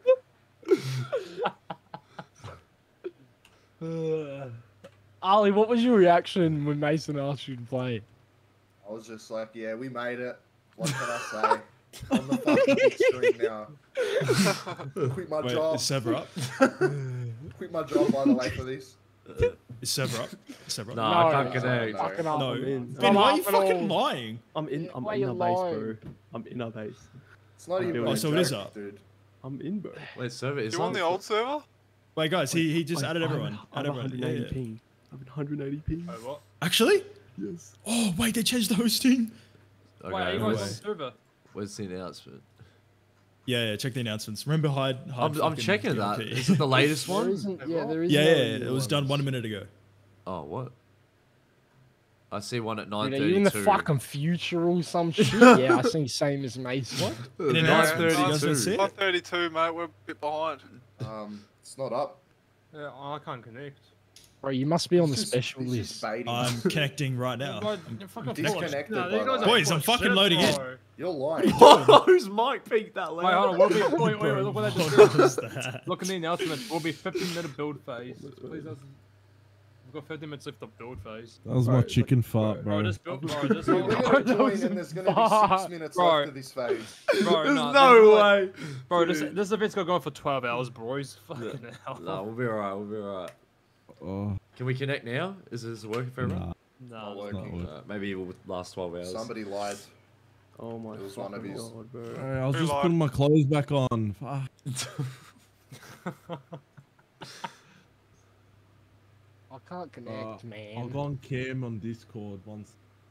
Uh, Ali, what was your reaction when Mason asked you to play? I was just like, yeah, we made it. What can I say? On the fucking big screen now. Quit my Wait, job. is server up? Quit my job, by the way, for this. Is server up? Is server up? No, I No, can't connect. Fucking up. No. I'm in. Ben, I'm why are up you and fucking all. lying? I'm in. I'm Why in you our base, lying? bro. I'm in our base. It's not even Oh, a so it is joke, up. dude. I'm in, bro. Wait, server is Do you want on? the old server? Wait, guys, he, he just I- added I'm- everyone. I'm Add everyone. one Yeah, eighty yeah. ping. I'm one hundred eighty ping. Oh, what? Actually? Yes. Oh, wait, they changed the hosting. Okay, Wait, are you no guys way. on server? where's the announcement? Yeah, yeah, check the announcements. Remember, hide. hide I'm, I'm fucking checking D L that. P. Is it the latest There one? isn't, yeah, there is Yeah, no yeah, new it was done ones. one minute ago. Oh, what? I see one at nine Dude, are you in the thirty-two. fucking future or some shit? Yeah, I see same as Mason. What? An announcement. You guys don't see it? one thirty-two, mate. We're a bit behind. Um, it's not up. Yeah, I can't connect. Bro, you must be on the It's just- special it's list. just baiting. I'm connecting right now. Guys, you're fucking disconnected, No, by these the guys way. are Boys, I'm full fucking shit, loading in. bro. You're lying. Whose mic peaked that Wait, hold on. loud? We'll be, wait, wait, wait, look what they just What did. was that? Look in the announcements. We'll be fifteen minute build phase. Please, that's- we've got fifteen minutes left of build phase. That was my chicken fart, Bro, bro. just build, bro, just We're gonna That join was and there's gonna be fuck. six minutes Bro. left of this phase. bro, There's nah, no this is like- way. Bro, this this event's gonna go on for twelve hours, boys. Fucking hell. No, we'll be alright. We'll be alright. Oh, Can we connect now? Is this working for everyone? nah. Not Nah, working. not working. Uh, maybe it will last twelve hours. Somebody lied. Oh my It was one of fucking his. god, bro. Alright, I was Who just lied? putting my clothes back on. Fuck. I can't connect, Uh, I'll man. go on cam on Discord once.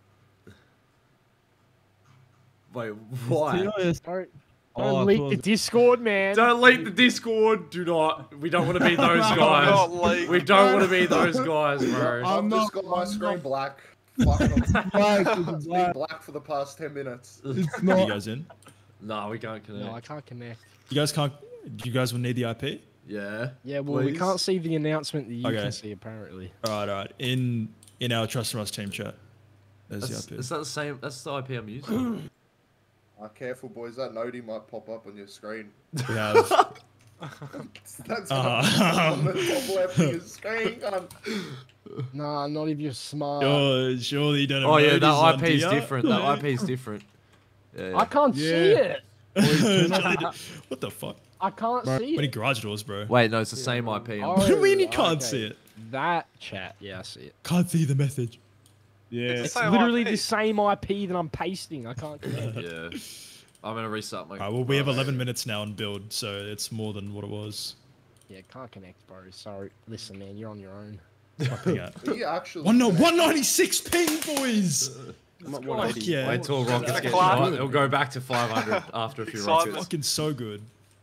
Wait, why? T O S. Don't, Oh, don't I leak thought the it was- Discord, man. Don't leak the Discord. Do not. We don't want to be those Not guys. leak. We don't want to be those guys, bro. I've I'm just not- got my I'm screen not- black. Fucking Black, it's it's been black. black for the past ten minutes. It's You not. guys in? No, we can't connect. No, I can't connect. You guys can't. You guys will need the I P. Yeah. Yeah, well, we Please? can't see the announcement that you Okay. can see, apparently. All right, all right. In in our Trust Us team chat. There's That's, the I P. is that the same? That's the I P I'm using. Ah, careful, boys. That nodie might pop up on your screen. We have. That's Uh, on the top left of your screen. cunt. Nah, not if you're smart. Oh, surely you don't. Oh yeah, have that notice I on, P is do ya? different. That I P is different. Yeah, yeah. I can't see Yeah. it. What the fuck? I can't Bro, see Many it. garage doors, bro. Wait, no, it's the same I P. I'm- Oh, What do you mean you okay. can't see it? That chat, yeah, I see it. Can't see the message. Yeah. It's It's Same literally I P. the same I P that I'm pasting. I can't connect. Yeah. I'm gonna restart my. All right, well, we have Right. eleven minutes now on build, so it's more than what it was. Yeah, can't connect, bro. Sorry. Listen, man, you're on your own. Fucking out. Are you actually? One no, one ninety six ping, boys. I'm at Fuck one eighty. yeah. Wait till rockets Gonna get clap. shot. It'll go back to five hundred after a few Excitement. rockets. Fucking so good.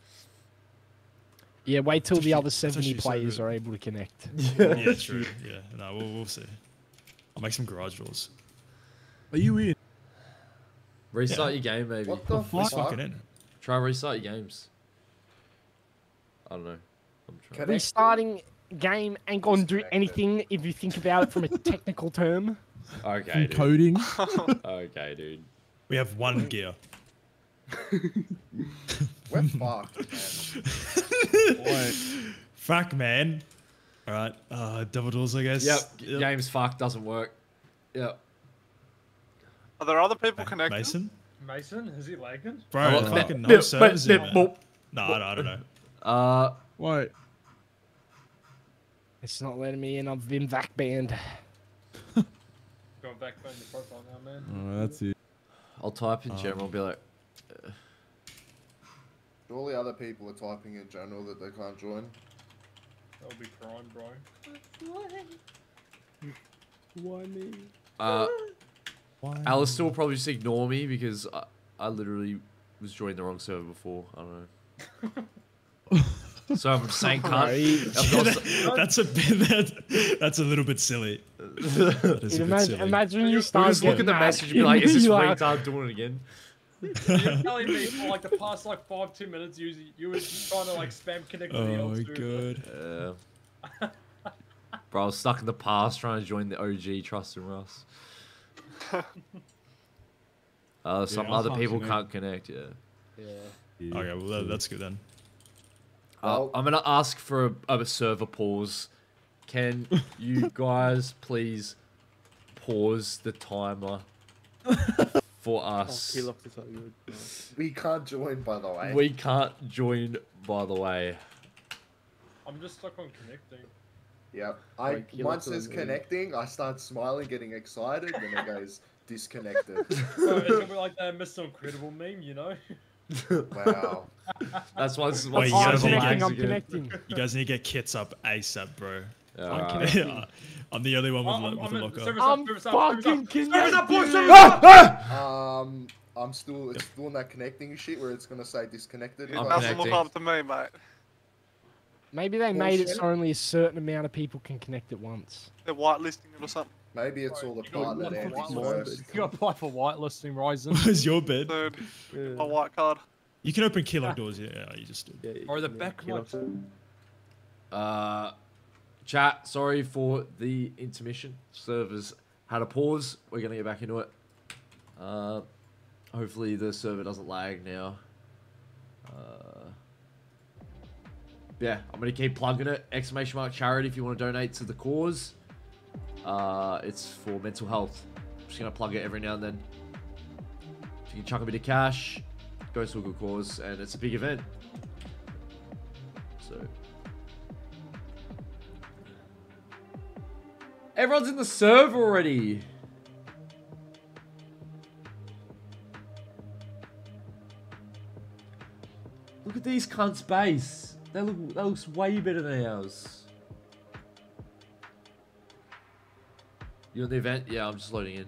Yeah, wait till the actually- other it's seventy actually so players good. are able to connect. Yeah, true. Yeah, no, we'll, we'll see. I'll make some garage doors. Are you in? Restart Yeah. your game, maybe. What the Let's fuck? fucking in. Try and restart your games. I don't know. I'm trying. Connect. Restarting game ain't gonna do anything if you think about it from a technical term. Okay, dude. Coding. Okay, dude. We have one gear. We're fucked, man. Wait. Fuck, man. All right, uh, double doors, I guess. Yep. Game's fucked. Doesn't work. Yep. Are there other people Ma- connected? Mason, Mason, is he lagging? bro, Oh, fucking nip, no servers in, nip, man. boop. No, I don't, I don't know. Uh, Wait. It's not letting me in. I've been vac banned. Going back on your profile now, man. Oh, that's it. I'll type in Um, general. Be like, Surely other people are typing in general that they can't join. That'll be crime, bro. Why me? uh, Why? Alistair will probably just ignore me because I, I literally was joining the wrong server before. I don't know. So I'm saying can't. That- that's a bit. That, that's a little bit silly. That is a bit Imagine, silly. imagine you We'll start just look at getting the mad. message and be like, is this You're like, retard doing it again? You're telling me for like the past like five, two minutes, you you were just trying to like spam connect with the Oh elves, my dude. god. Yeah. Bro, I was stuck in the past trying to join the O G Trust and Russ. Uh, some I other can't people connect. can't connect, yeah. Yeah. Okay, well that, that's good then. Uh, Well- I'm gonna ask for a, a server pause. Can you guys please pause the timer for Oh, us? he locked us up good. We can't join, by the way. We can't join, by the way. I'm just stuck on connecting. Yep. I Like, he once locked it's us in. connecting, I start smiling, getting excited, then it goes disconnected. So it's gonna be like that Mister Incredible meme, you know? Wow. That's why this is Wait, why you server guys need to- lags I'm again. connecting. You guys need to get kits up ASAP, bro. Yeah, I'm alright. connecting. I'm the only one with, I'm, lo- I'm, with I'm a in, locker. service I'm up, service up, service fucking up. Service up, boys, connected. service up! Ah! Um, I'm still it's doing that connecting shit where it's gonna say disconnected. It I'm Like, doesn't look connecting. up to me, mate. Maybe they made it Bullshit. so only a certain amount of people can connect at once. They're whitelisting it or something. maybe it's all the You got part that one for Andy's white first. You gotta apply for whitelisting, Ryzen. Where's your bed? Dude, Yeah. my white card. You can open key lock doors, yeah, yeah, you just did. Yeah, you Or the can, back he ones. locked it. Uh, chat, sorry for the intermission. Servers had a pause. We're gonna get back into it. Uh, hopefully the server doesn't lag now. Uh, yeah, I'm gonna keep plugging it. Exclamation mark charity if you want to donate to the cause. Uh, it's for mental health. I'm just gonna plug it every now and then. If you can chuck a bit of cash, goes to a good cause, and it's a big event. So. Everyone's in the server already. Look at these cunts' base. That look that looks way better than ours. You on the event? Yeah, I'm just loading in.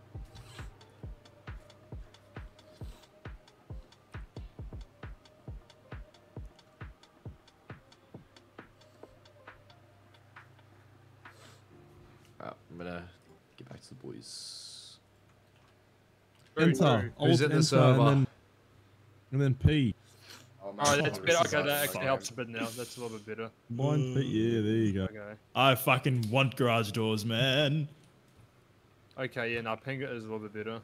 Alright, I'm gonna get back to the boys. Enter. Who's Alt in the enter, server? And then, and then P. Oh, man, Alright, that's this better. is Okay, so that actually fun. helps a bit now. That's a little bit better. Blind P. Yeah, there you go. Okay. I fucking want garage doors, man. Okay, yeah, now ping it is a little bit better.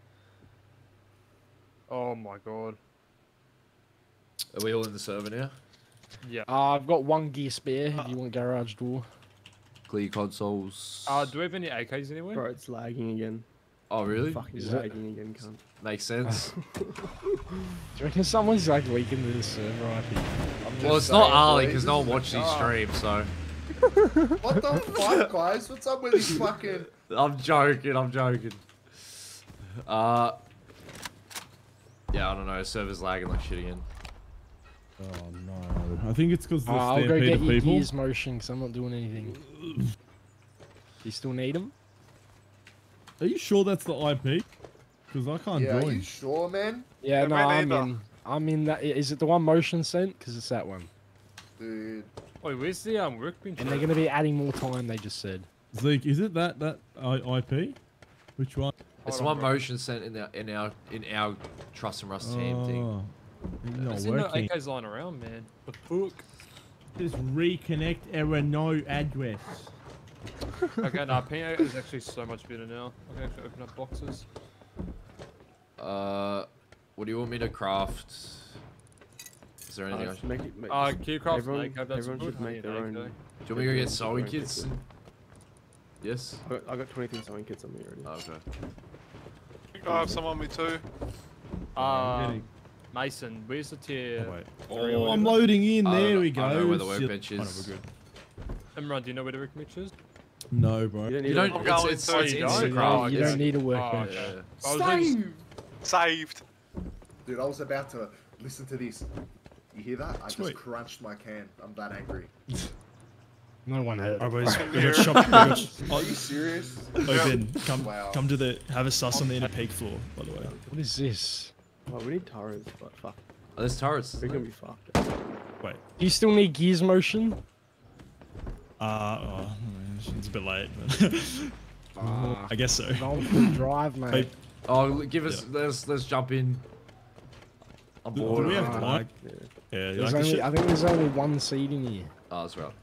Oh my god. Are we all in the server now? Yeah. Uh, I've got one gear spare if you want garage door. Clear consoles. Uh, do we have any A Ks anywhere? Bro, it's lagging again. Oh, really? Fucking Is it? lagging again, cunt. Makes sense. Do you reckon someone's like leaking to the server I think? I'm Well, just it's not saying, Ali boys, because this no is one watches the these car. streams, so. What the fuck, guys? What's up with these fucking... I'm joking, I'm joking. Uh. Yeah, I don't know. Server's lagging like shit again. Oh no. I think it's because Uh, the I'll go stampede get of your people. gears motion because I'm not doing anything. Do you still need them? Are you sure that's the I P? Because I can't Yeah, are join. you sure, man? Yeah, Yeah, no, me I'm neither. in. I'm in that. Is it the one motion sent? Because it's that one. Dude. Wait, where's the um workbench? And they're going to be adding more time, they just said. Zeke, is it that that I- IP? Which one? It's Hold the on, one bro. motion sent in our in our in our Trust and Rust team thing. Oh, it's I've not seen the working. A Ks lying around, man. The fuck? Just reconnect error no address. Okay, nah, ping it is actually so much better now. I can actually open up boxes. Uh, what do you want me to craft? Is there Uh, anything? I just should... make it, make, Uh, just- Keycraft everyone, make that's everyone good. should make their Yeah, own. okay. Do you want me to go get everyone sewing should make kits? their own Yes. I got, I got twenty-three sewing kits on me already. Oh, okay. I think I have some on me too. Um, Mason, where's the tier? Oh, wait. three or Oh, I'm whatever? loading in. I don't There know- we go. I don't know where the Shit. workbench Oh, no, is. we're good. Imran, do you know where the workbench is? No, bro. You don't need You a- don't. I'm It's going it's, to- it's You don't? Instacraft. Oh, you it's- don't need a Oh, workbench. okay. Yeah. I was thinking- Save! Saved. Dude, I was about to listen to this. You hear that? I just Sweet. crunched my can. I'm that angry. No one heard. Alright, it. boys. We got shop. We got sh- Are you serious? open. Come, Wow. come to the. Have a sus on the inner peak floor, by the way. What is this? Oh, we need Taras, but fuck. Oh, there's turrets. We're isn't gonna there? be fucked. Wait. Do you still need gears motion? Uh, oh, it's a bit late. But I guess so. Roll for drive, mate. Wait, Oh, give us. Yeah. Let's let's jump in. I'm do bored. we of have it. lag? Yeah, you There's like this only, shit? I think there's only one seat in here. Oh, that's right.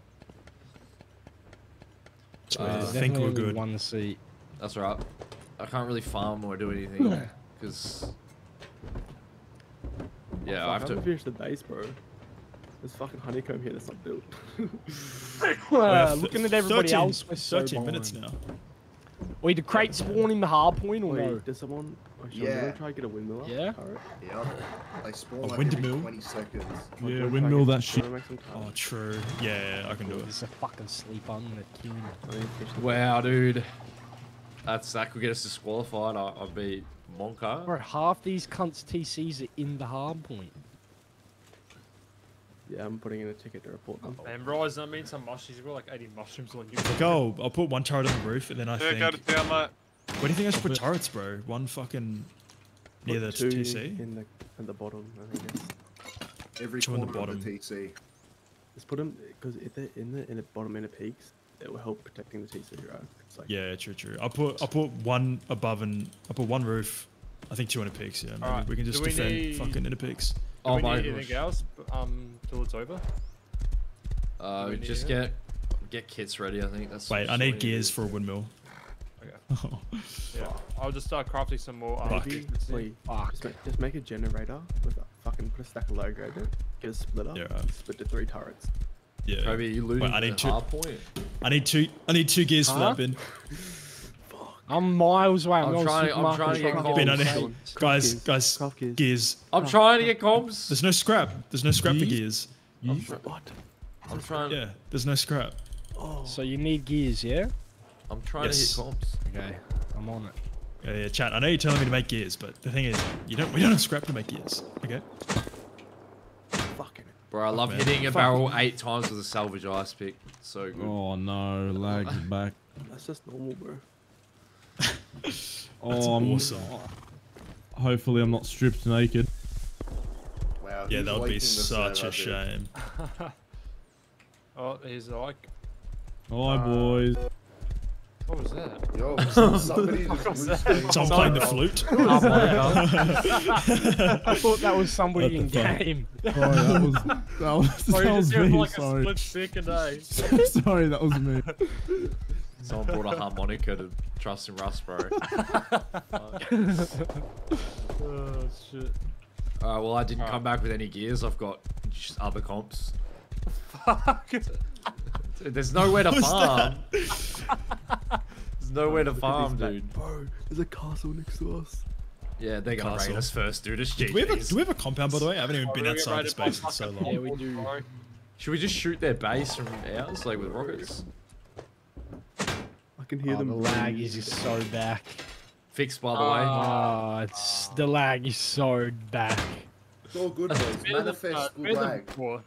Sweet, Uh, I There's think we're definitely good. One seat. That's right. I can't really farm or do anything because. Yeah, I have Fuck, to. haven't finished the base, bro. There's fucking honeycomb here that's not built. Uh, th- looking at everybody thirteen else, we're so thirteen minutes behind. now. Wait, the crate spawn in the hard point or Wait, no? does someone... Oh, Sean, Yeah. you wanna try and get a windmill up? Yeah? Turret? Yep. They spawn A like every windmill? twenty seconds. Oh, do you Yeah, wanna try windmill and get- that do shit. you wanna make some Oh, turret? true. Yeah, yeah, I can do it. There's a fucking sleep on the king. I need to finish the- Wow, dude. That's that could get us disqualified. I, I'd be Monka. Bro, half these cunts T Cs are in the hard point. Yeah, I'm putting in a ticket to report them. And Rise, I mean some mushrooms. You've got like eighty mushrooms on you. Go. I'll put one turret on the roof, and then I Yeah, think. got it down, mate. Where do you think I should put turrets, bro? One fucking near the Put two T C. in the at the bottom. I think it's Every Two on the corner of bottom. the T C. just put them because if they're in the in the bottom inner peaks, it will help protecting the T C, right? It's like Yeah, true, true. I'll put I'll put one above and I'll put one roof. I think two inner peaks. Yeah, maybe Alright, we can do just we defend need- fucking inner peaks. Do Oh we my need gosh. anything else um, till it's over? Uh, Do we need just it? get get kits ready. I think that's. Wait, I that's need what we gears for a windmill. Okay. Yeah, I'll just start crafting some more. Um, Fuck. maybe let's see. wait, Fuck. just make, just make a generator with a fucking put a stack of low grade in it, get a splitter, Yeah. and split to three turrets. Yeah. Kobe, you looting Wait, I the need two- hard point. I need two. I need two gears for Huh? that bin. I'm miles away. I'm, I'm going trying- to I'm supermarket trying to get trying calm. Bin, I get need, some guys, gears. guys, Craft gears. gears. I'm trying to get comms. There's no scrap. There's no scrap for Gears? gears. You, What? I'm trying. Yeah, there's no scrap. Oh, So you need gears, yeah? I'm trying Yes. to hit comms. Okay, I'm on it. Yeah, yeah, chat. I know you're telling me to make gears, but the thing is, you don't. We don't have scrap to make gears. Okay. fucking Bro, I love man. hitting a Fuck. barrel eight times with a salvage ice pick. So good. oh no, lag's back. that's just normal, bro. That's Oh, I'm, awesome. hopefully I'm not stripped naked. Wow. Yeah, who's that would be leaking the such a server, dude? shame. Oh, here's like. Hi, Uh, boys. What was that? Yo, somebody just was blue that? screened So I'm my playing the phone. flute. I thought that was somebody in What the fuck? game. Sorry, that was that was, Bro, that you was just hear for me. like a Sorry, split second, eh? sorry, that was me. Someone brought a harmonica to Trust in Rust, bro. Oh shit. Alright, well, I didn't Alright. come back with any gears. I've got just other comps. Fuck. There's nowhere to What's farm. There's nowhere to Look at farm, this, mate. dude. Bro, there's a castle next to us. Yeah, they're gonna Castle. raid us first, dude. It's Do we, have a, G Gs. do we have a compound, by the way? I haven't even Oh, been we're gonna get outside the raided by space in so fucking long. Yeah, we do. bro. Should we just shoot their base from ours, like with rockets? I can hear Oh, the them. lag breathe. is just so back. Fixed, by the way. Oh, it's the lag is so back. It's all good, boys. Better than, Manifest uh, good better than lag. before.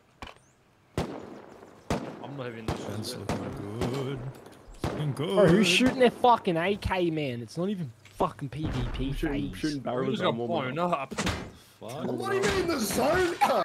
I'm not having this. That's looking good. Looking good. Bro, who's shooting their fucking A K, man? It's not even fucking PvP I'm shooting, phase. shooting Bro, barrels. just got I'm warming blown up. up. Fuck. I'm not even in the zone, cunt.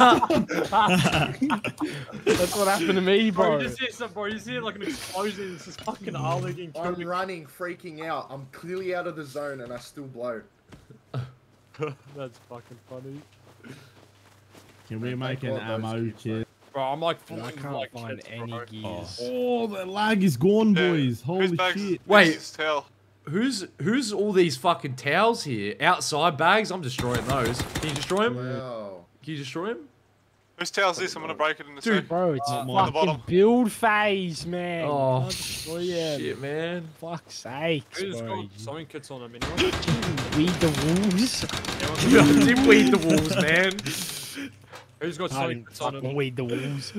That's what happened to me, Bro, bro. you just hear some, bro, you see like an explosion. It's just fucking Arlie getting I'm killed. running, freaking out. I'm clearly out of the zone and I still blow. That's fucking funny. Can we Thank make an God those ammo kids, kit? Bro, I'm like And I fucking can't like find kids, any bro. gears. Oh, the lag is gone, Yeah, boys. whose Holy bags is- shit. Wait. whose towel? Who's who's all these fucking towels here? Outside bags? I'm destroying those. Can you destroy him? Wow. Can you destroy him? Whose towel's this? I'm gonna break it in a Dude, sec. Bro, it's Uh, on the fucking bottom. build phase, man. Oh, Can't destroy it. shit, man. Fuck's sakes, Who's bro. got sewing kits on them anyway? Weed the wolves. I did weed the wolves, man. Who's got I sewing didn't kits on fucking them? weed the wolves.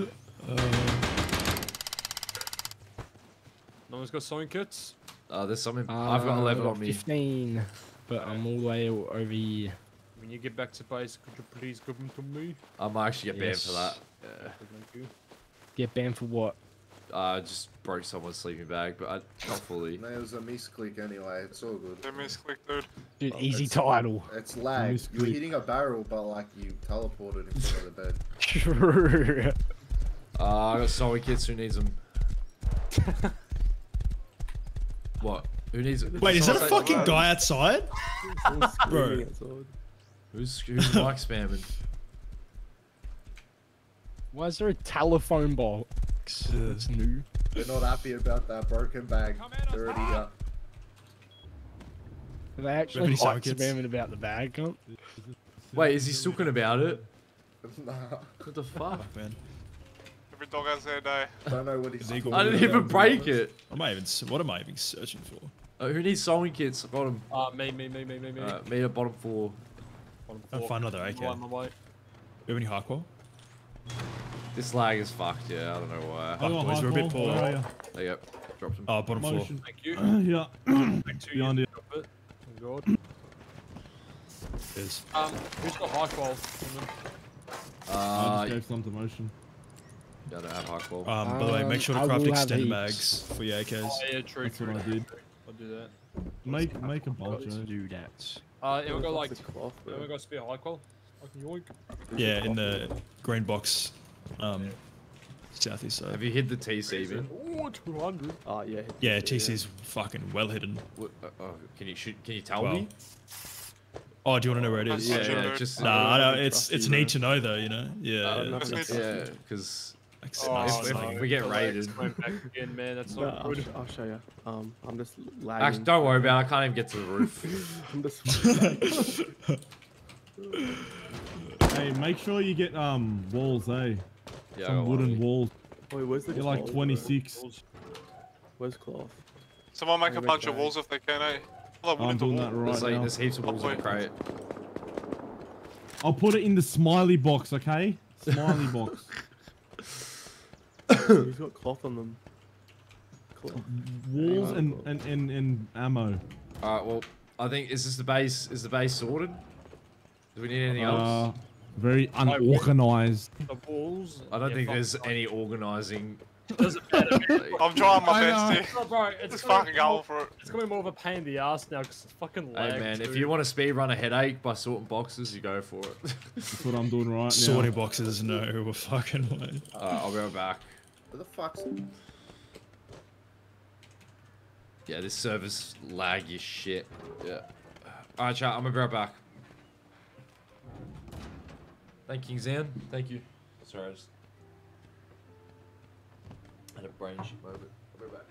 No one's got sewing kits? Uh, there's something. I've got eleven Uh, on me. fifteen, but I'm all the way o- over here. When you get back to base, could you please give them to me? I might actually get banned for Yes. that. Yeah. Thank you. Get banned for what? uh, just broke someone's sleeping bag, but I, not fully. No, it was a misclick anyway. It's all good. They misclick, dude. Dude, Well, easy it's- title. It's lag. misclick. You were hitting a barrel, but like you teleported in front of the bed. True. Uh, I got sewing kits. Who needs them? What? Who needs it? Wait, is that a Someone say- fucking guy outside? Someone's Bro. screaming outside. Who's who's mic spamming? Why is there a telephone box? That's new. They're not happy about that broken bag. They're already uh, Are they actually any hot sockets? spamming about the bag? Cunt? Wait, is he sooking about it? nah, What the fuck? Fuck, man. Every dog has their day. don't know what he's. Illegal. I didn't even break it. What am I even? s- What am I even searching for? Uh, who needs sewing kits? I got him. Uh, me, me, me, me, me, me. Uh, me at bottom floor. Bottom I'll floor. find another A K. On my way. Do you have any high qual? This lag is fucked. Yeah, I don't know why. I got boys, we're a bit hardball. poor. Where are you? There you go. Dropped him. Oh, bottom floor. Motion. Thank you. yeah. Back to Behind you. you. Drop it. Oh god. Is. Um, who's got high qual? I Uh, just gave some to motion. yeah, I don't have high qual. Um, by the way, Um, make sure to I craft will have extender heaps. mags for your A Ks. Oh yeah, true, That's true. what I did. I'll do that. Make make a bunch. Let's eh? do that. Uh, anyone got What's like, the cloth, bro? anyone got spear high qual? I can yoink. Yeah, in the green box. Um, southeast side. Have you hid the T C bin? Oh, two hundred. Oh yeah. Yeah, T C's fucking well hidden. What- uh, Oh, can you shoot? Can you tell Well, me? Oh, do you want to know where it That's is? Yeah, such a yeah, nerd. just Nah, I don't, Trust it's it's you, neat bro. to know though, you know. Yeah. Uh, yeah. nothing. That's yeah, because Like, Oh, nice, if like- we get the legs raided. went back again, man. That's No, not I'll, good. sh- I'll show you. Um, I'm just lagging. actually, don't worry about it. I can't even get to the roof. I'm just. Hey, make sure you get um walls, eh? Yeah, I Some got wooden one. walls. Wait, where's the You're like cloth, bro? twenty-six. Where's cloth? Someone make I'll a make bunch of bags. walls if they can, eh? Well, I I'm wouldn't do doing wall. that right There's like now. there's heaps of walls in the Wait. crate. I'll put it in the smiley box, okay? Smiley box. Who's got cloth on them? Cloth. Walls on, and, cloth. and, and, and ammo. All right. Well, I think is this the base? Is the base sorted? Do we need anything Uh, else? very unorganized. The balls. I don't yeah, think fuck there's it. any organizing. Doesn't matter. man. I'm trying my I best know. here. Bro, it's Just gonna fucking be going more- for it. It's gonna be more of a pain in the ass now because it's fucking lag. Hey man, if dude. you want to speed run a headache by sorting boxes, you go for it. That's what I'm doing right now. Sorting boxes, no, we're fucking way. uh, I'll be right back. Where the fuck's? Yeah, this server's laggy as shit. Yeah. Alright, chat, I'm gonna be right back. Thank you, Zan. Thank you. Sorry, I just had a brain shit moment. I'll be right back.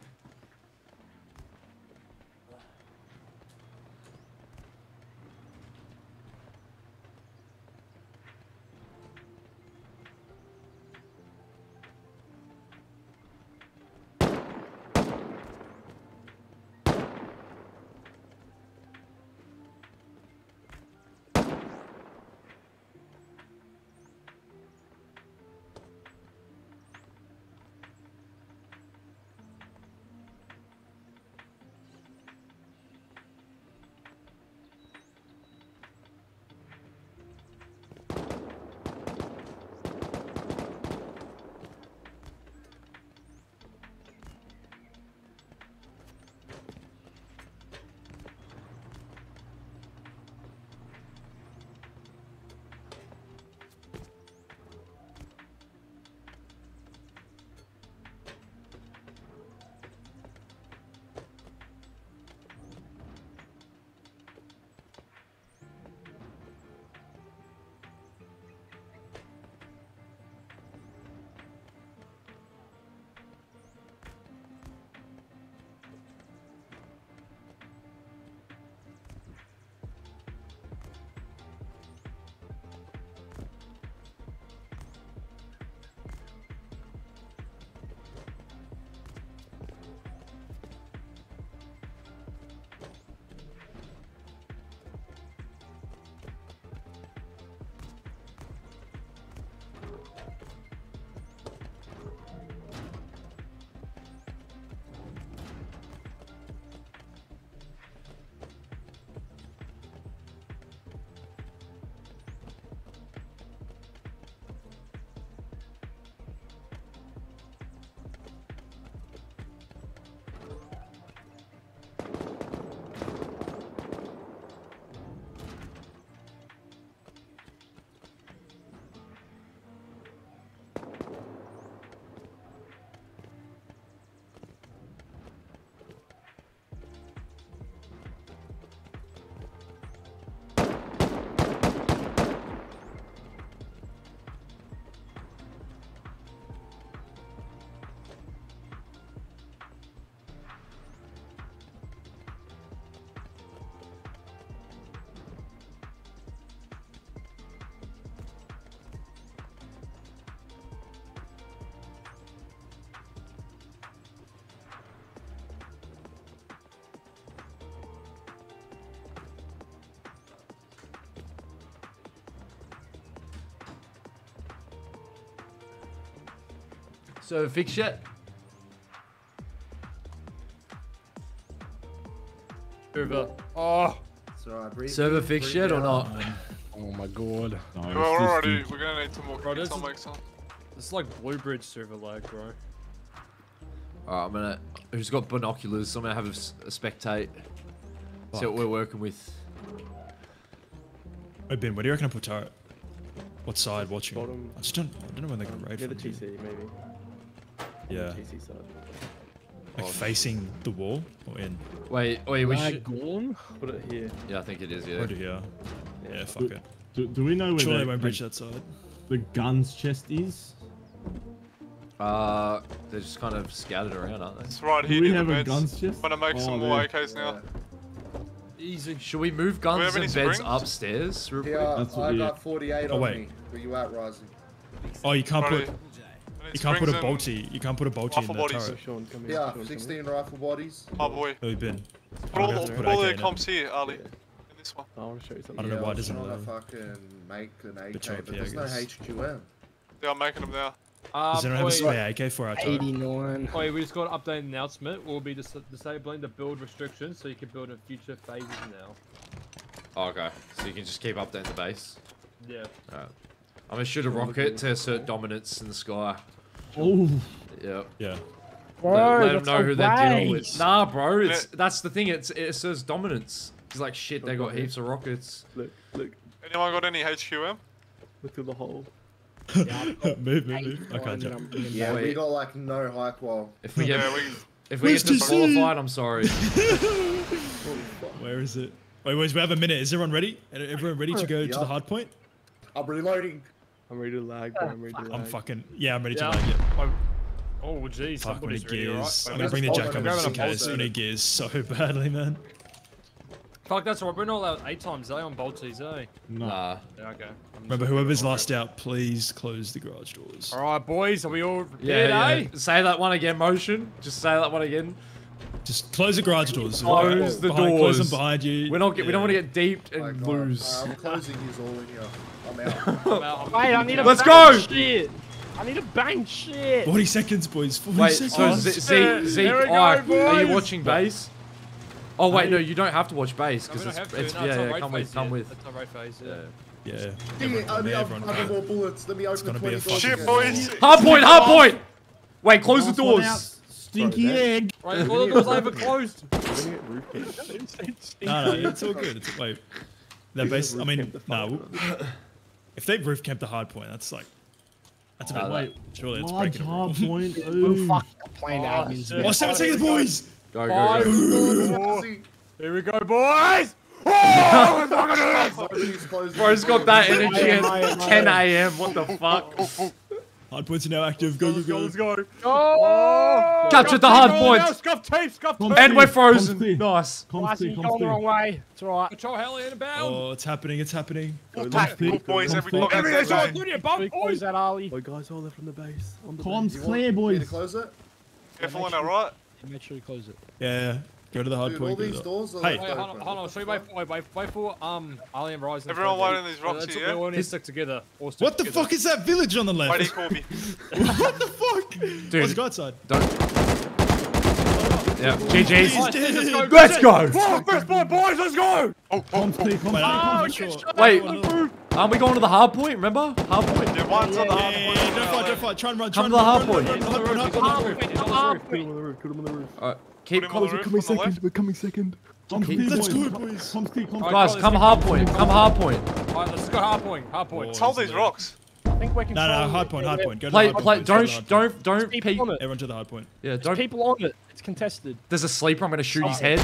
Server fixed yet? Server. Oh. It's alright, breathe. Server in, fixed breathe yet or out. not? Oh my god. No, Well, it's we're just already. the- We're gonna need some more Bro, cookies. this I'll is- make some. It's like Blue Bridge server lag, bro. Alright, I'm gonna. Who's got binoculars? I'm gonna have a, s- a spectate. See what we're working with. Hey Ben, where do you reckon I put turret? What side watching? Bottom. I just don't. I don't know when they're gonna raid Near the from. T C, maybe. Yeah, T C side. like facing the wall or in. Wait, wait, we Lag should. gone. Put it here. Yeah, I think it is. Yeah. Or do here. Yeah, fuck Do, it. do, do we know where Surely the, they won't the, breach that side. the guns chest is? Uh, they're just kind of scattered around, aren't they? It's right Do here we near have the a beds. guns chest? I'm gonna make Oh, some more there. A Ks now. Easy. Should we move we guns have any and beds springs? upstairs real quick? Yeah, That's I what- yeah. got forty-eight Oh, on wait. me. Where you at, Rising? Oh, you can't Righty. put. I need You can't put a springs bolty. You can't put a bolty in Rifle that bodies. turret. Sean, come here. Yeah, Sean, come here. sixteen rifle bodies. in. Oh boy. Who you been? Put all, I'm gonna have the, to put put all A the K in it. comps here, Ali. In this one. I want to show you something. I don't know Yeah, why it was doesn't trying to allow. fucking make an A K, Good job, but there's no Jaegers. H Q M. Yeah, I'm making them now. Uh, Does anyone have a boy, spare A K for our turret? eighty-nine. boy, we just got an updated announcement. We'll be dis disabling the build restrictions so you can build in future phases now. Oh, okay, so you can just keep updating the base. Yeah. Alright. I'm gonna shoot a rocket to assert dominance in the sky. Oh, Yep. Yeah. Bro, let let them that's know a who they're dealing with. waste. Nah, bro, it's that's the thing. It's it asserts dominance. It's like shit. They got heaps of rockets. Look, look, Anyone got any H Q M? look through the hole. move, move, move. I can't jump. Yeah, we Wait. got like no high qual. If we get Yeah, we. if we Where's get T C? disqualified, I'm sorry. Where is it? Wait, wait, we have a minute. Is everyone ready? Everyone ready to go to the Yup. hard point? I'm reloading. I'm ready to lag, bro. I'm ready to lag. I'm fucking yeah. I'm ready to Yeah. like it. Oh, oh geez, Fuck, we somebody's need ready, gears. alright? I'm Wait, gonna bring the let's- jack oh, up grab just in them case. both We need gears so badly, man. Fuck, that's alright. We're not allowed eight times, eh? On bolties, eh? no. Nah. Yeah, okay. I'm Remember, just- whoever's last out, please close the garage doors. Alright, boys, are we all Yeah, prepared, yeah. eh? Say that one again, motion. Just say that one again. Just close the garage doors. Close the behind, Close them doors. behind you. We're not get, we don't Yeah. want to get deep My and God. lose. Alright, I'm closing these all in here. I'm out. I'm out, I'm- Wait, I need a Let's bang go! shit. I need a bang shit. forty seconds, boys. forty Wait, seconds. so Z- Zeke, Zeke, There we go, Ike, are you boys. watching base? Oh wait, no, you don't have to watch base No, because we don't it's, have to. it's No, it's yeah, not yeah, raid come phase with, come yet. with. It's not raid phase, yeah. Yeah. Dang it, Everyone, I come need here, a everyone. hundred more bullets. Let me open gonna be a twenty fucking- Shit, boys. Hard point, hard point. Wait, close the Last one out. doors. Stinky Bro, that- egg. Right, all the doors over closed. We're gonna get roof camp. No, no, it's all good. It's wait. They're We base. can I roof mean, camp the no. fuck If they roof camp the hard point, that's like. That's a bit Uh, late. Surely it's Large breaking. a hard rule. point. We'll Ooh. fuck playing Oh, admins. shit. man. Oh, seven seconds, boys. Go, go, Five, go. four, See, here we go, boys! Oh, we're fucking it! nobody's closing Bro's the got that doors. energy at ten A M. What the fuck? Hard points are now active. Go, go, Let's go, go. let's go. Oh! Captured the hard point. Scuff tape, scuff Come tape. And we're Come frozen. see. Nice. Come Last see, you come going the see. wrong way. It's alright. Control heli in bound. Oh, it's happening. It's happening. Go, Pack. let's Good boys, go. every Come clock see. has Everything's that all zone. good, above, We close boys. that, Ali. Oh, guys, all left from the base. On the Comms base. You clear, want me to boys. close it? Careful on that right. Make sure you close it. Yeah, yeah. Go to the hard Dude, all point. go to these the- doors are Hey. left Wait, hold on, open. hold on. Show you wait, wait, wait, wait for um Ali and Ryzen. Everyone wait on these Yeah, rocks that's here, what yeah? we all need to stick together. All stick What the together. fuck is that village on the left? Wait, Corby. What the fuck? Dude. Let's go outside. Don't. Yeah. G G's. He's dead. Let's go. Let's go. Oh, first point, boys, let's go! Oh, oh, Come see, come Wait, see. I'm Oh, not shit, sure. shit. Wait. No, no, no. Aren't we going to the hard point? Remember? Hard point. yeah, one's on the Yeah, hard yeah, point. yeah, don't fight, don't fight. Try and run, try Come and to the run, hard run, point. run, run, run, run, run, Oh, run, run. wait, Put oh, him wait. on the roof. Put him on the roof. Alright. Keep. Put him on the We're roof, coming on the second. left. We're coming second. Come see, Let's boys. go, boys. Come see, come see. Guys, come hard point. Come hard point. Alright, let's go hard point, hard point. Let's hold these rocks. I think we're No, controlling no, hard it. point, hard point. Go to Play, the hard play. point. Go to Don't, the hard point. don't, don't People peek. on it. Everyone to the hard point. Yeah, There's don't. people on it. It's contested. There's a sleeper. I'm gonna shoot his head.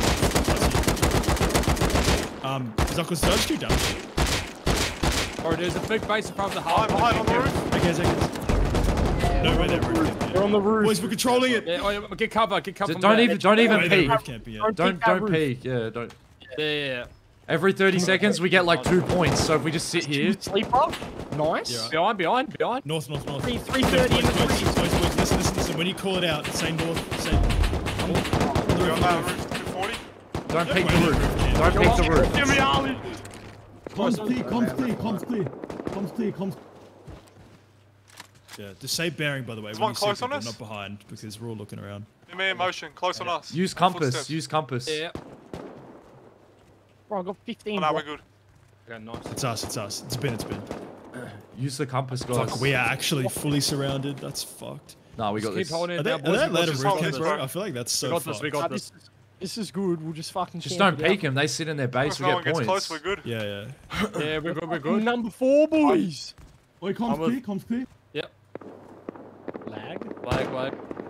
Um, Zuckles, did I just do damage? Bro, there's a big base in front of the Behind, hard behind on the point. roof. Okay, seconds. No way, they're roof camping. They're on the roof. Boys, we're controlling it. Yeah, oh, yeah, get cover, get cover. D- from Don't there. even, don't even Wait, they're peek. roof camping, yeah. Don't Don't, peek that don't roof. peek. Yeah, don't. Yeah, yeah, yeah. Every thirty seconds we get like two points. So if we just sit here, Sleeper. Nice. Yeah. Behind, behind, behind. North, north, north. Three, three thirty in the Boys, boys, three. boys, boys, listen, listen, listen. When you call it out, say north, say... We're on that roof, two forty. don't peek the roof. Don't peek the roof. Give me Ali. Come see, come see, come see. Come see, come see. Yeah, just save bearing, by the way. Is when one you see close on people, us? Not behind, because we're all looking around. Give me a motion, close on us. Use On compass. footsteps. Use compass. Yeah. Bro, I got fifteen. Oh, no, bro. we're good. Okay, nice. It's us, it's us. It's been, it's been. Use the compass, guys. Fuck, we are actually fully surrounded. That's fucked. No, we got Just keep this. holding Are it they, down, are boys. they We got allowed to this, hold recap, this, bro? bro. I feel like that's so We got this, fucked. we Ah, got this, this. is, this is good. We'll just fucking. Just camp don't it peek out. them. They sit in their base. If We no get one gets points. close, we're good. Yeah, yeah. Yeah, we're good, we're Fucking good. Number four, boys. Oi, comms I'm with- clear, comms clear. Yep. Lag. Lag, lag.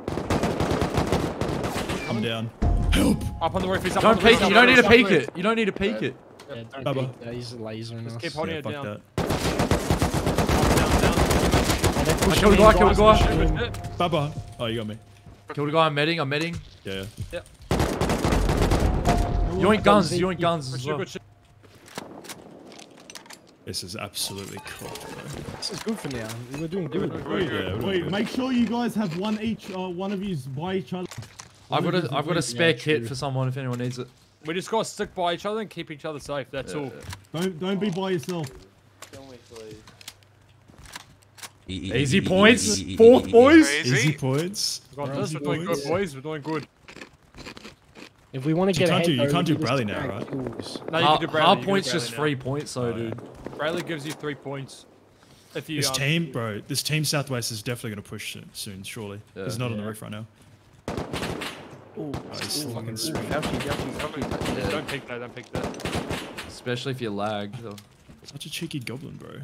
I'm down. Help! Up on the roof, he's up Don't on the roof. peek it. up You on don't the need to roof, peek up on the it. You don't need to peek it. Yeah, don't Bubba. peek that. He's lasering us. Keep holding Yeah, it fuck down. that. Down, down. I killed a guy. Killed a guy. Shit. Baba. Oh, you got me. Killed a guy. I'm medding. I'm medding. Yeah, yeah. Yoink guns. Yoink guns Good as shit, well. good shit. This is absolutely cooked, bro. This is good for now. We're doing Yeah, we're good. doing Wait, good. Yeah, we're wait, good. make sure you guys have one each. Uh, one of you's by each other. I've One got of a. you's I've got a away. spare Yeah, kit true. for someone if anyone needs it. We just gotta stick by each other and keep each other safe, that's all. Don't don't be by yourself. Easy points. Fourth, boys. Easy Easy. points. We got Round this, we're doing boys. good, boys, we're doing good. If we want to You get can't ahead, do- you though, can't we do need to Bradley snag now, right? kills. No, you Hard, can do Bradley. hard you can do points just Bradley three points though, Oh, yeah. dude. Bradley gives you three points. If you This um, team, bro, this team Southwest is definitely going to push soon, soon surely. Yeah. He's not on the Yeah. roof right now. Ooh, Oh, he's ooh, fucking ooh, sweet. ouchie, ouchie, ouchie. Yeah. Don't pick that, don't pick that. Especially if you lag. though. Such a cheeky goblin, bro.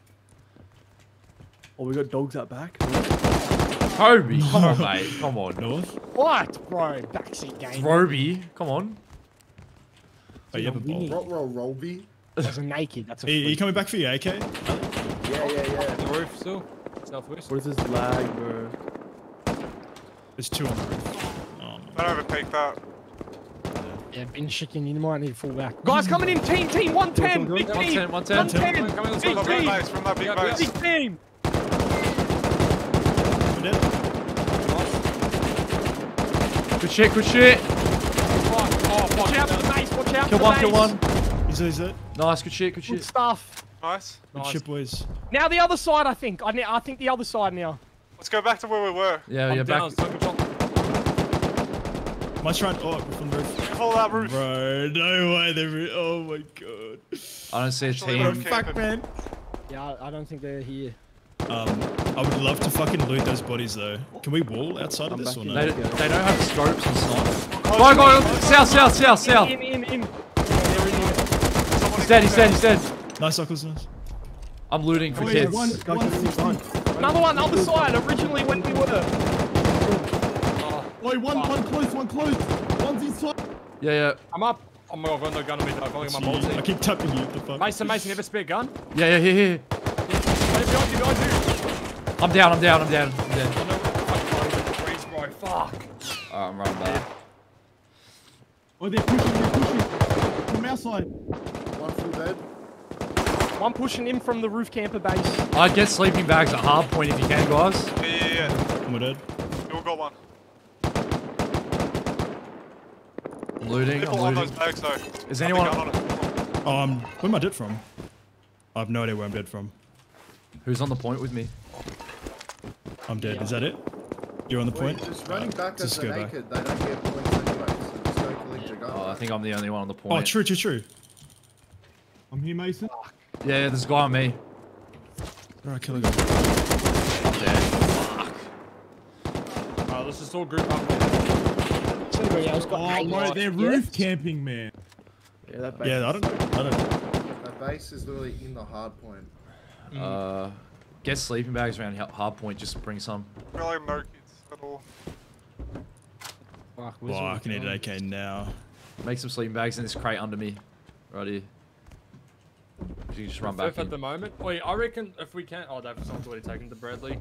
Oh, we got dogs out back. Toby, come on, mate. Come on. North? What, bro? Backseat game. Roby, come on. Oh, you have a ball. winning. Roll, roll, roll, That's a naked. That's a. Are you, are you freak. coming back for your A K? Yeah, yeah, yeah. The roof still, southwest. What is this lag, bro? There's two on the roof. Oh, Don't overpeak that. Yeah, bin chicken. You might need to fall back. Guys coming in. Team, team, one ten. Go, go, Big go. team. one ten, one ten. one ten. Come in, let's Big go, From that team. base, from that big Yeah, yeah. base. Big team. I'm dead. Good shit, good shit. Oh, oh, fuck. Watch out for the base. Watch out Kill for one, the kill base. one. Is it, is it? Nice, good shit, good Good shit. stuff. Nice. Good Nice. shit, boys. Now the other side, I think. I, ne- I think the other side now. Let's go back to where we were. Yeah, I'm yeah, down, back. so good job. My trying. Oh, from the roof. Pull that roof. Bro, no way. They're. re- Oh my god. I don't see a Actually, team. okay. Fuck, man. Yeah, I, I don't think they're here. Um, I would love to fucking loot those bodies though. Can we wall outside of I'm this back or in. no? They, they don't have scopes and stuff. Close Go, one. go, south, south, south, south. In, in, in. Yeah, they're in here. Someone He's dead, he's dead, he's dead. Nice, Zuckles, nice. I'm looting for Wait, kids. one, This guy one can sixteen. Another one, other side. Originally when we were. Wait, one, one close, one close. One's inside. Yeah, yeah. I'm up. Oh my god, I've got no gun on me though. I've only got my I multi. keep tapping you. The fuck? Mason, Mason, you have a spare gun? Yeah, yeah, here, here. Hey, behind you, behind you. I'm down, I'm down, I'm down. I'm dead. Oh, no, fuck, please, bro, fuck. Alright, I'm running back. Oh, they're pushing, they're pushing. From our side. One full dead. One pushing in from the roof camper base. I'd get sleeping bags at hard point if you can, guys. Yeah, yeah, yeah. I'm dead. You all got one. I'm looting, People I'm on those looting. bags though. Is Have a anyone... gun on it. Oh, um, where am I dead from? I have no idea where I'm dead from. Who's on the point with me? I'm dead. Is that it? You're on the Wait, point? just running back as just they're go back. naked, they don't get points anyway, so just go collect your gun. Oh, I think I'm the only one on the Oh, point. true, true, true. I'm here, Mason. Yeah, yeah, there's a guy on me. Alright, kill a guy. I'm dead. Oh, let's just all group up. Somebody else got Oh, eight. bro, they're Yeah. roof camping, man. Yeah, that base, Yeah, I don't know. I don't know. that base is literally in the hard point. Uh, get sleeping bags around ha- hard point, just bring some. Really no kids at all. Fuck, where's Oh, all I the can need an guns? A K now. Make some sleeping bags in this crate under me. Right here. You can just run back Fifth at in. the moment. Wait, I reckon if we can. Oh, David, someone's already taken to Bradley.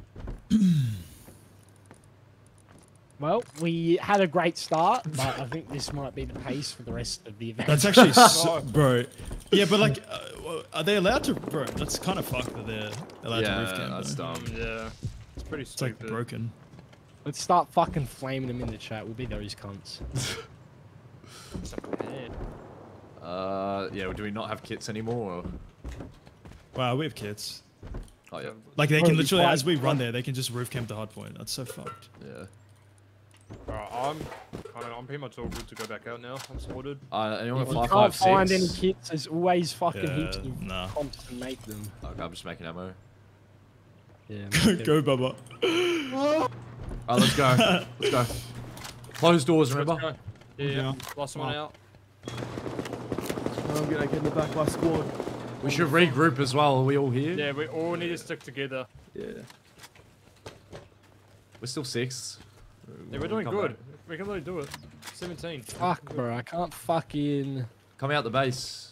Well, we had a great start, but I think this might be the pace for the rest of the event. That's actually, so, bro. Yeah, but like, uh, well, are they allowed to, bro? That's kind of fucked that they're allowed to roof Yeah, camp. that's though. dumb. Yeah, it's pretty It's like stupid. broken. Let's start fucking flaming them in the chat. We'll be those cunts. It's a plan. Uh, yeah, do we not have kits anymore? Or? Wow, we have kits. Oh yeah. Like they Bro, can you literally, fight- as we run there, they can just roof camp the hard point. That's so fucked. Yeah. Alright, I'm kind of, I'm pretty much all good to go back out now. I'm sorted. Uh, anyone If got you five can't five find any six? kits, there's always fucking Yeah, heaps of nah. comps to make them. Okay, I'm just making ammo. Yeah. Go, Bubba. Alright, let's go. Let's go. Close doors, Let's remember? go. Yeah, yeah. down. Last one out. I'm gonna get in the back by squad. We should regroup as well. Are we all here? Yeah, we all need to stick together. Yeah. We're still six. Yeah, we're doing Come good. back. We can really do it. seventeen. Fuck, bro. I can't fucking. Come out the base.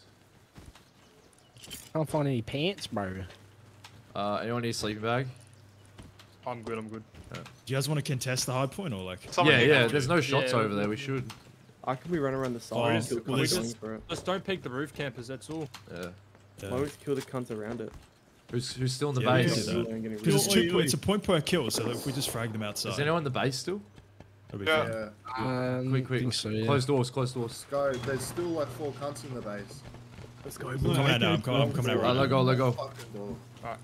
Can't find any pants, bro. Uh, anyone need a sleeping bag? I'm good, I'm good. Do you guys want to contest the hard point or like? Someone yeah, hit yeah. me. There's no shots Yeah, over we- there. We should. I can be running around the Oh, side. and kill well, the this cunts is- for it. Just don't pick the roof campers, that's all. Yeah. Why Yeah. don't we just kill the cunts around it? Who's who's still in the Yeah, we can base? do that. Don't get any Because it's, Oi, two, oi. it's a point per kill, so if we just frag them outside, Is anyone in the base still? that'll be Yeah. fine. Um, Quick, quick. think so, yeah. Close doors. Close doors. Let's go. There's still like four cunts in the base. Let's go. I'm coming out now. I'm, coming, I'm coming out Alright, right let now. go. Let go. Fucking door.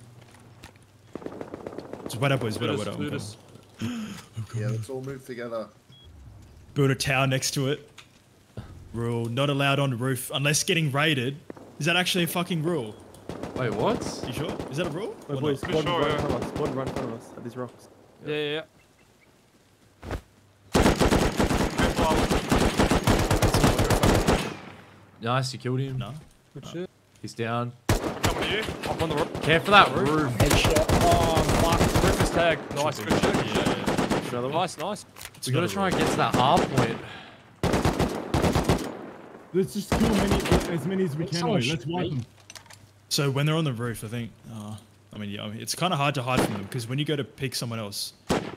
Just wait up, boys. Wait up, Loot wait us, up. loot I'm us. Yeah, let's all move together. Build a tower next to it. Rule: not allowed on the roof unless getting raided. Is that actually a fucking rule? Wait, what? You sure? Is that a rule? Wait, Or boys, not? squad sure, run in yeah. front of us. Squad run in front of us at these rocks. Yeah, yeah, yeah. Nice, you killed him. No. Good shit. He's down. Coming to you. Up on the roof. Care for that roof. Headshot. Oh, fuck. Roof is tagged. Nice, good shit. Yeah, yeah. Another one. Nice, nice. It's We gotta not a try and rule. get to that hard point. Let's just kill many, as many as we can. Someone Oi. Let's shoot wipe me. them. So when they're on the roof, I think. Uh, I mean, yeah, I mean, it's kind of hard to hide from them because when you go to pick someone else.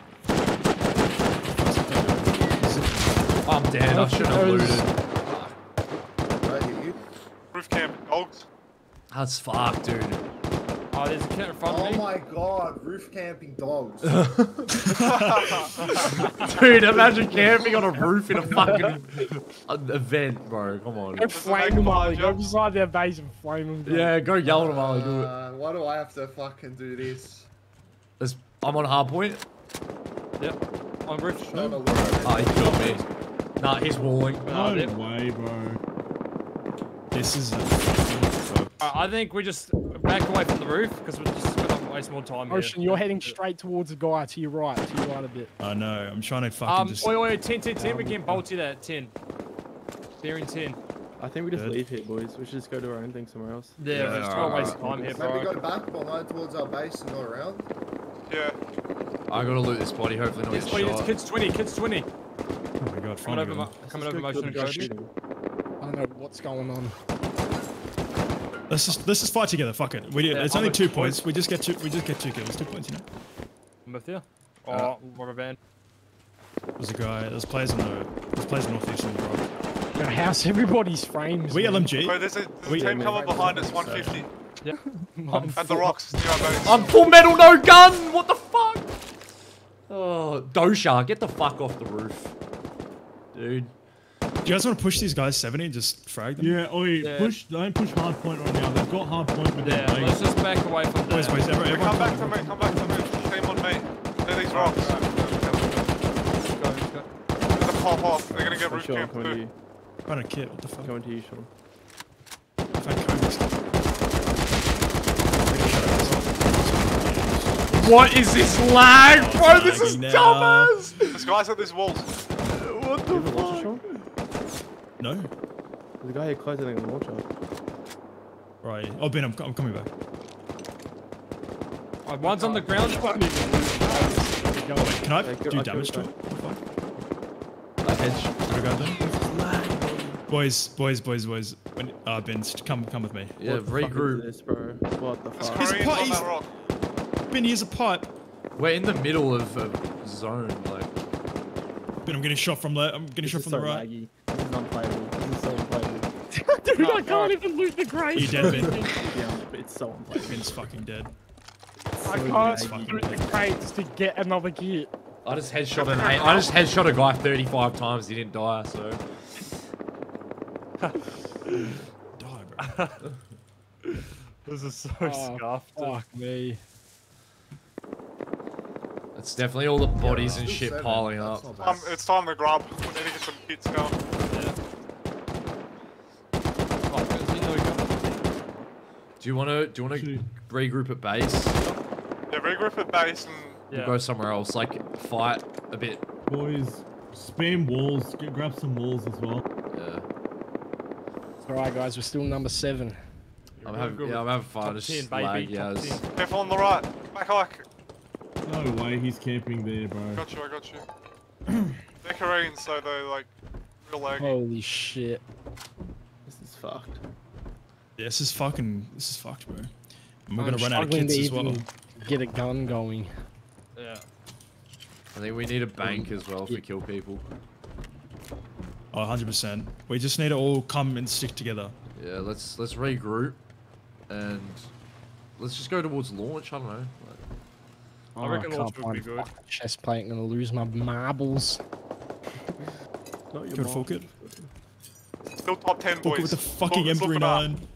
I'm dead. I shouldn't have looted. Right, hit you. Roof camp. Dogs. That's fucked, dude. Oh, there's a kid in front Oh of me. my god, roof camping dogs. Dude, imagine camping on a roof in a fucking an event, bro. Come on. Go flame them, behind Ollie. you. Go beside their base and flame them. bro. Yeah, go yell at him while I do it. Uh, why do I have to fucking do this? There's- I'm on hard point. Yep. On roof. Trying to look. Oh, he killed me. Nah, he's walling. Oh, No yep. way, bro. This is. A, Uh, I think we just back away from the roof because we're just gonna waste more time Ocean, here. you're heading straight towards the guy to your right, to your right a bit. I know. I'm trying to fucking Um, just. wait, wait, ten, ten, ten. We can bolt you that ten. They're in ten. I think we just Good. leave here, boys. We should just go do our own thing somewhere else. Yeah, Yeah, we're just alright, gonna waste alright. time here, Maybe bro. go back behind towards our base and go around. Yeah. I gotta loot this body. Hopefully not Kids get twenty, it's shot. kids twenty, kids twenty. Oh my god, Coming finally over, got mo- him. coming Let's over go kill motion the and guy code. shooting. I don't know what's going on. Let's just let's just fight together. Fuck it. We, Yeah, it's I'm only a- two points. We just get two. We just get two kills. Two points, you know. I'm with you. Oh, Uh, rubber band. There's a guy. There's players on the. There's players northeast on the rock. Gonna house everybody's frames. We man. L M G. Bro, there's a, there's a We- team coming behind us. one fifty. I'm At the rocks. Near our base. I'm full metal, no gun. What the fuck? Oh, Dosha, get the fuck off the roof, dude. Do you guys want to push these guys seventy and just frag them? Yeah, oi, Yeah. push, don't push hard point right now. They've got hard point with Yeah, their let's base. just back away from Boys, that. boys, everyone, everyone Come back to me. Come back to me. Team on me. They're these rocks. Let's go, let's go. They're gonna pop off. They're gonna get For roof sure, I'm camp coming to too. you. Find a kit. What the fuck? Coming to you, Sean. Find code and stuff. What is this lag, bro? This is lagging now. dumbass. There's guys at these walls. What Do you the have a launcher, fuck? Sean? No. There's a guy here close, I think, on the launcher. Right. Oh, Ben, I'm, I'm coming back. Uh, one's on the ground. Wait, can I Yeah, do I'll damage to kill it? it. What the fuck? That hedge. Can I go then? Boys, boys, boys, boys. When, uh, Ben, st- come, come with me. Yeah, What the fuck is regroup. this, bro? What the There's fuck? He's Koreans on put- that rock. Ben, here's a pipe. We're in the middle of a zone, like. Ben, I'm getting shot from left. I'm getting This shot is from so the right. laggy. This is unplayable. This is so unplayable. Dude, I can't even loot the grave. You dead, Ben? Yeah, but it's so unplayable. Ben's fucking dead. I so can't laggy. loot the crates to get another kit. I just headshot an eight. I just headshot a guy thirty-five times. He didn't die, so. Die, bro. This is so Oh, scuffed. Fuck me. It's definitely all the bodies and Still shit seven, piling that's up. not bad. Um, it's time to grab. We need to get some hits going. Oh, because you know you got- Do you want to do you want to Shoot. regroup at base? Yeah, regroup at base and We'll Yeah. go somewhere else, like fight a bit. Boys, spam walls. Get, grab some walls as well. Yeah. Alright, guys, we're still number seven. I'm You're having good yeah, I'm with having fun. top It's ten, just baby, lag, top yeah, it's- ten. careful on the right. Back hike. No way, he's camping there, bro. Got you, I got you. They're Koreans, so they're like real laggy. Holy shit. This is fucked. Yeah, this is fucking. This is fucked, bro. And we're I'm gonna run out of struggling kits to as well. even Get a gun going. Yeah. I think we need a bank as well if we kill people. Oh, one hundred percent. We just need to all come and stick together. Yeah, let's let's regroup and let's just go towards launch. I don't know. Like, I reckon can't launch would be find good. fucking chest plate. I'm gonna lose my marbles. Not your Good mom. full kit. Still top ten Full boys. kit with the fucking Look- M look it up. thirty-nine.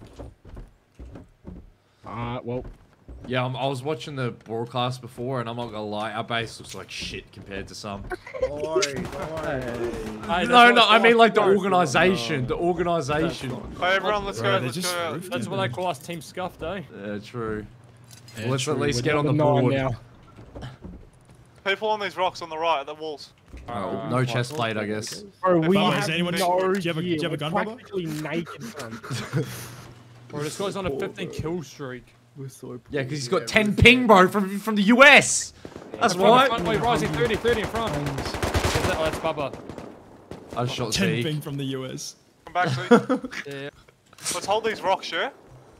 Alright, well, yeah, I'm, I was watching the broadcast before, and I'm not gonna lie, our base looks like shit compared to some. Don't worry, don't worry. Hey, no, no, that's I what mean like the no, organization, the That's organization. not- Hey, everyone, let's Bro, go. they Let's just go out. roofed That's it, what they man. call us, Team Scuffed, eh? Yeah, true. yeah, Well, let's at true, least we're get on the number nine board. Now. People on these rocks on the right, at the walls. Oh, no chest plate, I guess. Bro, we Bubba, have is anyone- no do you have a- do you gear. have a We're gun, Bubba? practically naked, son. Bro, this guy's on a fifteen kill streak. We're so Yeah, because he's Yeah, got ten we're- ping, bro, from from the U S. That's In front, in why. front, wait, rising thirty, thirty in front. Is that, oh, that's Bubba. I shot Ten Z. ping from the U S. Come back, see. Yeah. Let's hold these rocks, yeah?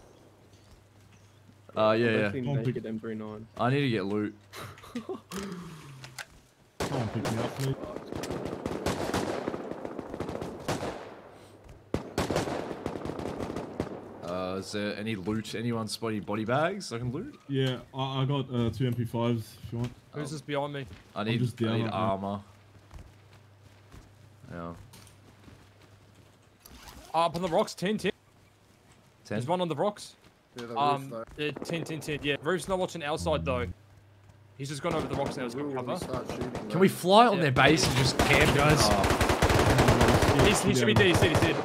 Uh, yeah, yeah. Basically Oh, big- naked M thirty-nine. I need to get loot. Come on, pick me up, please. Uh, is there any loot? Anyone spot any body bags I can loot? Yeah, I, I got uh, two M P fives if you want. Who's this behind me? I need, just I down need on that. armor. Yeah. Uh, up on the rocks, ten, ten. Ten. There's one on the rocks. Yeah, the roof, Um, though. yeah, ten, ten, ten. Yeah, Roof's not watching outside though. He's just gone over the rocks now. He's We got will when we cover. start shooting, Can though. we fly on Yeah. their base and just camp, guys? Oh, He's, he should be dead. He's dead. He's dead.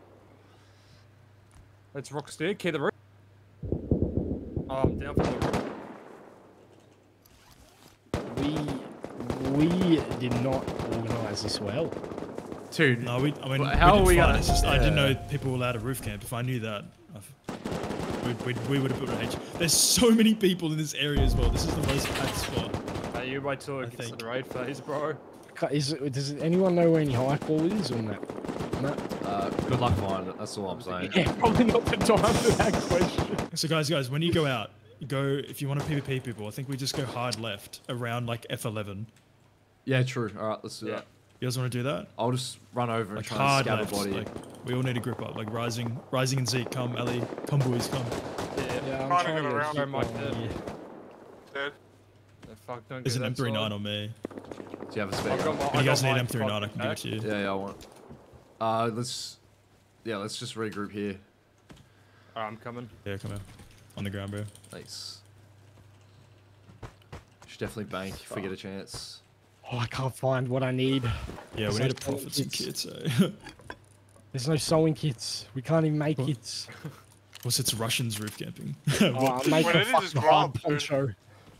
Let's rock stair. Clear the roof. Um, down from the roof. We we did not organise this well. dude. No, we. I mean, Well, how we are did we fine. gonna- It's just I didn't yeah. know people were allowed to roof camp. If I knew that, we we we would have put an H. There's so many people in this area as well. This is the most packed spot. Hey, you wait till I it gets to think. the raid phase, bro. Ca- Is it, does anyone know where any high call is on that? No. Uh, good luck finding it. That's all I'm saying. Yeah, probably not the time for that question. So guys, guys, when you go out, you go if you want to PvP people. I think we just go hard left around like F eleven. Yeah, true. All right, let's do Yeah. that. You guys want to do that? I'll just run over and Like try and hard scatter left. body. Like we all need to grip up. Like rising, rising and Zeke, come, Ellie, come boys, come. Yeah. Yeah, I'm Trying to trying get to around. keep Don't mind on, that. yeah. Dead. Yeah, fuck, don't There's get an that M thirty-nine side. on me. Do you have a spare I've got gun? my- If I you guys got need my M thirty-nine, I can give it back. to you. Yeah, yeah, I want. Uh, let's. Yeah, let's just regroup here. Alright, I'm coming. Yeah, come here. On the ground, bro. Thanks. Should definitely bank if we get a chance. Oh, I can't find what I need. Yeah, we So need to it's- profit some it's- kits. Eh? There's no sewing kits. We can't even make kits. What's it's Russians roof camping? Oh, What? I'm making Well, a it is fucking grub, hard dude. poncho.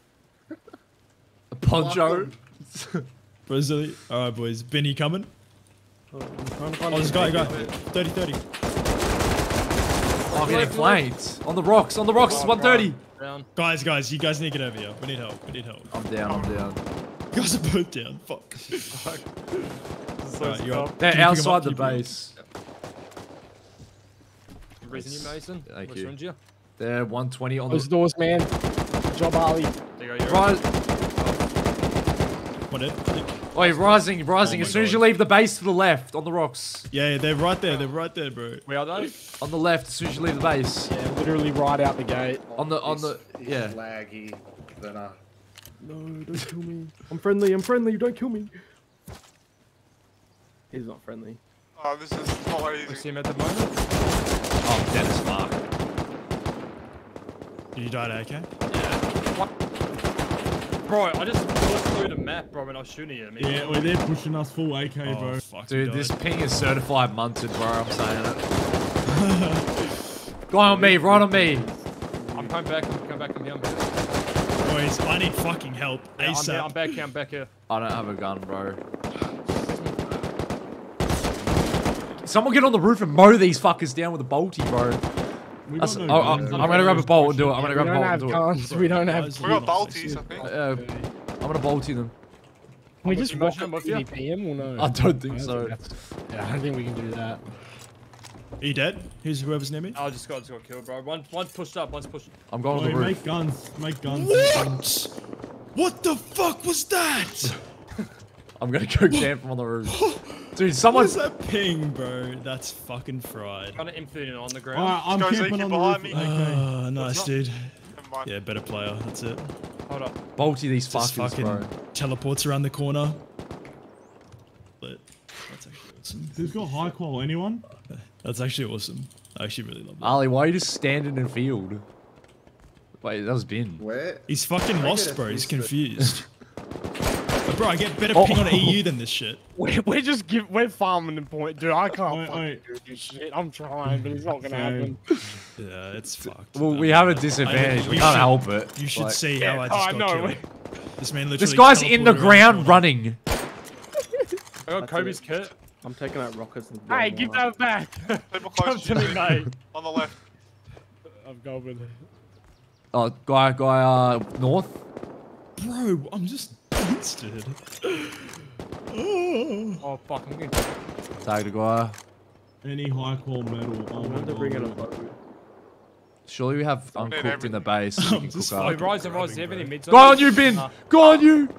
A poncho. Brazil. All right, boys. Benny coming. Oh, I'm trying to find Oh, there's a a guy, guy. naked- thirty, thirty. Oh, I'm getting flanked. On the rocks. On the rocks. one thirty. Down. Guys, guys, you guys need to get over here. We need help. We need help. I'm down. I'm down. You guys are both down. Fuck. Fuck. This is so Alright, you're scuffed. up. They're Can you pick 'em outside up? the Can you pick 'em base. Reason you, Mason. Thank What's you. around you? They're one twenty on Close the. the doors, man. Good job, Ali. There you go. You're Rise. What it? Oh, you're rising, rising. Oh as my soon as you God. leave the base to the left, on the rocks. Yeah, yeah, they're right there. They're right there, bro. Where are they? On the left, as soon as you leave the base. Yeah, literally right out the gate. On the, on the, It's- it's yeah. laggy than a. No, don't kill me. I'm friendly. I'm friendly. Don't kill me. He's not friendly. Oh, this is not We see easy. him at the moment. Oh, I'm dead as fuck. Did you die at A K? Bro, I just looked through the map, bro, when I was shooting at me. Yeah, well, they're pushing us full A K, Oh, bro. fuck, Dude, you this died. ping is certified munted, bro. I'm saying it. Go on me, right on me. I'm coming back, I'm coming back, I'm here. I'm here. Boys, I need fucking help. Yeah, I'm, here, ASAP. I'm back here, I'm back here. I don't have a gun, bro. Someone get on the roof and mow these fuckers down with a bolty, bro. We That's, got oh, no I'm, guns, I'm though. gonna grab a bolt and do it. I'm Yeah, gonna we grab a don't bolt and have do it. guns. We don't have. Guys, We got really bolties, I think. Uh, I'm gonna bolty them. Can we just Much watch time it with P you? D P M or no? I don't think so. that's- Yeah, I don't think we can do that. Are you dead? Who's whoever's near me? I just got, just got killed, bro. One, one's pushed up, one's pushed. I'm going on Oi, the roof. make guns. Make guns. What? What the fuck was that? I'm gonna go camp from on the roof. Dude, What's someone's. that ping, bro? That's fucking fried. Kind of emptying it on the ground. Alright, I'm Guys, camping keep on the behind roof. me. Okay. Ah, nice, dude. Never mind. Yeah, better player. That's it. Hold up. Bolty these Just fuckers, fucking bro. teleports around the corner. But that's actually awesome. Who's got high qual? Anyone? That's actually awesome. I actually really love that. Ali, why are you just standing in field? Wait, that was Bin. Where? He's fucking I lost, get it, bro. He's it's good. confused. But bro, I get better Oh. ping on E U than this shit. We're, we're just give, we're farming the point, dude. I can't Oi, fucking oi. do this shit. I'm trying, but it's not gonna happen. Yeah, it's fucked. Well, Um, we have a I- disadvantage. you we can't should- help it. You should Like, see how I Yeah, just oh, got I know, killed. This man literally This guy's in the teleported around ground corner. running. I got That's Kobe's it. kit. I'm taking out rockets and Hey, blowing give them up. that back. People Come close to me, mate. On the left. I'm going. Oh, guy, guy, uh, north. Bro, I'm just instant. Oh. Oh, fuck, I'm getting. Tag the guy. Any high qual metal? Oh I'm my going to bring in a god. boat. Surely we have Don't need uncooked in the base. So we I'm can just cook Oh, up. Rise and Rise, do you have any mids? Go on you, Bin. Nah. Go on you.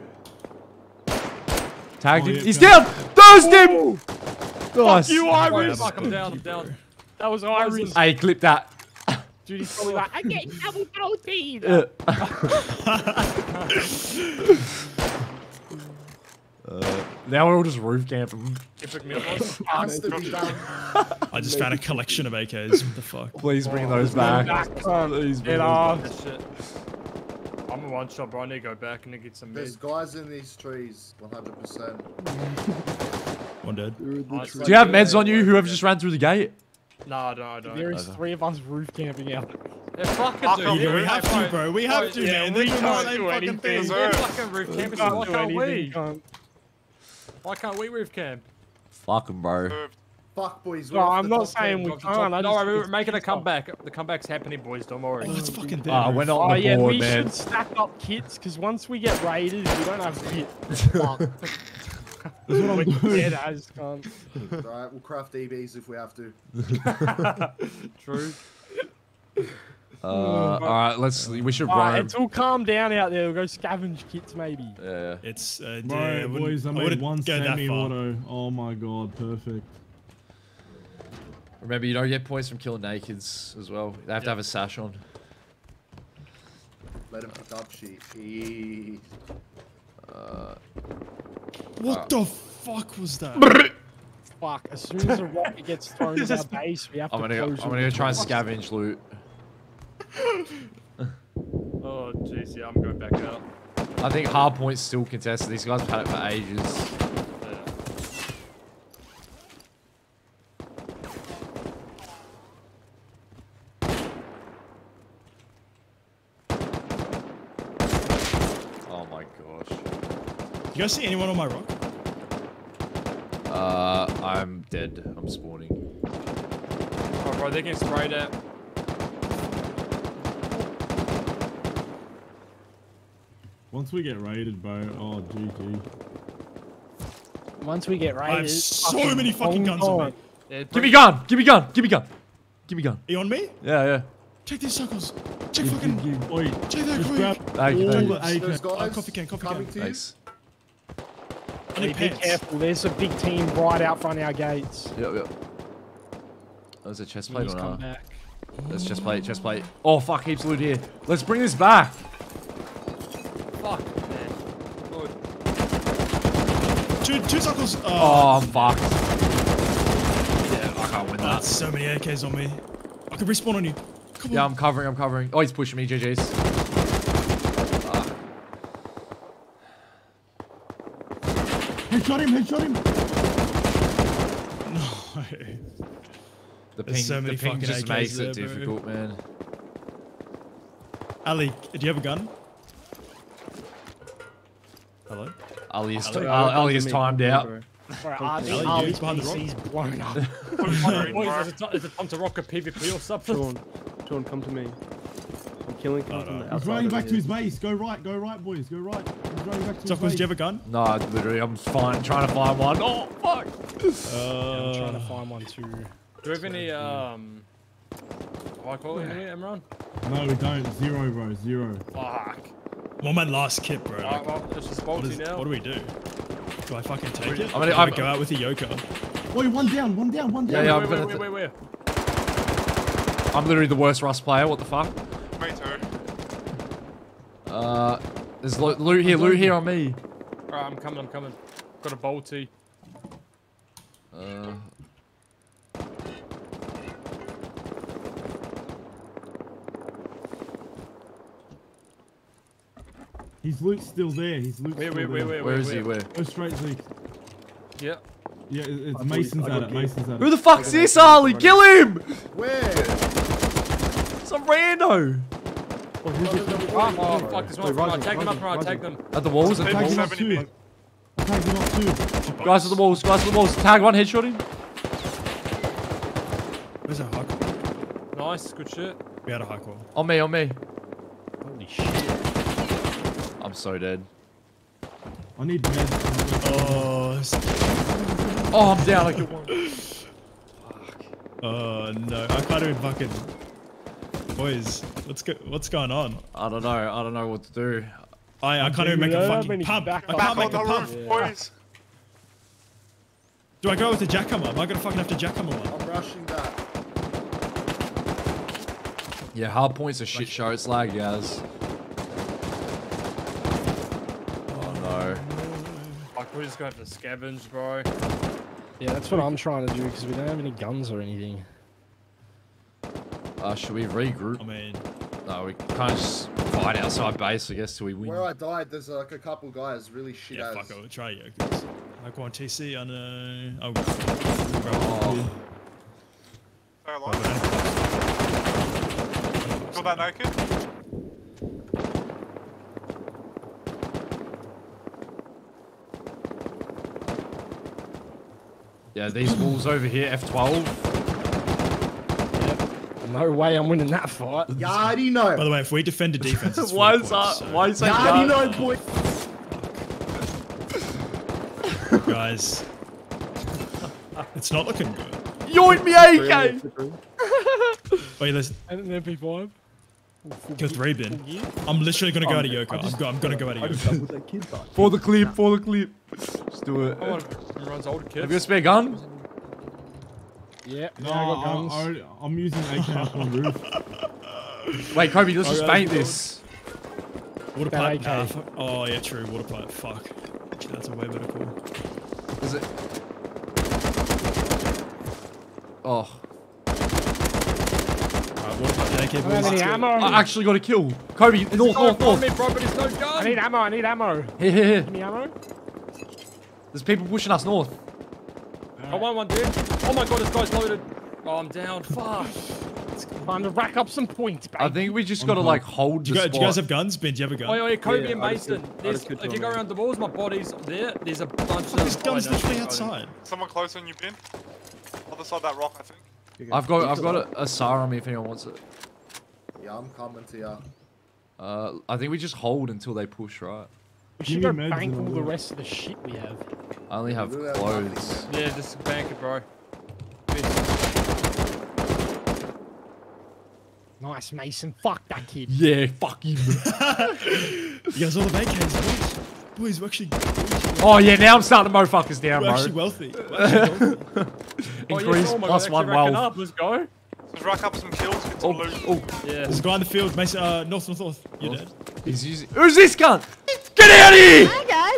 Tagged Oh, him. yeah, He's go. down. Dozed him. Nice. You Oh, Iris. fuck, I'm down, I'm down. That was Iris. Hey, clip that. Dude, he's probably like, I get double protein. Uh, uh, now we're all just roof camping. Epic meal boss. Has to be done. I just found a collection of A Ks. What the fuck? Please bring those back. Back, son. Please bring Get those off. That shit. I'm a one shot, bro. I need to go back and get some There's mids. guys in these trees, one hundred percent. One dead. Nice. Do you have meds on you? Whoever just ran through the gate? Nah, I don't, I don't. There is three of us roof camping out. Yeah, fucking Fuck dude. off, Yeah, we dude. have to, bro. We have to, yeah, man. we They're doing can't all that do fucking anything. things. Yeah, Deserve. fucking roof We camping. can't Why do can't anything. we? Can't. Why can't we roof camp? Fuck 'em, bro. Served. Fuck, boys. No, we're off I'm the not top saying ten. we Top- can't. top- I No, just we're think it's making a pissed off. comeback. The comeback's happening, boys. Don't worry. Oh, it's fucking dead. Ah, we're not Oh on the yeah, board, we man. should stack up kits because once we get raided, we don't have kit. Fuck. We're dead as cunt. Alright, we'll craft E Bs if we have to. True. Uh, all right, let's. We should Alright, run. it's all calm down out there. We'll go scavenge kits maybe. Yeah. It's uh, Bro, yeah, I wouldn't- boys, I I made wouldn't one go that far. semi-auto. Oh my god, perfect. Remember, you don't get points from killing nakeds as well. They have to have a sash on. Let him pick up shit. Jeez. Uh, What the fuck was that? Fuck, as soon as a rocket gets thrown at our base, we have to I'm gonna go. I'm close gonna all go the try and doors. scavenge loot. Oh, jeez, yeah, I'm going back out. I think hard points still contested. These guys have had it for ages. Yeah. Oh my gosh. You guys see anyone on my rock? Uh, I'm dead. I'm spawning. Oh, bro, they're getting sprayed at. Once we get raided, bro, oh G G. Once we get raided, I have so many fucking guns on me. Yeah, Give me gun. Give me gun. Give me gun. Give me gun. Are you on me? Yeah, yeah. Check these circles. Check Give, fucking. give, give. Oi, Check that just quick. grab Thank you, all thank the you. A K. There's guys Oh, coffee can, coffee coming can. to you. Nice. I need be pants. careful. There's a big team right out front of our gates. Yep, yep. There's a chest plate Please or come not? back. There's chest plate, chest plate. Oh fuck, heaps of loot here. Let's bring this back. Fuck, man. Good. Two, two circles. Oh, Oh, I'm fucked. Yeah, I can't win that's that. so many A Ks on me. I can respawn on you. Come Yeah, on. I'm covering, I'm covering. Oh, he's pushing me, G G's. Ah. Headshot him, headshot him. No. The There's ping, so many the ping fucking just A Ks makes it there, bro. difficult, man. Ali, do you have a gun? Hello? Ali is, Ali, Ali, uh, Ali is me. timed out. Bro, Ali, Ali, Ali's dude's behind the rock. P C's blown up. Boys, is it, ti- is it time to rock a PvP or something? Sean, Sean, come to me. I'm killing him Oh, from no. the He's outside running over back to here. his base. Go right, go right, boys. Go right. He's running back to his Zuckles, base. do you have a gun? No, literally, I'm fine, trying to find one. Oh, fuck! I'm trying to Uh, find one too. Do we have any, um... high quality in here, Imran? No, we don't. Zero, bro. Zero. Fuck. I'm on my last kit, bro. Alright, Like, well, it's just what, bolty is, now. what do we do? Do I fucking take it? I mean, Or do I'm- I go out with a Yoka? Wait, one down, one down, one Yeah, down. yeah, I'm wait, gonna wait, t- wait, wait, wait. I'm literally the worst Rust player, what the fuck? Me too. Uh, there's lo loot here, loot here on me. Alright, I'm coming, I'm coming. Got a bolty. Uh... His loot's still there. His loot's Wait, still wait, wait, there. wait, Where wait. is he, where? Go straight, Zeke. Yeah. Yeah, it- it's I Mason's got at it. gear. Mason's at Who it. the fuck's this, Ali? Kill him! Where? Some rando! Oh, who's this? Oh, oh fuck, this Wait, one. Right, rising, take them up, rising, right, rising. take them. At the walls, at the Maybe walls. Tagging off seventy two. mid. Tagging off two. Guys at the walls, guys at the walls. Tag one, headshot him. Where's our high call? Nice, good shit. We had a high call. On me, on me. Holy shit. I'm so dead. I need meds. Oh, s- Oh, I'm down. I killed one. oh no, I can't even fucking. Boys, what's go what's going on? I don't know. I don't know what to do. I I can't even make a fucking pump. I back can't Back make on a the pump. roof, boys. Do I go with the jackhammer? Am I gonna fucking have to jackhammer one? I'm rushing that. Yeah, hard point's a shit show. It's lag, guys. Oh no. Fuck, we're just gonna have to scavenge, bro. Yeah, that's what I'm trying to do because we don't have any guns or anything. Uh, should we regroup? I mean, No, we can't just fight outside base, I guess, till we win. Where I died, there's like a couple guys really shit yeah, as. fuck, I'll try Yokas. I go on T C, I know. I'll go. Oh, Stay alive. Feel that naked? yeah, these walls over here, F twelve. No way I'm winning that fight. Yardy By no. the way, if we defend a defense, it's Why four is points, that? so- Why is that? Yardy guy- no, boy. Guys, it's not looking good. Yoink me A K! Wait, let's And an M P five. kill three bin. I'm literally gonna go out of Yoka. I'm, go, I'm gonna go out of I just Yoka. doubled that kid back. For the clip, for the clip. Just do it. I want Imran's old Have you got a kids. spare gun? Yeah, No, yeah, I got guns. I, I, I'm using A K up on the roof. Wait, Kobe, let's Oh, just yeah, paint you this. Water That pipe. A K. Nah, fuck. Oh yeah, true. Water pipe. Fuck. Actually, that's a way better call. Is it? Oh, Alright, water pipe. The A K I don't have any boys. ammo. I actually got a kill. Kobe, north, north, Oh, north. me, bro, but it's no I gun. need ammo. I need ammo. Here, here, here. Any ammo? There's people pushing us north. I want one, dude. Oh my god, this guy's loaded. Oh, I'm down. Fuck. Time to rack up some points, baby. I think we just gotta like hold Do the you, guys, do you guys spot. have guns? Ben, do you have a gun? Oh, yeah, Kobe Yeah, and I just Mason. did- I There's, just did if you two go on around the walls, my body's there. There's a bunch of. This gun's oh, no, literally oh, outside. Someone close on you, Ben. Other side of that rock, I think. I've got, I've got a, a S A R on me if anyone wants it. Yeah, I'm coming to ya. Uh, I think we just hold until they push, right? We Give should me go meds bank and all I'll the do it. rest of the shit we have. I only have we have clothes. Yeah, just bank it, bro. Nice, Mason. Fuck that kid. Yeah, fuck him. You guys all have A Ks, boys. Boys, we're actually, Oh yeah, now I'm starting to motherfuckers down, we're actually bro. wealthy. We're actually wealthy. Oh, yes, Increase oh my plus God, one actually racking wealth. up. Let's go. Just rack up some kills, get some Oh, loot. oh, Yeah. There's a guy in the field, Mason, uh, north, north, north. You're North. dead. he's using. Who's this gun? Get out of here!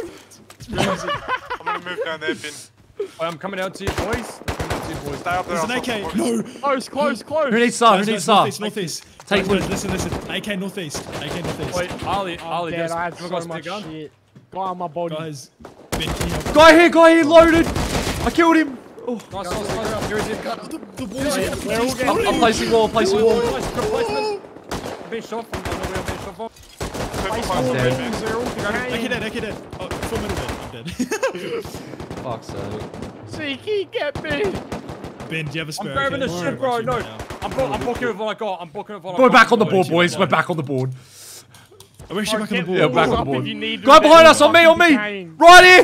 I'm gonna move down there, Ben. Wait, I'm coming out to you, boys. I'm coming out to you, boys. Stay up there. There's an I'll A K. stop No. Close, close, close. Who needs S A R? Who Guys, needs guys, S A R? northeast, northeast. Take Guys, loot. listen, listen. A K northeast. A K northeast. Wait, Ali, I'm Ali, dead. there's I had have you so got a much gun? shit. Guy on my body. Guys, Ben, can you help? Guy here, guy here, loaded. I killed him. Oh. Nice, nice, nice. Here he is. The, the walls are I'm, I'm placing wall, placing wall. Nice, good placement. I'm being shot from. I don't know where I'm being shot from. I'm dead. Okay, dead, okay, dead. Oh, four minutes dead. I'm dead. Fuck's sake. Zeke, get me! Ben, do you have a I'm spare? grabbing the okay? shit, bro. Right No, now. I'm, bo I'm booking with what I got. I'm booking with what I got. We're back on the Oh, board, shit, boys. I'm We're blind. back on the board. Oh, we're actually back on the board. Yeah, back on the board. If you need Guy behind us, on me, on me. Right here.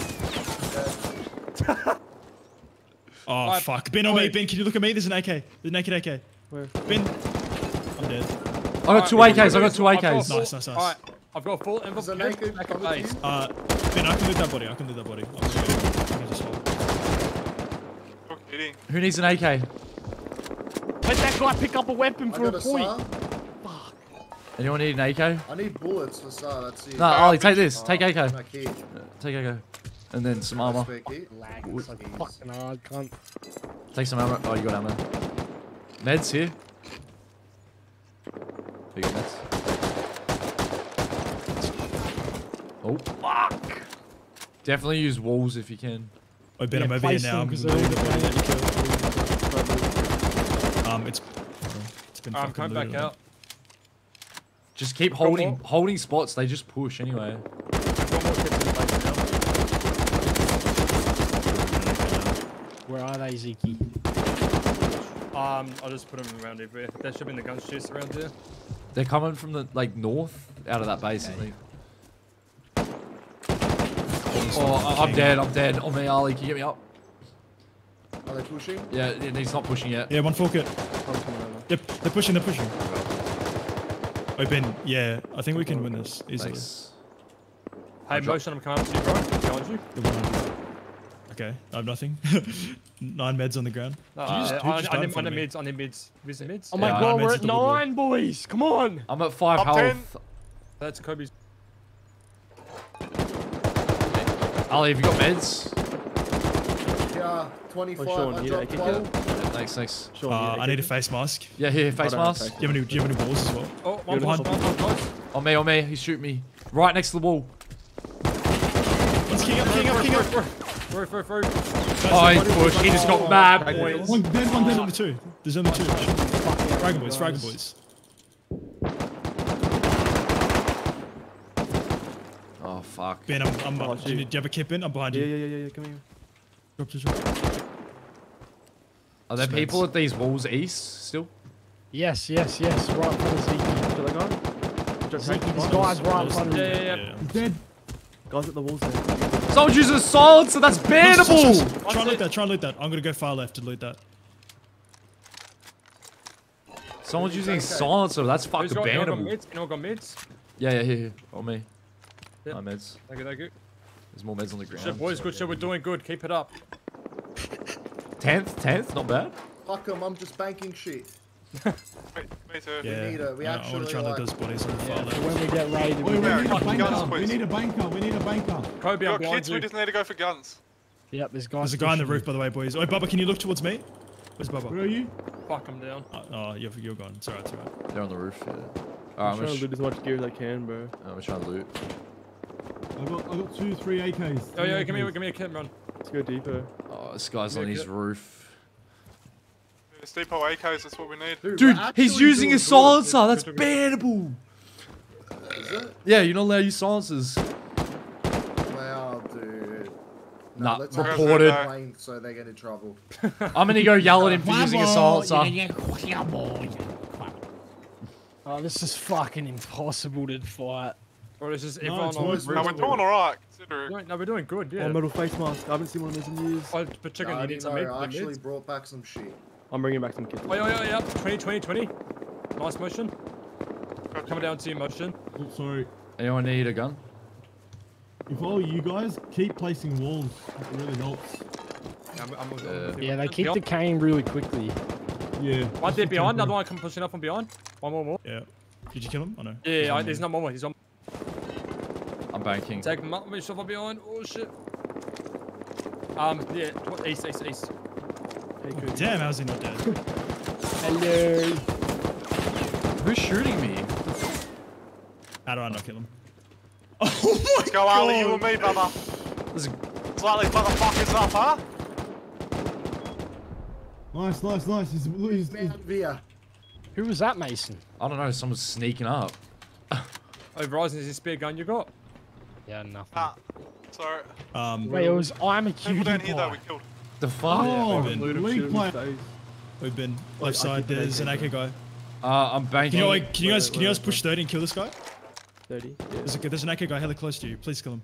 Oh, Right. fuck. Ben on me. Wait. Ben, can you look at me? There's an A K. There's an A K A K. Where? Ben. I'm dead. I got two A Ks. I got two A I've got a Ks. full- Nice, nice, nice. Alright, I've got a full envelope. Is that kit, naked? back at Come with base. you? Uh, Ben, I can loot that body. I can loot that body. I'm good. I can just hold. You're kidding. Who needs an A K? Let that guy pick up a weapon I for got a a point. SAR. Anyone need an A K? I need bullets for SAR, that's it. No, Ollie, take this. Oh, Take A K. my key. Take A K. And then some armor. Spare key. Lag, it's so fucking hard, cunt. Take some ammo. Oh, you got ammo. Meds here. You got meds. Oh, fuck. Definitely use walls if you can. Oh, Ben, Yeah, I'm over here place now. them, I'm 'cause gonna they're loot all the body the that you killed. Um, it's. It's been I'm fucking coming back looted. out. Just keep holding more. holding spots. They just push anyway. I've got more kits in the base now. Where are they, Zeke? Um, I'll just put them around everywhere. There should be in the gun chest around here. They're coming from the like north out of that base. I think. Oh, I'm dead. I'm dead. On me, Ali. Can you get me up? Are they pushing? Yeah, he's not pushing yet. Yeah, one full kit. I'm coming over. Yep, they're pushing, they're pushing. Oh, Ben, yeah, I think we can win this easily. Thanks. Hey, drop- motion, I'm coming up to you, bro. Behind you. The one- Okay, I have nothing. Nine meds on the ground. No, Did you just- uh, who I, just I, died in need, I front need of me? mids, I need mids. Where's the mids? Oh my Yeah, god, I'm we're into at the woodwork. nine, boys. Come on. I'm at five Top ten. health. That's Kobe's. Ali, have you got meds? Yeah, twenty-five. Oh, Sean, I you dropped need a kick twelve. Yeah, thanks, thanks. Sean, Uh, you I need a face mask. Yeah, here, face I don't have mask. face Do you have any, do you have any balls as well? Oh, one You're one, the one, one close. On me, on me. He's shooting me. Right next to the wall. He's king up, king up, king up. Through, through, through. Oh, he pushed. He just got mad Right, points. One dead, one There's dead. only two. There's only two. Dragon boys, Dragon boys. Oh, fuck. Ben, I'm, I'm, Oh, do, you shoot. need, do you have a kip in? I'm behind Yeah, you. yeah, yeah, yeah, come here. Drop, drop, drop. Are there Smeds. people at these walls east still? Yes, yes, yes. Right in front of Zeke. Kill that guy. Drop Zeke, tank. this guy's right in front of Yeah, you. yeah, yeah. He's dead. Guys at the walls there. Someone's using a silencer. That's bannable. Try and loot that, try and loot that. I'm gonna go far left to loot that. Someone's using a silencer. That's Who's fucking got, anyone got bannable. mids? Anyone got mids? Yeah, yeah, here, here. On me. Yep. My meds. Thank you, thank you. There's more meds on the ground. Shit, boys, good shit. We're doing good. Keep it up. Tenth, tenth, not bad. Fuck 'em, I'm just banking shit. Me, me too. Yeah, need a- we I- I actually, want to try and loot like- those bodies on the far So left. when we get raided, Wait, we we Yeah, need a fucking guns, banker. We please. need a banker. We need a banker. Kobe, You're I'm behind kids, we you. just need to go for guns. Yep, there's guys. There's a guy on the pushing roof, by the way, boys. Oh, Bubba, can you look towards me? Where's Where Bubba? are you? Fuck, I'm down. Oh, oh you're, you're gone. It's alright, it's alright. They're on the roof. Yeah. I'm Alright, I'm trying gonna, to sh loot as much gear as I can, bro. I'm gonna try and loot. I got, I got two, three A Ks. Oh, three yeah, give me, A Ks. give me a kit, man. Let's go deeper. Oh, this guy's Yeah, on his get- roof. It's depot A Ks, that's what we need. Dude, Dude, we're he's actually using doing a silencer. That's Good, bannable. good. Is it? Yeah, you're not allowed to use silencers. Wow, dude. Nah, let's reported. actually complain so they get in trouble. I'm gonna go yell at him for using a silencer. Oh, this is fucking impossible to fight. Or it's just No, everyone it's on worse, the No, roof. we're doing alright, consider it. No, no, we're doing good, Oh, yeah. metal face mask. I haven't seen one of those in years. Oh, but chicken, Nah, I you need didn't some know, meat. I the actually mids. brought back some shit. I'm bringing back some kits. Oh, yeah, yeah, yeah. twenty, twenty, twenty. Nice motion. Coming down to your motion. Oh, sorry. Anyone need a gun? If I were you guys, keep placing walls. It really helps. I'm, I'm, I'm, Uh, I'm Yeah, they keep behind. decaying really quickly. Yeah. One just dead a behind, another temporary- one come pushing up from behind. One more, more. Yeah. Did you kill him? Oh no. Yeah, yeah, I, there's no more. He's on. I'm banking. Take him up, myself up behind. Oh shit. Um, yeah, tw- east, east, east. Hey, Cody. Damn, how's he not dead? Hello. Who's shooting me? How do I not kill him? Let's go, Ali, you and me, brother. There's a... Slightly motherfuckers up, huh? Nice, nice, nice. He's, he's, he's, Via. Who was that, Mason? I don't know, someone's sneaking up. Oh, Ryzen, is this spear gun you got? Yeah, nothing. Nah. Sorry. Um, Wait, it was I'm a People cutie down here though we pie. killed. The fuck? oh, we've been- league player. we've been Wait, left I side. keep There's an A thinking. K guy. Uh, I'm Can banking. you, like, can you guys Wait, can you wait, guys push thirty and kill this guy? thirty. Yeah. There's a, there's an A K guy hella close to you. Please kill him.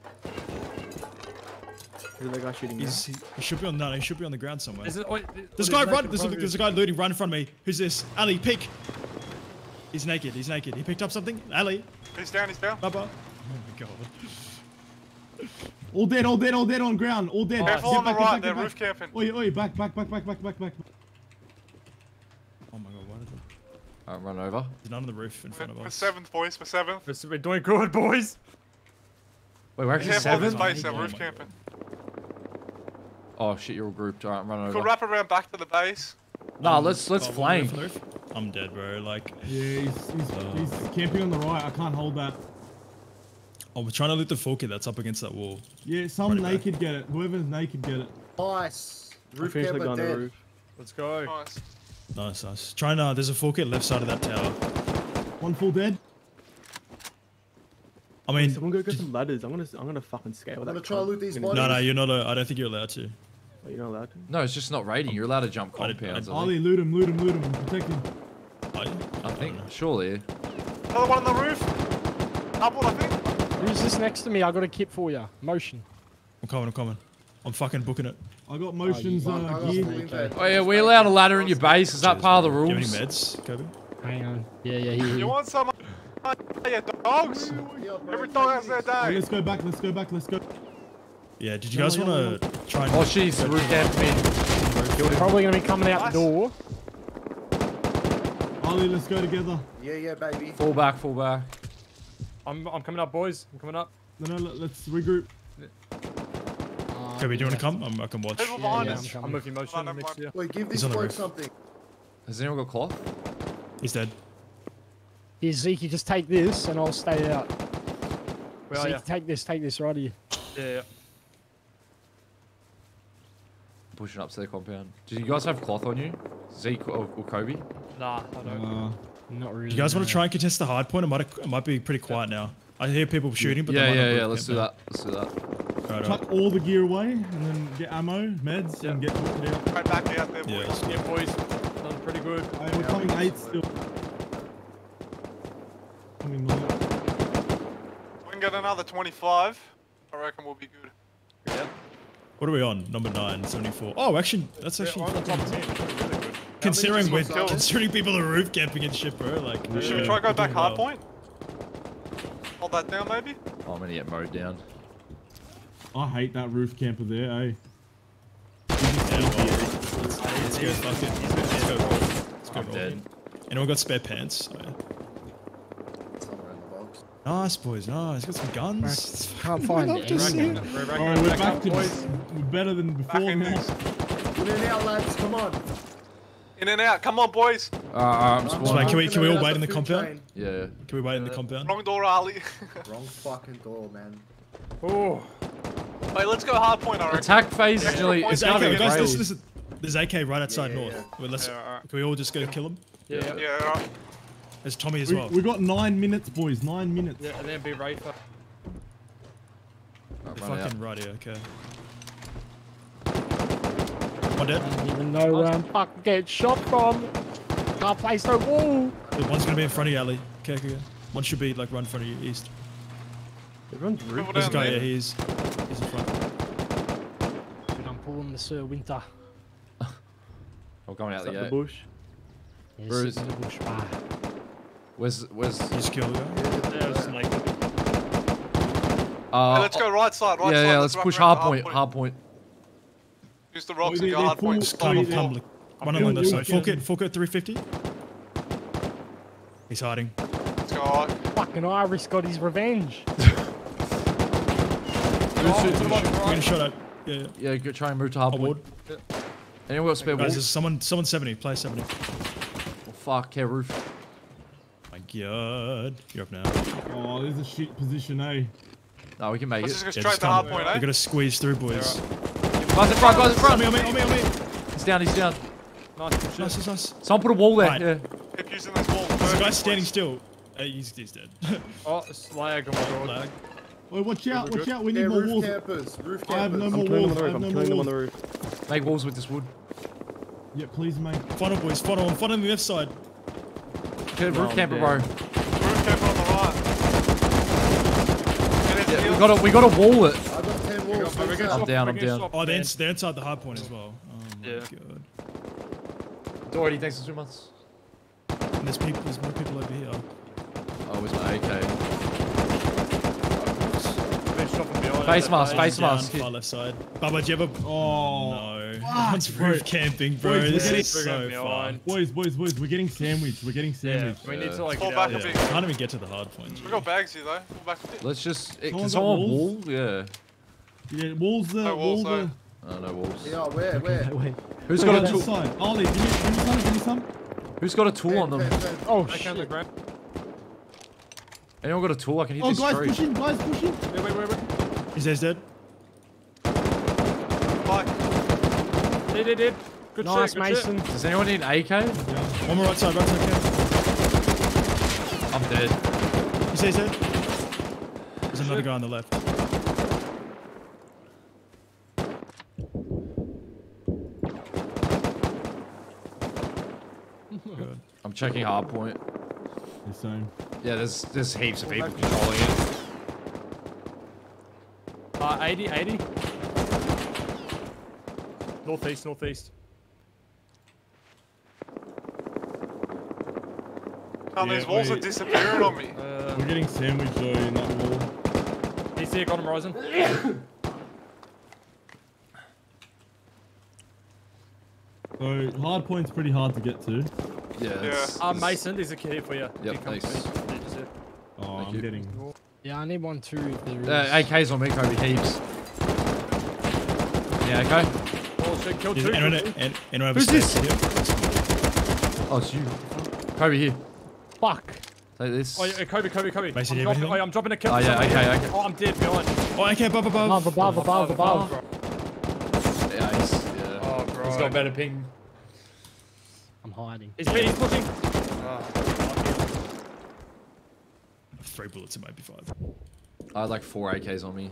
Who's that guy shooting? He's, he, he should be on no, no, he should be on the ground somewhere. Is it, wait, There's a guy run. There's a, there's a guy looting right in front of me. Who's this? Ali, pick. He's naked. He's naked. He picked up something. Ali. He's down, he's down. Baba. Oh my god. All dead, all dead, all dead on ground. All dead. Careful Get on the back, get right, back, they're get roof back. camping. Oi, oi, back, back, back, back, back, back, back. Oh my god. What is it? Alright, run over. There's none on the roof in front of We're us. seventh, boys, we're seventh. We're doing good, boys. Wait, we're actually Careful on this seven? base, they're Oh roof my camping. Oh shit, you're all grouped. Alright, run over. Could wrap around back to the base. Nah, let's let's Oh, one roof flank. on the roof? I'm dead, bro. Like, Yeah, he's, he's, he's camping on the right. I can't hold that. oh, we're trying to loot the full kit that's up against that wall. Yeah, some Right away. naked get it. Whoever's naked get it. Nice. I Roof finished the guy camper on the dead. roof. Let's go. Nice. Nice, nice. Try and, uh, there's a full kit left side of that tower. One full dead. I mean, Someone go get some ladders. I'm gonna, I'm gonna fucking scale I'm that. gonna try to cunt. loot these I'm gonna- no, no, bodies. you're not. Uh, I don't think you're allowed to. Oh, you're not allowed to. No, it's just not raiding. You're allowed to jump I did- compounds. I, Ali, think. loot him, loot him, loot him. Protect him. I, I think. Surely. Another one on the roof. Double, I think. Who's this next to me? I got a kit for you. Motion. I'm coming. I'm coming. I'm fucking booking it. I got motions Fuck, I uh, got gear. some invade. Oh yeah, we allowed a ladder in your base. Is that Cheers, part of the bro. Do you rules? have any meds, Kobe? Hang on. Yeah, yeah, here. You here. want some? Yeah, dogs. Every dog has their Hey, day. let's go back, let's go back, let's go. Yeah. Did you No, guys no, want to try and? Oh jeez, the roof camped me. Probably gonna be coming out Nice. the door. Ali, let's go together. Yeah, yeah, baby. Fall back, fall back. I'm, I'm coming up, boys. I'm coming up. No, no, let- let's regroup. Uh, Kobe, do you want to come? I'm, I can watch. People Yeah, behind yeah, us. I'm coming. I'm with you, motion. Oh, never next mind. year. Wait, give He's this on the bloke roof. something. Has anyone got cloth? He's dead. Here, Zeke, you just take this and I'll stay out. Where are Zeke, you? take this, take this right here. Yeah, yeah. Pushing up to their compound. Do you guys have cloth on you? Zeke or, or Kobe? Nah, I don't. Uh, Not really. Do you guys want no. to try and contest the hard point? It might, it might be pretty quiet now. I hear people shooting, but they Yeah, might not yeah, be yeah. Let's do camping. that. Let's do that. Right, right. chuck all the gear away and then get ammo, meds, and get put it out. Right back out there, Yeah. boys. Yeah, boys. Done pretty good. Hey, we're coming eight still. Coming nine. We can get another twenty-five. I reckon we'll be good. Yeah. What are we on? Number nine, seventy-four. Oh, actually, that's Yeah, actually we're on the top ten. Really good. considering we're How many considering people are roof camping and shit, bro. Like, Should we yeah, try to go we're back doing hard well. point? Hold that down, maybe? Oh, I'm gonna get mowed down. I hate that roof camper there, eh? Yeah, well, let's, let's go. Fuck it. Let's go. Let's go. I'm roll. dead. Anyone got spare pants? Oh, yeah. Somewhere in the box. Nice, boys. Nice. Got some guns. Can't find love it. to see anywhere. it. We're back, Alright, we're back back up, to boys. we're better than Back before in now. this. In and out, lads. Come on. In and out. Come on, boys. Uh, I'm So, spawning. like, can we can we all Out wait in the food compound? train. Yeah, yeah. Can we wait in the compound? Wrong door, Ali. Wrong fucking door, man. Oh, Wait, let's go hard point, I reckon. Attack phase is Extra nearly. points It's There's gonna A K, be guys, great. listen, listen. There's A K right outside Yeah, yeah, north. yeah. Well, let's, Yeah, alright. can we all just go kill him? yeah, yeah. Yeah, right. There's Tommy as We, well. we got nine minutes, boys. Nine minutes. Yeah, and then be Rafer. Alright, They're run out. fucking right here, okay. One dead. I don't even know where I'm fucking getting shot from. Can't place no wall. The one's gonna be in front of you, Ali. Okay, okay, okay. One should be like right in front of you, east. Everyone's roof. People There's a down guy, yeah, there. he's he's in front. Dude, I'm pulling the Sir Winter. I'm going out Is the that the gate. bush? Yeah, Where sit is- in the bush, bah. Where's where's? You just killed the guy. Yeah, it's like, Uh, Hey, let's go right side, right yeah, side. yeah. Let's wrap push around hard to point. Hard point. Use the rocks Oh, and they- go they're hard point. full- Just climb Oh, up, yeah. climb. Like, one doing on the left it, side. yeah. Full kit, full kit, three fifty. He's hiding. Let's go alright. Fucking Iris got his revenge. Good shit, good shit. We're gonna shot at. Yeah, yeah. Yeah, go try and move to hard I'll point. Anyone got spare Guys, walls? there's someone, someone seventy. Play seventy. Oh, fuck, yeah, roof. My God, you're up now. Oh, there's a shit position, eh? No, we can make Let's it. just go Yeah, straight just to come- hard point, We eh? gotta squeeze through, boys. Guys in front, guys in On front. me, on me, on me, on me. He's down, he's down. Nice. Nice, nice, nice. Someone put a wall there. Right. Yeah. Keep using this wall. There's a guy Perfect, standing boys. still. Uh, he's, he's dead. Oh, it's lag on my door. Lag. Oh, watch out, We're watch good. out. We Yeah, need more roof walls. campers. Roof I have no campers. more I'm killing walls. them on the I roof. have I'm no killing them more on the walls. roof. Make walls with this wood. Yeah, please, mate. Funnel, boys. Funnel. I'm funneling the left side. Okay, roof Oh, camper, damn. bro. Roof camper on the right. Get Yeah, into we heal. gotta, we gotta wall it. I got ten walls. We're What's gonna up? I'm down, I'm we're gonna down. swap Oh, they're, man. ins- they're inside the hard point as well. Oh my Yeah. god. Doherty, thanks for two months. And there's people. There's more people over here. Oh, where's my A K? Been shot from behind. Face That mask, guy. face Down, mask. far left side. Bubba, do you have a? Oh, No. fuck, One's bro. roof camping, bro. Boys, This we're is getting- so we're getting far. behind. boys, boys, boys. We're getting sandwiched. We're getting Yeah, sandwiched. we need Yeah. to like Fall get back out a of bit. there. Can't even get to the hard point. We got bags here though. Fall back a bit. Let's just. Can Someone got someone wall? walls? Yeah. Yeah, walls there. No walls walls, there. Oh, no walls. Yeah, where, where? Wait. Who's Go got a that tool? side. Ollie, give me, give me some. Give me some. Who's got a tool on them? Ten, ten, ten. Oh Back on the shit. ground. Anyone got a tool? I can hit Oh, this guys tree. pushing. Guys pushing. Wait, wait, wait, wait. Is that dead? Bye. Did, did, did. Good Nice, shit, good shit. Mason. Does anyone need an A K? One more right side, right side. Okay. I'm dead. You say he's dead? There's another guy on the left. Good. I'm checking hard point. The same. Yeah, there's there's heaps of people controlling it. Uh, eighty, eighty. Northeast, northeast. Can't Yeah, these walls are wait. disappearing on me. Uh, We're getting sandwiched though in that wall. he's here, got him rising. So hard point's pretty hard to get to. Yeah. it's- Uh, Mason, there's a key here for you. Yep, Here, come thanks. to me. Yeah, just here. Oh, Thank I'm you. getting. Yeah, I need one too if there is. Uh, A K's on me, Kobe, heaps. Yeah, okay. Oh shit, killed Is two. anyone, killed two. an- anyone have a Who's stake this? here? Oh, it's you. Kobe, here. Fuck. Take this. Oh, yeah, Kobe, Kobe, Kobe. Mason, I'm you have dropping, anything? oh, yeah, I'm dropping a kill. Oh, yeah, Somebody. okay, okay. Oh, I'm dead behind. Oh, okay, above, above. Above, above, above, above. Yeah, he's, yeah. Oh, bro. He's got better ping. I'm hiding. He's, he's pushing. Three bullets, it might be five. I had like four A Ks on me.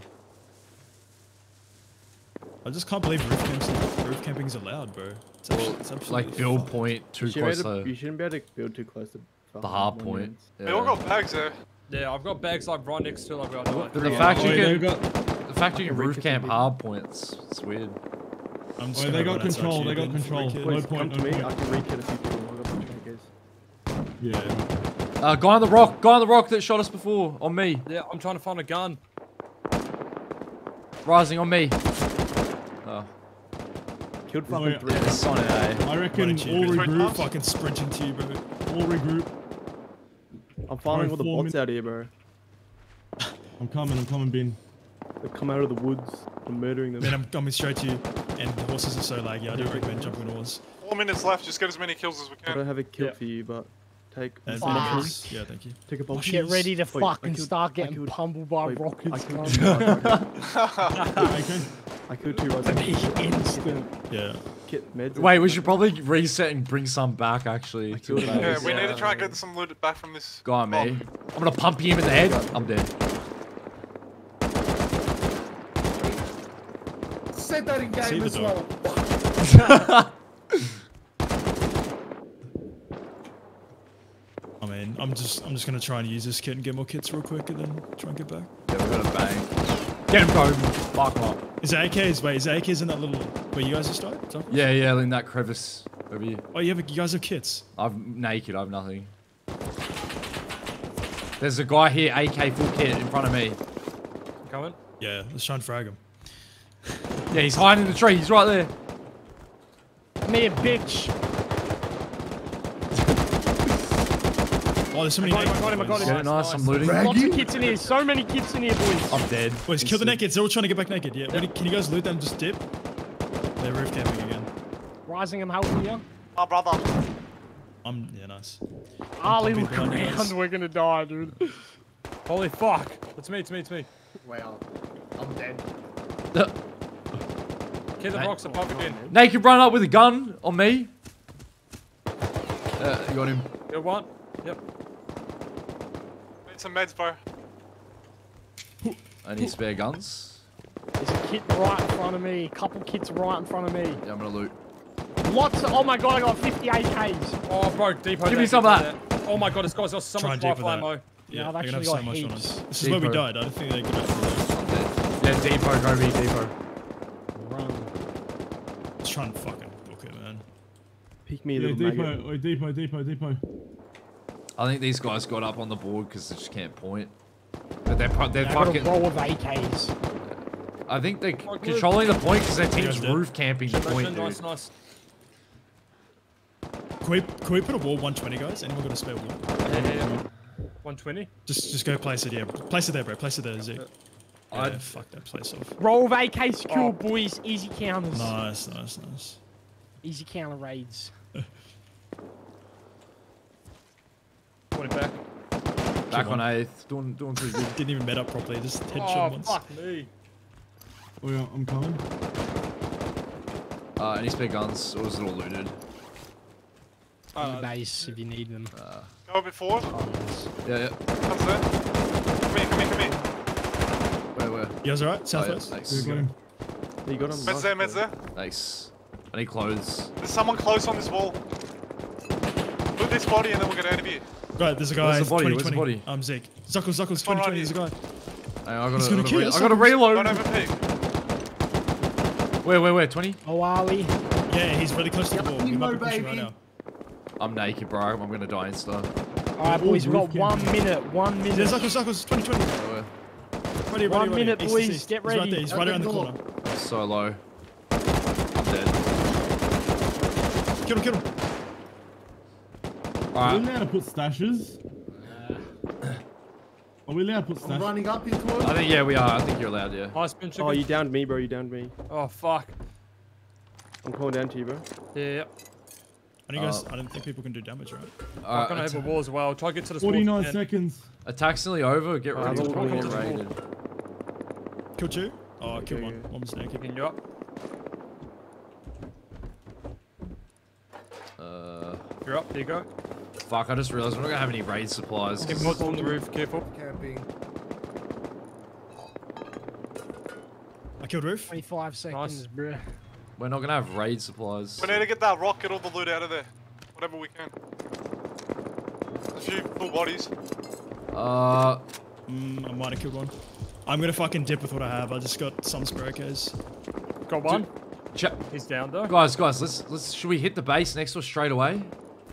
I just can't believe roof, camps, roof camping is allowed, bro. It's, actually, it's absolutely Like build fucked. point too You shouldn't, close be able to to, you shouldn't be able to build too close to the hard point. monuments. They all Yeah. got bags there. Yeah, I've got bags like right next to like where I died. But the Oh, fact you wait, can, they got, the fact you I can can roof re-kit camp some hard points, it's weird. I'm just oh, gonna they got run outside control. to They you got again for control. a kid. No Boys, point. come No to me. point. I can re-kit a few people. I've got some triggers. Yeah. Uh, guy on the rock, guy on the rock that shot us before, on me, Yeah, I'm trying to find a gun. rising on me. Oh, Killed Oh, fucking yeah. three. it's on it, eh? I Why reckon don't you all just regroup. fucking sprinting to you, bro. All regroup. I'm farming all the four bots out here, bro. I'm coming. I'm coming, Ben. They come out of the woods. I'm murdering them. Man, I'm coming straight to you, and the horses are so laggy. I don't recommend jumping on a horse. Four minutes left. Just get as many kills as we I can. don't have a kill Yeah. for you, but take And Fuck. boxes. Yeah, thank you. take a box. Get ready to Wait, I fucking killed- start I getting killed- pummeled by wait, I rockets. killed guys. two Okay. I killed two right Instant. Yeah. Kit meds. Wait, we should probably reset and bring some back, actually. I to killed the him. Yeah, base. we need Yeah. to try and get some loot back from this. Guy on me. Oh, I'm gonna pump him in the head. I'm dead. Said that in See game the as dog. well. I mean, I'm just, I'm just gonna try and use this kit and get more kits real quick, and then try and get back. Yeah, we got a bang. Get him, Kobe. Fuck him up. Is there A Ks? Wait, is there A Ks in that little where you guys just died? Zuckles? Yeah, yeah, in that crevice over here. Oh, you have, you guys have kits. I'm naked. I have nothing. There's a guy here, A K full kit in front of me. Coming. Yeah, let's try and frag him. Yeah, he's hiding in the tree. He's right there. Me a bitch. Oh, there's so I many. got him, I got him, I got him. Yeah, nice. I'm looting. Lots of kits in here. So many kits in here, boys. I'm dead. Boys, kill the nakeds. They're all trying to get back naked. Yeah. Ready? Can you guys loot them? Just dip. They're roof camping again. Rising, I'm helping you. my brother. I'm yeah, nice. Ali, pumping look behind you guys. around. We're gonna die, dude. Holy fuck. It's me, it's me, it's me. Wow. I'm dead. Keep the box above again. Naked run up with a gun on me. Uh, you got him. Good one. Yep. Need some meds, bro. I need spare guns. There's a kit right in front of me. Couple kits right in front of me. Yeah, I'm gonna loot. Lots of, oh my god, I got fifty A Ks. Oh, bro, depot. Give me some of that. Oh my god, this guy's got so Try much and depot rifle that. ammo. Yeah, I've they're gonna have actually so got much on heaps. us. This is where we Depot. died. I don't think they're gonna have I'm dead. Yeah, depot, Kobe, depot. Run. Just try and fucking book it, man. Pick me, Yeah, little depot, maggot. oi, depot, depot, depot. I think these guys got up on the board because they just can't point. But they're fu- they're I got a fucking. roll of A Ks. I think they're Oh, good. controlling the point because their team's Yeah, roof camping the point, Nice, dude. nice. Can we, can we put a wall one twenty, guys? Anyone got a spare wall? Yeah, yeah, yeah. one twenty. Just just go place it, yeah. Place it there, bro. Place it there, Zeke. Yeah, I'd- fuck that place off. Roll of A K secure, Oh. boys. Easy counters. Nice, nice, nice. Easy counter raids. twenty back. Back Come on on. eighth, doing doing pretty good. Didn't even met up properly, just headshot Oh, once. fuck me. Oh yeah, I'm coming. Uh, any spare guns? Or was it all looted? On the Uh, base if you need them. Go a bit forward. Oh, nice. Yeah, yeah. Comes there. Come here, come here, come here. Where, where? You guys alright? Oh, yeah, Southwest? nice. Yeah, got him. You got him. Meds there, meds there. Nice. I need clothes. There's someone close on this wall. Loot this body and then we'll get out of here. Right, there's a guy. Where's the body? twenty, Where's the twenty. body? Um, Zeke. Zuckles, Zuckles, one twenty, right twenty, there's a guy. Hang on, I He's gotta, gonna I kill gotta, us, re- I gotta Zuckles. reload. Don't overpeak. Where, where, where? twenty? Oh, Ali. Yeah, he's really close to the wall. He might be pushing right baby. now. I'm naked, bro. I'm gonna die insta. Alright, boys, we've got roof one camping. minute. One There's minute. Zuckles, Zuckles, twenty, twenty. Where, where? Ready, ready, One ready. minute, East, boys. east, east. Get He's right ready. there. He's right around the Open corner. door. So low. I'm dead. Kill him, kill him. Are we Alright. allowed to put stashes? Are we allowed to put I'm stashes? running up into it. I think, yeah, we are. I think you're allowed, yeah. Nice spin chicken. Oh, you downed me, bro. You downed me. Oh, fuck. I'm calling down to you, bro. Yeah, yeah. I think guys, Uh, I don't think people can do damage, right? I'm Alright. gonna have a wall as well. Try to get to the forty-nine spawn. seconds. Attack's nearly over. Get Uh, ready to we'll- probably we'll- get we'll- raided. Kill two? Oh, I killed Okay, one. okay. One was naked. Picking you up. Uh, You're up. There you go. fuck, I just realized we're not gonna have any raid supplies. Get mods on the roof. Careful. Camping. I killed Roof. twenty-five seconds, bruh. We're not gonna have raid supplies. We need to get that rock, get all the loot out of there. Whatever we can. A few full bodies. Uh, Mm, I might have killed one. I'm gonna fucking dip with what I have. I just got some spare A Ks. Got one. ch- He's down though. guys, guys, let's let's. Should we hit the base next to us straight away?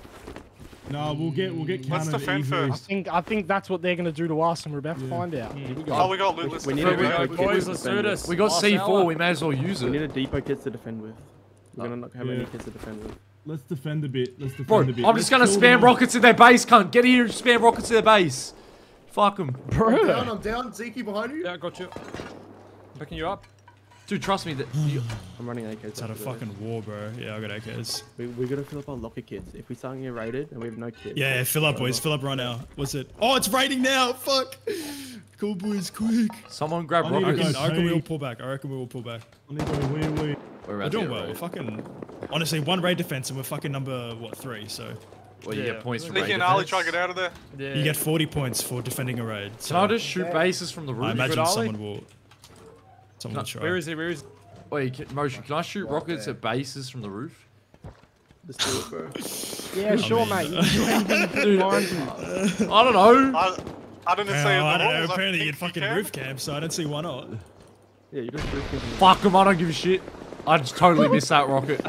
No, we'll get we'll get Let's counted defend easily. I first. think I think that's what they're gonna do to us, and we're about to Yeah. find out. Here we go. Oh, we got loot. Let's We need defend. to Here we Here go, we go. boys. Let's do Defend it. this. We got Last C four. hour. We may as well use We need it. a depot kits to defend with. We're gonna not have any Yeah. kits to defend with. Let's defend a bit. Let's defend Bro, a bit. I'm Let's just gonna kill spam them. rockets at their base, cunt. Get here and spam rockets to their base. Fuck them. I'm down, Bruh. I'm down. Zeke behind you. Yeah, I got you. I'm picking you up. Dude, trust me. That you, I'm running A Ks. It's out of after this. fucking war, bro. Yeah, I got A Ks. We, we gotta fill up our locker kits. If we start getting raided and we have no kits. Yeah, yeah, fill up, boys. Fill up right now. What's it? Oh, it's raining now. Fuck. Cool, boys. Quick. someone grab I need I to rockets. go. reckon, I reckon we all Take- pull back. I reckon we all pull back. I need to go wee wee. We're We're about to doing get well. raided. Fucking. Honestly, one raid defense and we're fucking number, what, three? So Well, you Yeah. get points for Nicky raid and Ali defense. try to get out of there. Yeah. you get forty points for defending a raid. So Can I just shoot bases from the I roof? imagine Good, Ali? someone will. Someone will try. Where is he? Where is? Wait, can, Motion, can I shoot rockets at bases from the roof? Let's do it, bro. Yeah, sure, mean- mate. Dude, I don't know. I, I didn't Uh, see it. I don't know. I Apparently, think you'd fucking can. roof camp, so I don't see why not. Yeah, you just roof camping. Fuck them, I don't give a shit. I just totally missed that rocket.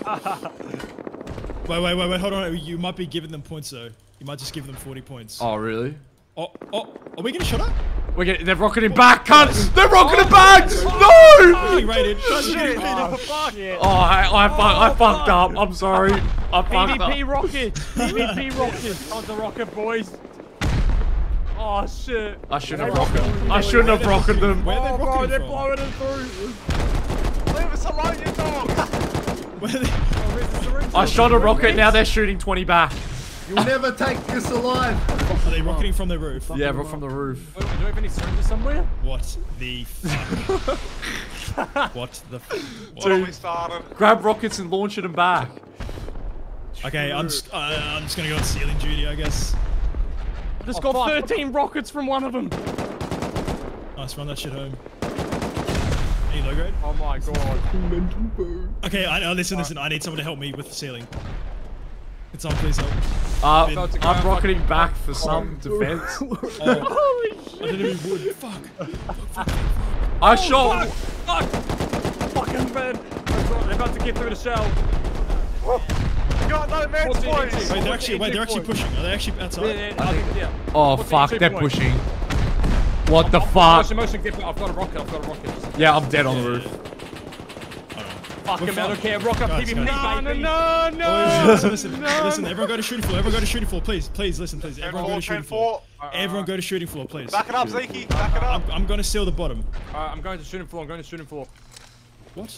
Wait, wait, wait, wait. Hold on. You might be giving them points though. You might just give them forty points. Oh, really? Oh, oh, are we getting shot at? We're getting, they're rocketing back, cunts! They're rocketing back! We're No! getting raided. Guys, we're getting raided. Oh, fuck yeah. Oh, I, I, fuck, I fucked up. I'm sorry. I fucked P V P up. rockets. P V P rockets. On the rocket, boys. Oh shit. I shouldn't have rocketed. I shouldn't have rocketed them. Where are they Oh, bro, rocketing they're from? blowing it through. Leave us alone, you dog. Where are they? Oh, where's the syringe? I shot a rocket, now they're shooting twenty back. You'll never take this alive. Are they rocketing from the roof? Yeah, bro, from the roof. Wait, do we have any syringes somewhere? What the fuck? What the fuck? What have we started? Grab rockets and launch it and back. Okay, I'm just, uh, I'm just gonna go on sealing duty, I guess. I just Oh, got fuck. thirteen rockets from one of them. Nice, run that shit home. Any low grade? Oh my god. Okay, I, uh, listen, listen, I need someone to help me with the ceiling. Can someone please help? Uh, About to go I'm out, rocketing fucking- back for some defense. Oh, Holy I shit. didn't even wood. Fuck. I shot. Fuck! Fucking man! They're about to get through the shell. God, no, man, What's the boys. engine? Wait, they're actually, wait, they're actually pushing. Are they actually Yeah, outside? yeah, I think, yeah. Oh What's the fuck, entry they're point? pushing. What the Motion, fuck? motion, get I've got a rocket, I've got a rocket. Yeah, I'm dead on the Yeah, roof. yeah. Fuck We're him, I fine. don't care. Rock up, Guys, keep him guys. neat, No, baby. no, no, no. Oh, yeah, listen, listen, listen, everyone go to shooting floor, everyone go to shooting floor, please, please, listen, please, ten everyone go four, to ten shooting floor. four. Everyone go to shooting floor, please. Back it up, Zeke. Back it I'm, up. I'm gonna seal the bottom. Alright, I'm going to shooting floor, I'm going to shooting floor. What?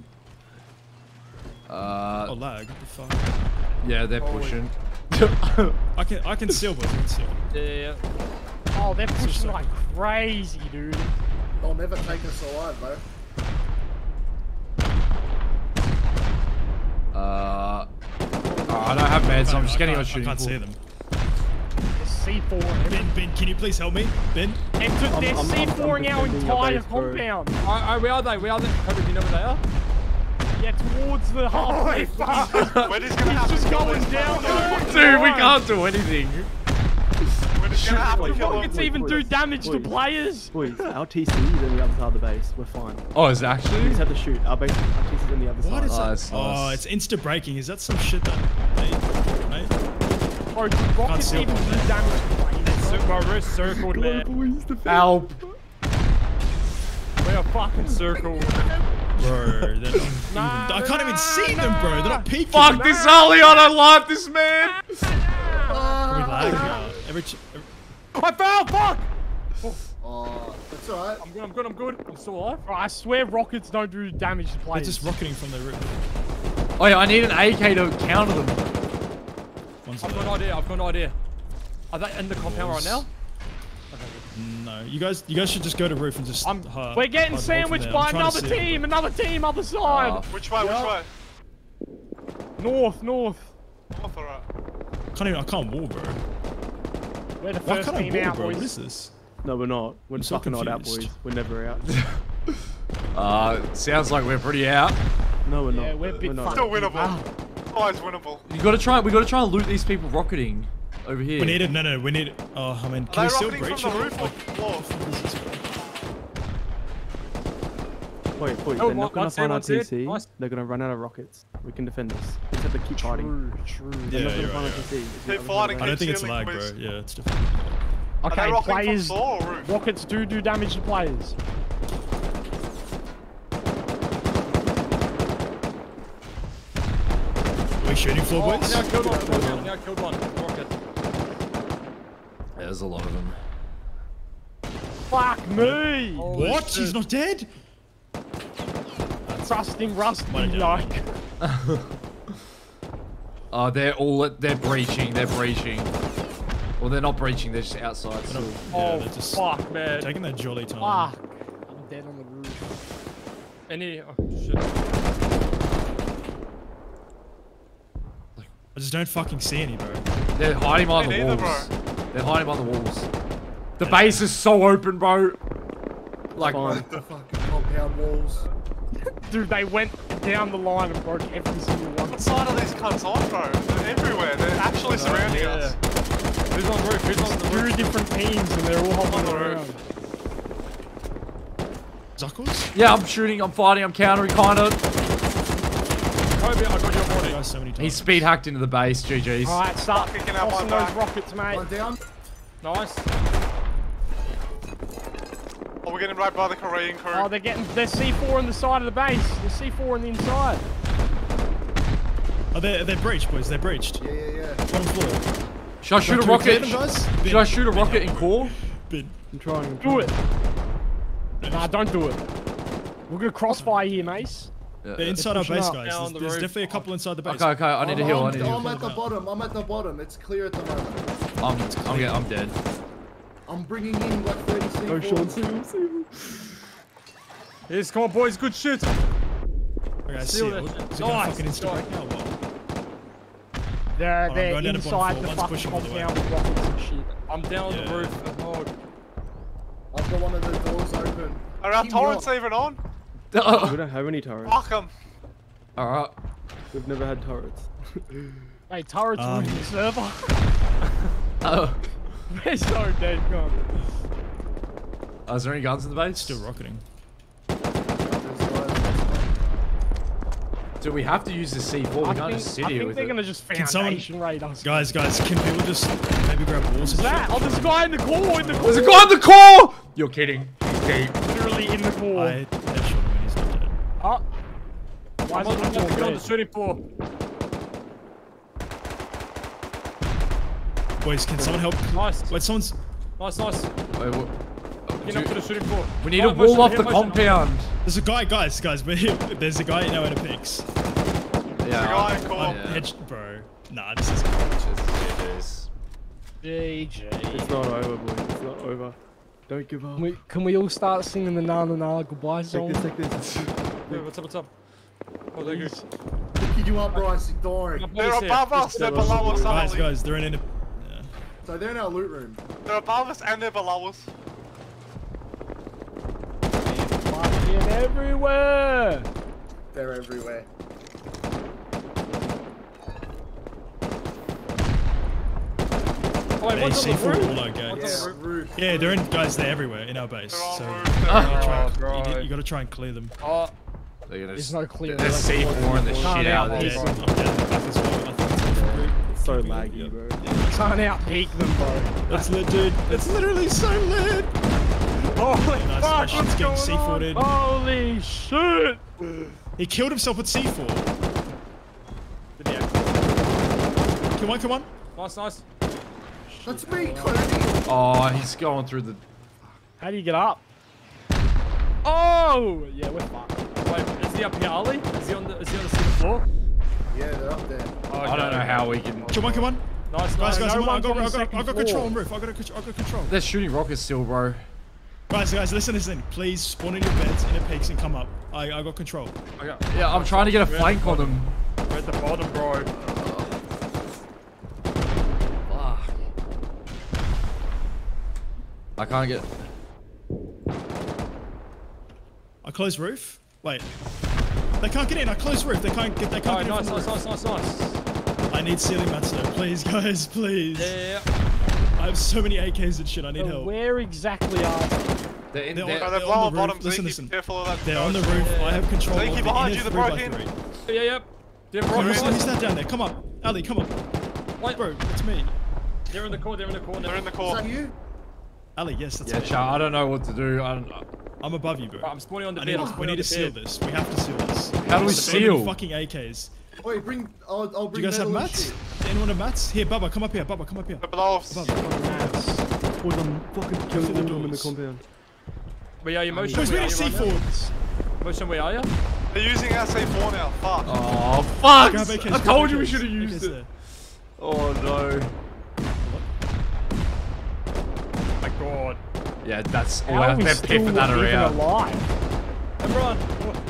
Uh, Oh, lag, what the fuck? yeah, they're pushing. I can, I can seal, boys, I can seal. Yeah, yeah, yeah. Oh, they're pushing like crazy, dude. They'll never take us alive, bro. Uh, oh, I don't have meds, so I'm just I getting can't- on shooting I can't pool. see them. There's C four. Ben, Ben, can you please help me? Ben? And to, they're I'm- I'm- C four-ing I'm our defending your entire base, bro. compound. Alright, alright, where are they? Where are they? Kobe, do you know where they are? Yeah, towards the halfway. We're just gonna have He's just to kill going this down. motherfucker. Dude, we can't do anything. We're just gonna have to kill him. Rockets even do damage to Wait. players. Boys, our T C is on the other side of the base. We're fine. Oh, is it We actually? just have to shoot. Our base, our T C is on the other What side. is Oh, that? that's Oh, nice. it's insta breaking. Is that some shit that mate? Mate? Bro, do rockets see even it. do damage to players? Cir- My wrist circled, man. Boys, defend. Help. We are fucking circled. Bro, they're not even, I can't even see them, bro. They're not peeking. Fuck this early on, I love this man. Can we lag? Uh, every, ch- every I fell, fuck! Oh, that's alright. I'm good, I'm good, I'm good. I'm still alive. Bro, I swear rockets don't do damage to they're players. just rocketing from the roof. Oh yeah, I need an A K to counter them. One's I've got there. an idea, I've got an idea. Are they in the compound right now? No, you guys, you guys should just go to roof and just. I'm- uh, We're getting hard hold from sandwiched there. by I'm trying to another see it. team. Another team, other side. Uh, Which way, which way? North, north. North or right? Can't even, I can't wall, bro. We're the Why first can't I team wall, out, bro? What boys. is this? No, we're not. We're I'm so fucking not out, confused. boys. We're never out. uh, sounds like we're pretty out. No, we're not. Yeah, we're big not. Still fucking- winnable. Always winnable. You gotta try. We gotta try and loot these people rocketing over here. We need it. No, no, we need it. Oh, I mean, can Are we they still rocketing breach from the it? roof or floor? Wait, boys, Oh, they're one- not gonna one's find there, our one's there. T C. Nice. They're gonna run out of rockets. We can defend this. We just have to keep fighting. True, true. They're Yeah, not gonna you're find right, our T C. It's Keep the other fighting, side I of don't think it's Ceiling, lag, bro. boys. Yeah, it's definitely. Are Okay, they rocketing players. from floor or roof? Rockets do do damage to players. Are we shooting floor, Oh, boys? now I killed one. Rocket, now I killed one. Rocket. There's a lot of them. Fuck me. Holy What? shit. He's not dead? Trusting Rusty, Might have like. Oh, they're all they're breaching. They're breaching. Well, they're not breaching. They're just outside. They're Still. not- yeah, Oh, they're just fuck, man. taking their jolly time. Fuck. I'm dead on the roof. Any. Oh, shit. I just don't fucking see any, bro. They're hiding behind Me the neither, walls. They're hiding behind the walls. The base is so open, bro. Like, Fine. The fucking compound walls. Dude, they went down the line and broke every single one. What side are these cunts on, bro? They're everywhere. They're actually surrounding Yeah. us. Who's on roof? Who's on the Two roof? different teams and they're all On holding the around. roof. Zuckles? yeah, I'm shooting. I'm fighting. I'm countering, kind of. Kobe, I got your You body. guys so many times. He's speed hacked into the base. G G's. Alright, start Kicking out tossing my those back. rockets, mate. One down. Nice. Oh, we're getting right by the Korean crew. Oh, they're getting. There's C four on the side of the base. There's C four on the inside. Oh, they're, they're breached, boys. They're breached. Yeah, yeah, yeah. Bottom floor. Should I shoot a Can we clear rocket? them, guys? Should I shoot a rocket in core? Bin. I'm trying. I'm Do trying. it. Nah, don't do it. We're gonna crossfire here, Mace. They're inside our pushing base, up. guys. Down There's, the there's roof. definitely a couple inside the base. Okay, okay, I need to I'm, heal. I I'm, need to I'm heal. at the bottom. I'm at the bottom. It's clear at the moment. I'm, I'm, get- I'm dead. I'm bringing in like thirty C Go, four. Sean. See him. See him. Yes, come on, boys. Good shit. Okay, Seal sealed. that shit. Is it gonna Nice, fucking insta break now? or what? They're, I'm they're going down to bottom inside floor. the One's fucking pushing all the way. compound with rockets and shit. I'm down on Yeah. the roof. Oh, I've got one of the doors open. Are our Keep torrents going. even on? We don't have any turrets. Fuck them. Alright. We've never had turrets. Hey, turrets Um, ruining the server. Oh. They're so dead, gone. Oh, is there any guns in the base? Still rocketing. Do we have to use the C four? We I can't think, just sit I here think with they're it. gonna just Can someone- foundation raid us. Guys, guys, can people just maybe grab walls What's and that? shit? Oh, there's a guy in the core, in the core. There's a guy on the core! You're kidding. Deep. Literally in the core. I headshot him and he's not dead. Oh. Why I'm is on, it I'm the on, core on the red? shooting floor. Boys, can someone help? Nice. Wait, someone's. Nice, nice. Wait, what? Get up to the shooting floor. We need Right to wall motion, off hit the motion. compound. There's a guy, guys, guys, but here, there's a guy in our inner peaks. Yeah. guy in core. I'm Yeah. hedge, bro. Nah, this is. G G. It's not over, boys. It's not over. Don't give up. Can we, can we all start singing the na na na goodbye Take song? this, take this. Hey, what's up, what's up? Oh, thank you. Picking you up, Bryce. Don't. My They're body's here. above us. They're below us. Guys, Ollie. guys, they're in inner. Yeah. So they're in our loot room. They're above us and they're below us. Fucking everywhere. They're everywhere. Oh, wait, They one's on C the four roof. all our gates. Yeah, roof. Yeah, they're in. Guys, they're everywhere in our base. They're on So roof. you They're gotta on try. roof. You, right. get- you gotta try and clear them. Oh, They're gonna There's no clear. They're C four and the shit Can't out of out this. Yeah, I'm down the back as well. I think it's different group. It's so Keeping it- laggy, yeah. bro. Can't out peek them, bro. That's lit, dude. It's literally so lit. holy Nice, fuck, my shit's what's getting going C four'd on? in. Holy shit! He killed himself with C four. Yeah. Come on, come on. Nice, nice. That's me, Cody. Oh, he's going through the. How do you get up? Oh! Yeah, we're fucked. Wait, is he up here, Ollie? Is he on the, is he on the second floor? Yeah, they're up there. Oh, I don't know how we can. Come on, come on. Nice, Guys, nice. guys, no come on. I one's got, on I the got, I second got control floor. on roof. I got, I got control. They're shooting rockets still, bro. Guys, guys, listen, listen. Please spawn in your beds, in the peaks, and come up. I, I got control. Okay. Yeah, I'm trying to get a flank on them. We're at the bottom, bro. Fuck. I can't get. I close roof. Wait. They can't get in. I close roof. They can't get. They Oh, can't get in. nice, from the nice, roof. nice, nice, nice. I need ceiling mats though. Please, guys, please. Yeah, yeah, yeah. I have so many A Ks and shit. I need So help. where exactly are they? They're in They're there. Oh, They're they're on below the bottom, roof. so Listen, you listen. keep careful of that. They're on the ghost. roof. I have control. Zeke, of the behind inner you, the three by broken. three. Yeah, yeah. They're Come on, right, who's, right. who's that down there? Come up. Ali, come up. Wait, Bro, it's me. they're in the core, they're in the corner. They're in the Is core. that you? Ali, yes, that's Yeah, me. Char, I don't know what to do. I don't. I'm above you, bro. Right, I'm spawning on the I bed. need, I'm we spawning on need the to seal bed. this. We have to seal this. How do we There's so many seal? fucking A Ks. Wait, bring. I'll, I'll Do bring. you guys have metal and mats? shit. Do anyone have mats? Here, Bubba, come up here. Bubba, come up here. They're below us. Bubba. Boys, I'm fucking killing the all of them in the doors. compound. Where are you, Motion? Boys, we Where are need you C right now? four. Motion, where are you? They're using our C four now. Fuck. Oh fuck! Grab A Ks, I grab told you we A Ks. should have A Ks used it. there. Oh no. My god. Yeah, that's all How I are have we to still pay for that even area. alive? Everyone.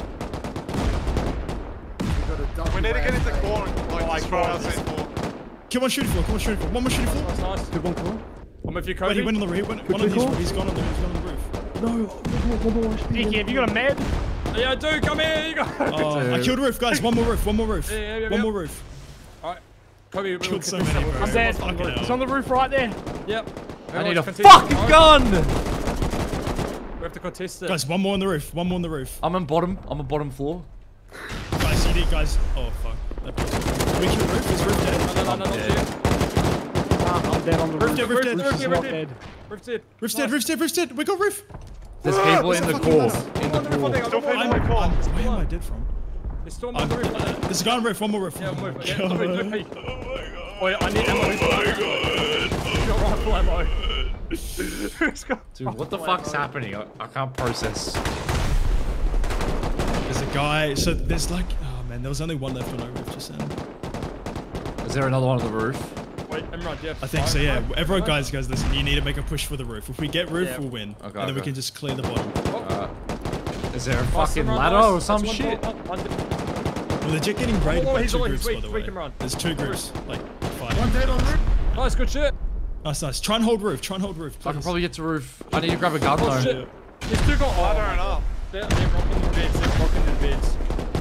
We got a double We need to get into round, core and Oh my like destroy our God. C four. Come on, shooting floor. Come on, shooting floor. One more shooting floor. Nice, nice. Good one, core. I'm with you, Wait, he Cody. went on the roof. One, one Quickly, of these. core. He's gone on the. He's gone on the roof. No, one more, one more H P. Dicky, have you got a med? Yeah, I do. Come here. You go. Oh, I killed roof, guys. One more roof. One more roof. Yeah, yeah, yeah, One yeah. more roof. Alright. Kobe, we'll Killed so continue. many, bro. I'm dead. Fucking hell. It's on the roof right there. Yep. I need a Continue. fucking Alright, gun! We have to contest it. Guys, one more on the roof. One more on the roof. I'm on bottom. I'm on bottom floor. Guys, you need guys. Oh fuck. That bitch. We kill roof. Is roof dead? No, no, no, no, dead. not Nah, I'm dead on the Roof roof. dead. Roof dead. Roof Roof is dead, not roof dead. Roof's dead. Roof's dead. Roof's dead. Roof's dead. We got roof. There's people Where's in the the fucking core. ladder? In the core. Still people in I'm, the core. I'm, where am I dead from? There's storm on I'm, the roof. uh, there's a guy on roof. One more roof. Yeah, Oh my move. Yeah, God. move, move, move. Oh, yeah, I need ammo. Who's got rifle ammo? Who's got Dude, what the fuck's happening? I, I can't process. There's a guy. So there's like, oh man, there was only one left on our roof just then. Is there another one on the roof? Wait, Emrod, yeah. I think so, yeah. Everyone, guys, guys, listen. You need to make a push for the roof. If we get roof, Yeah. we'll win. Okay, and then okay. we can just clear the bottom. Alright. Is there a Nice, fucking Emrod, ladder nice. or some That's one shit? door, one- one- We're legit getting raided Oh, by he's two away, groups, he's by weak, the weak, way. Imran. There's two groups, like, One fighting. dead on roof. Nice, good shit. Nice, nice. Try and hold roof. Try and hold roof. I can please. probably get to roof. I need to grab a gun Oh though. shit. There's two got Ladder oh, and up. They're, they're rocking the beds, they're rocking the beds.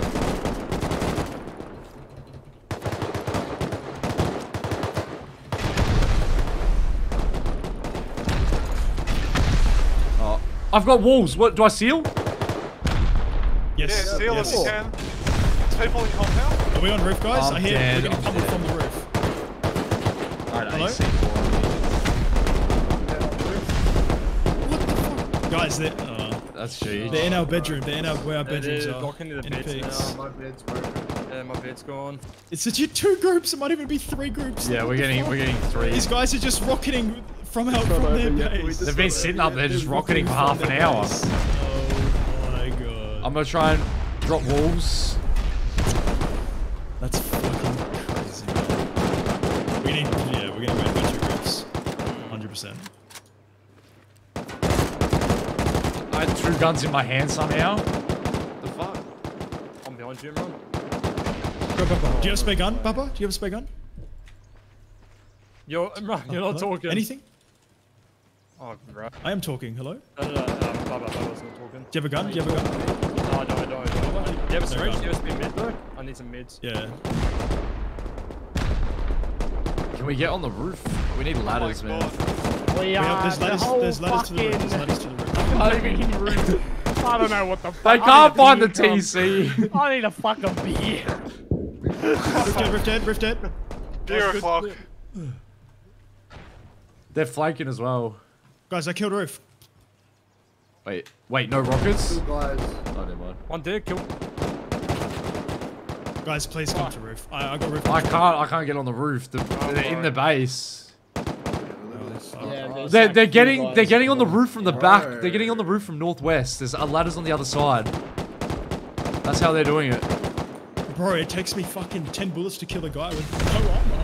Oh, I've got walls. What do I seal? Yes. Yeah, seal yes. if you can. There's people in compound. Are we on roof, guys? I'm I hear dead, we're getting I'm pummeled dead. from the roof. Alright, Hello? A C four. What the fuck? Guys, they're, uh, That's G. they're in our bedroom. They're in our, where our They're, bedrooms they're are. rocking the in beds peaks. now. My bed's broken. Yeah, my bed's gone. It's legit two groups. It might even be three groups. Yeah, What we're the getting fuck? we're getting three. These guys are just rocketing from out from their base. They've been sitting up there just rocketing for half an hour. Oh my god. I'm gonna try and drop walls. That's fucking crazy. We need, yeah, we're gonna win by two groups. one hundred percent. I had two guns in my hand somehow. The fuck? I'm behind you, Imran. Go, Papa. Do you have a spare gun, Papa? Do you have a spare gun? You're, Imran, you're not Hello? talking. Anything? Oh, right. I am talking. Hello? Do No, no, no, um, Baba, Baba's not talking. you have a gun? Do you have a gun? No, no, no, no. Do you have a syringe? gun. U S B mid though? I need some mids. Yeah. Can we get on the roof? We need ladders, Oh my man. God. We We are have, there's the ladders, whole there's ladders to the roof. There's fucking ladders to the roof. I roof. I don't know what the fuck. They I can't need find a the beer T C. cup. I need a fucking beer. Rift dead, rift dead, rift dead. Beer o'clock. They're flanking as well. Guys, I killed roof. Wait, wait, no rockets? Two guys. Oh, never mind. One dead, kill. Guys, please come to roof. I, I got roof. I can't, I can't get on the roof. The, they're in the base. Yeah, there's They're, like they're two getting, guys they're getting on the in roof from the Bro. back. They're getting on the roof from northwest. There's uh, ladders on the other side. That's how they're doing it. Bro, it takes me fucking ten bullets to kill a guy with no armor.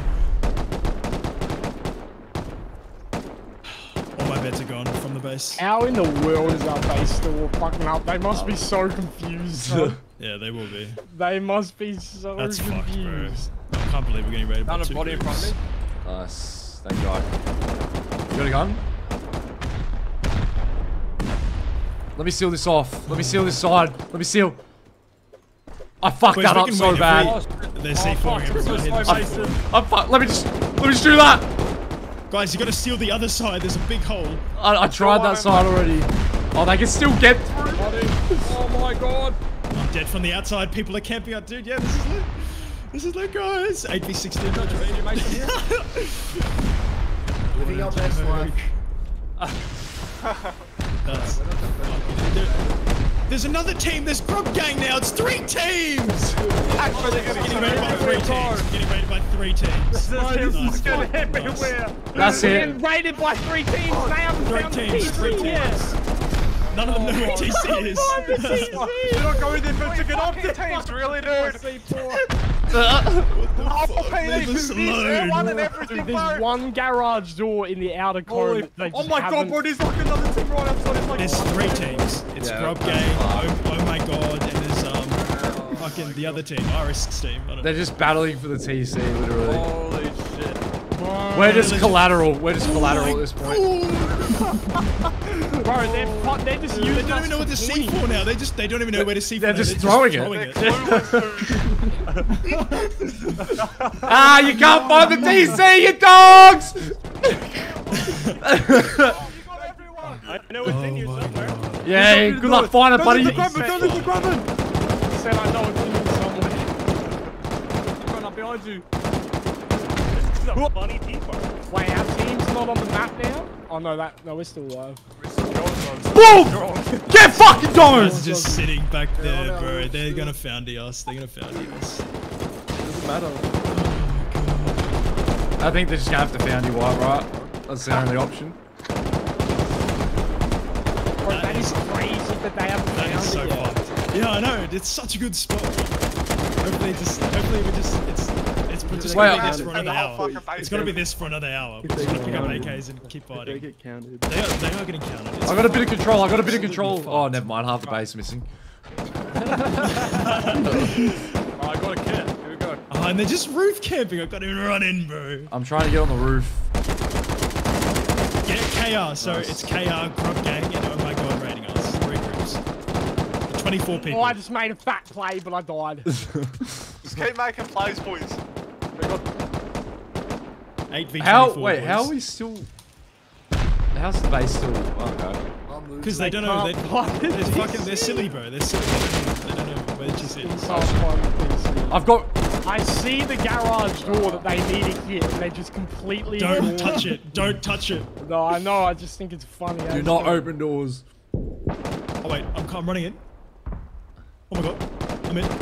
All my beds are gone from the base. How in the world is our base still fucking up? They must be so confused. bro. Yeah, they will be. They must be so That's fucked, bro. confused. I can't believe we're getting raided by Found a two body in front of groups. me. Nice. Thank God. You got a gun? Let me seal this off. Let me seal this side. Let me seal. I fucked Boys, that we up can so win if bad. Oh, They're oh, C four fuck, everyone. this Hit was the so C four. wasted. I'm fucked. Let me just, let me just do that. Guys, you gotta seal the other side. There's a big hole. I, I tried that side already. Oh, they can still get through. Body. Oh my god. I'm dead from the outside. People are camping out. Dude, yeah, this is lit. This is lit, guys. eight v sixteen. Did you make some here? Living our best life. That's there- There's another team. There's Grub Gang now. It's three teams. Actually, Getting raided by three teams. Getting raided by three teams. This Nice. is gonna everywhere. That's We're it. getting raided by three teams. They haven't Three found the teams. T C Three yet. teams. None of them know what T C is. Find the T C. You're not going in for to get off the Teams, really, dude. C four. Oh, Leave us alone. one and everything, Dude, there's bro. one garage door in the outer Holy. cone. They Oh just my god, haven't- bro, there's like another team right outside. It's like There's three teams. It's Yeah, Grub that's Gang. fine. Oh, oh my god. And there's um fucking the other team, Iris team. I don't They're know. just battling for the T C, literally. Holy shit. We're just collateral. We're just collateral at this point. Bro, they're, fu- they're just They using don't even know what to C for now. They just they don't even know where to C for. They're now. just throwing it. it. Ah, you can't find the T C, you dogs! I know it's in you Oh my somewhere. god. Yeah, good luck finding it, buddy. Grab it, don't let them grab it. Said I know it's in you somewhere. Run up behind you. This is a funny people. Wait, our team's not on the map now? Oh no, that no, we're still alive. Boom! Get fucking Guys going! are just sitting back there, bro. They're gonna foundy us. They're gonna foundy us. Doesn't matter. I think they're just gonna have to found you white, right? That's the only option. Bro, that is crazy that they haven't That found is so it yet. fucked. Yeah, I know. It's such a good spot. Hopefully, just hopefully we just it's it's just Wait, gonna be I- this for another hour. It's gonna be this for another hour. We're just gonna pick up A Ks and keep If they fighting. get counted. They are they are getting counted. It's I got a bit of control. I got a bit of absolutely control. Oh, fucked. never mind. Half the base missing. Oh, I got a kit. Here we go. Oh, and they're just roof camping. I can't even run in, bro. I'm trying to get on the roof. Get K R. So Nice. it's K R, Grub Gang, and Oh My God rating us. Three groups. twenty-four people. Oh, I just made a fat play, but I died. Just keep making plays, boys. eight v How? twenty-four, Wait, how are boys. we still? How's the base still? Okay. I'm losing. Because they don't know. They, they're fucking. They're silly, bro. They're silly. They don't know, they don't know where this is. I've got. I see the garage door that they need to hit, and they just completely Don't ignore touch it. it. Don't touch it. No, I know. I just think it's funny. I Do just not don't- open doors. Oh wait, I'm, I'm running in. Oh my god, I'm in.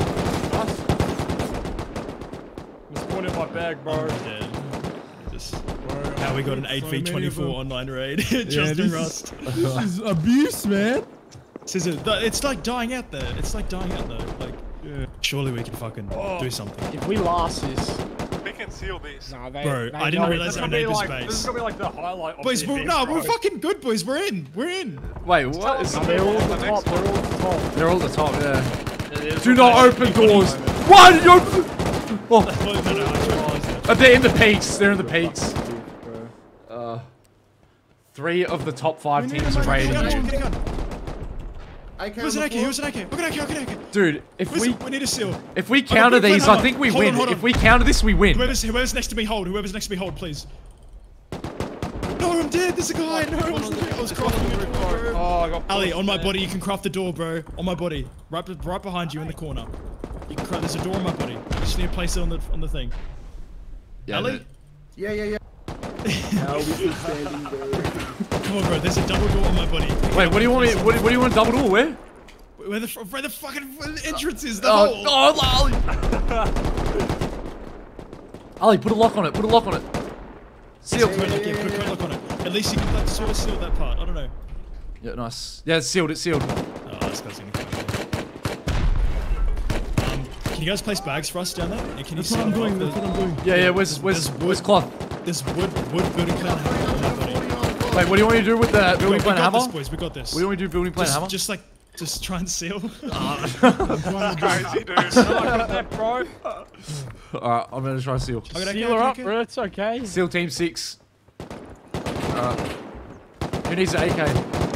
I'm spawning my bag, bro. I'm dead. Just, now we got an eight v twenty-four online raid. Just Yeah, in this, Rust. this is abuse, man. Scissor, th- it's like dying out there. It's like dying out there. Like, Yeah. surely we can fucking do something. If we last this, We can seal this. nah, they, Bro, they I didn't know realize it's our gonna be neighbor's like, This is base. gonna be like the highlight of Boys, the we're, event, no, bro. we're fucking good, boys. We're in. We're in. Wait, what? Is Nah, they're all at the top. They're all at the top. They're all at the top. Yeah. It is Do what not they- open doors. Why did you open? Oh, Well, no, no, I tried to close that. uh, they're in the peaks. They're in the peaks. Uh, three of the top five We need teams to are make rated. a Get a gun, gun. get a gun. A K Where's on an the A K? floor. Where's an A K? Look at A K, look at A K. Dude, if Where's we we need a seal. if we I got counter big these, flame I think we hammer. Hold win. on, hold on. If we counter this, we win. Whoever's, whoever's next to me, hold. Whoever's next to me, hold, please. No, I'm dead. There's a guy. No, I was, I was crafting a door, bro. Oh, I got Ali, on my man. body, you can craft the door, bro. On my body, right, be- right behind you in the corner. You can craft. There's a door on my body. You just need to place it on the on the thing. Yeah, Ali, the- Yeah, yeah, yeah. How are we still standing there? come on, bro. There's a double door on my body. Wait, what do you want me? What, do- what do you want? Double door? Where? Where the fr- where the fucking where the entrance is? The Oh, hole. oh, Ali. Ali, put a lock on it. Put a lock on it. Seal. Put a lock, yeah, put a lock on it. At least you can like, sort of seal that part. I don't know. Yeah, nice. Yeah, it's sealed. It's sealed. Oh, this guy's gonna come. Um, can you guys place bags for us down there? And can you That's seal what I'm it doing. off That's the- what I'm doing. Yeah, yeah. Where's where's There's where's wood. cloth? This wood wood building plan hammer on my body. Wait, what do you want me to do with the We, building we plan got hammer? this, boys. We got this. What do you want me to do? Building plan just, hammer? just like, just try and seal. Crazy, dude. That, bro. Alright, I'm gonna try seal. Okay, okay, Seal her okay, up, okay. bro. It's okay. Seal team six. Alright. Who needs an A K?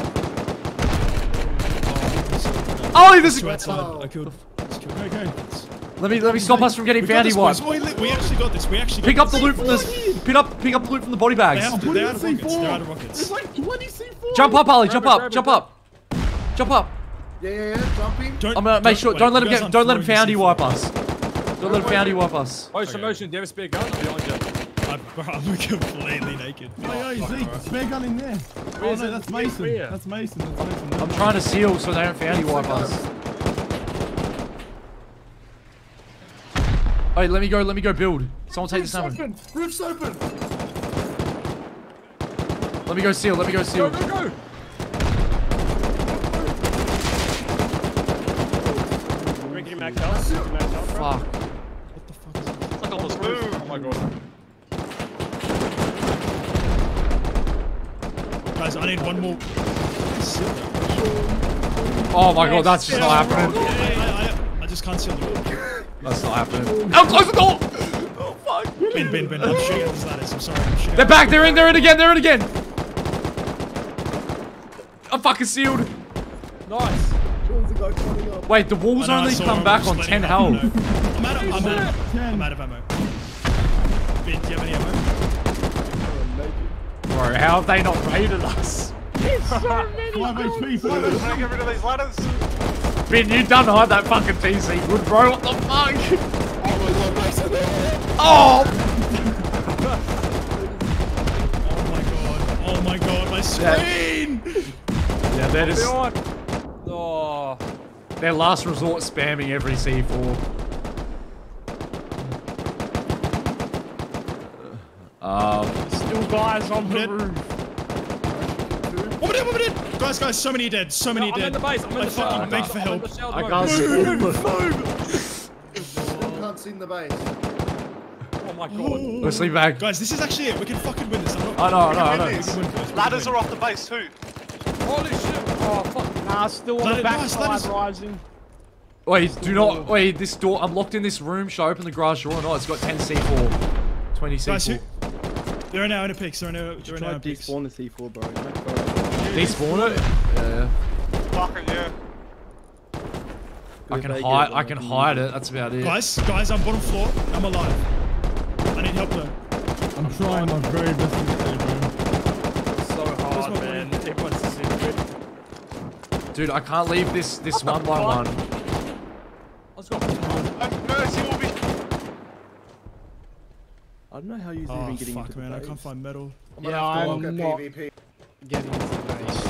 Oh, there's Two a... outside. I killed. Just killed. Okay. Let me let me stop us from getting We got foundy this, boys. wiped. We, li- we actually got this. We actually got Pick up this. the loot from this. Pick up pick up the loot from the body They bags. have to. Put They're it out of in rockets. C four. They're out of rockets. There's like twenty C four. Jump up, Ali. Jump Grab it, up. grab Jump it, up. Jump up. Yeah, yeah, yeah. Jumping. Don't, I'm gonna make sure. wait, Don't let you him guys get. aren't Don't let him throwing foundy C four. wipe us. Don't let him foundy wipe us. Oh, slow motion. Do you have a spare gun? I'm behind you. I'm, bro, I'm completely naked. Yo, yo, Zeke, spare gun in there. Oh Where's no, it? that's Where- Mason. where? That's Mason. That's Mason. I'm trying to seal so they don't foundy wipe us. Wait, let me go. Let me go build. Someone take this Roof's salmon. open. Roof's open. Let me go seal. Let me go Go, seal. go, go. We're getting back up. Getting back up, bro. Fuck. It's like almost moved. Oh my god. Guys, I need one more. Oh my god, that's just not I, happening. I, I, I just can't seal the door. That's not happening. I'll close the door. Oh fuck. Ben, Ben, Ben, I'm shooting at these ladders. I'm sorry. I'm shooting. They're back. They're in. They're in again. They're in again. I'm fucking sealed. Nice. There's a guy coming up. Wait, the walls I know, I only saw come him, back I'm on just ten letting you health. know. I'm out of, I'm out of, Ten. I'm out of ammo. Ben, do you have any ammo? Oh, naked. Bro, how have they not raided us? Five H P. Five H P. Trying to get rid of these ladders. Ben, you done hide that fucking T C good, bro. What the fuck? Oh! Oh my god. Oh my god, my screen! Yeah, they're just Behind. Oh. their last resort spamming every C four. Um, Still guys on the Yep. roof. One minute, one minute! Guys, guys, so many dead, so many No, I'm dead. in the base. I'm in I the fucking shelter. beg for I'm in help. the shelter. I I'm can't in the- see. Still can't see in the base. Oh my god. Let's sleep back. Guys, this is actually it. We can fucking win this. I'm not, I know, I we know, I can win know. this. We can win this. We can Ladders win. are off the base too. Holy shit. Oh fuck. Nah, still on Let the it- nice, let backside us- rising. Wait, do not. Wait, this door. I'm locked in this room. Should I open the garage door or not? It's got ten C four. twenty C four. Guys, who? They're in our inner peaks. They're in our, they're in Try our peaks. despawn the C four, bro. Despawn it? Yeah. Fuck it, yeah. I can hide. I can hide it. That's about it. Guys, guys, I'm bottom floor. I'm alive. I need help though. I'm trying my very best to stay, bro. So hard, man. Everyone's stupid. Dude, I can't leave this this one by one. Let's go. Uh, Mercy will be. I don't know how you're Oh even getting fuck, into man! the I base. can't find metal. I'm gonna Yeah, have to I'm look not- at PvP. Getting into the base.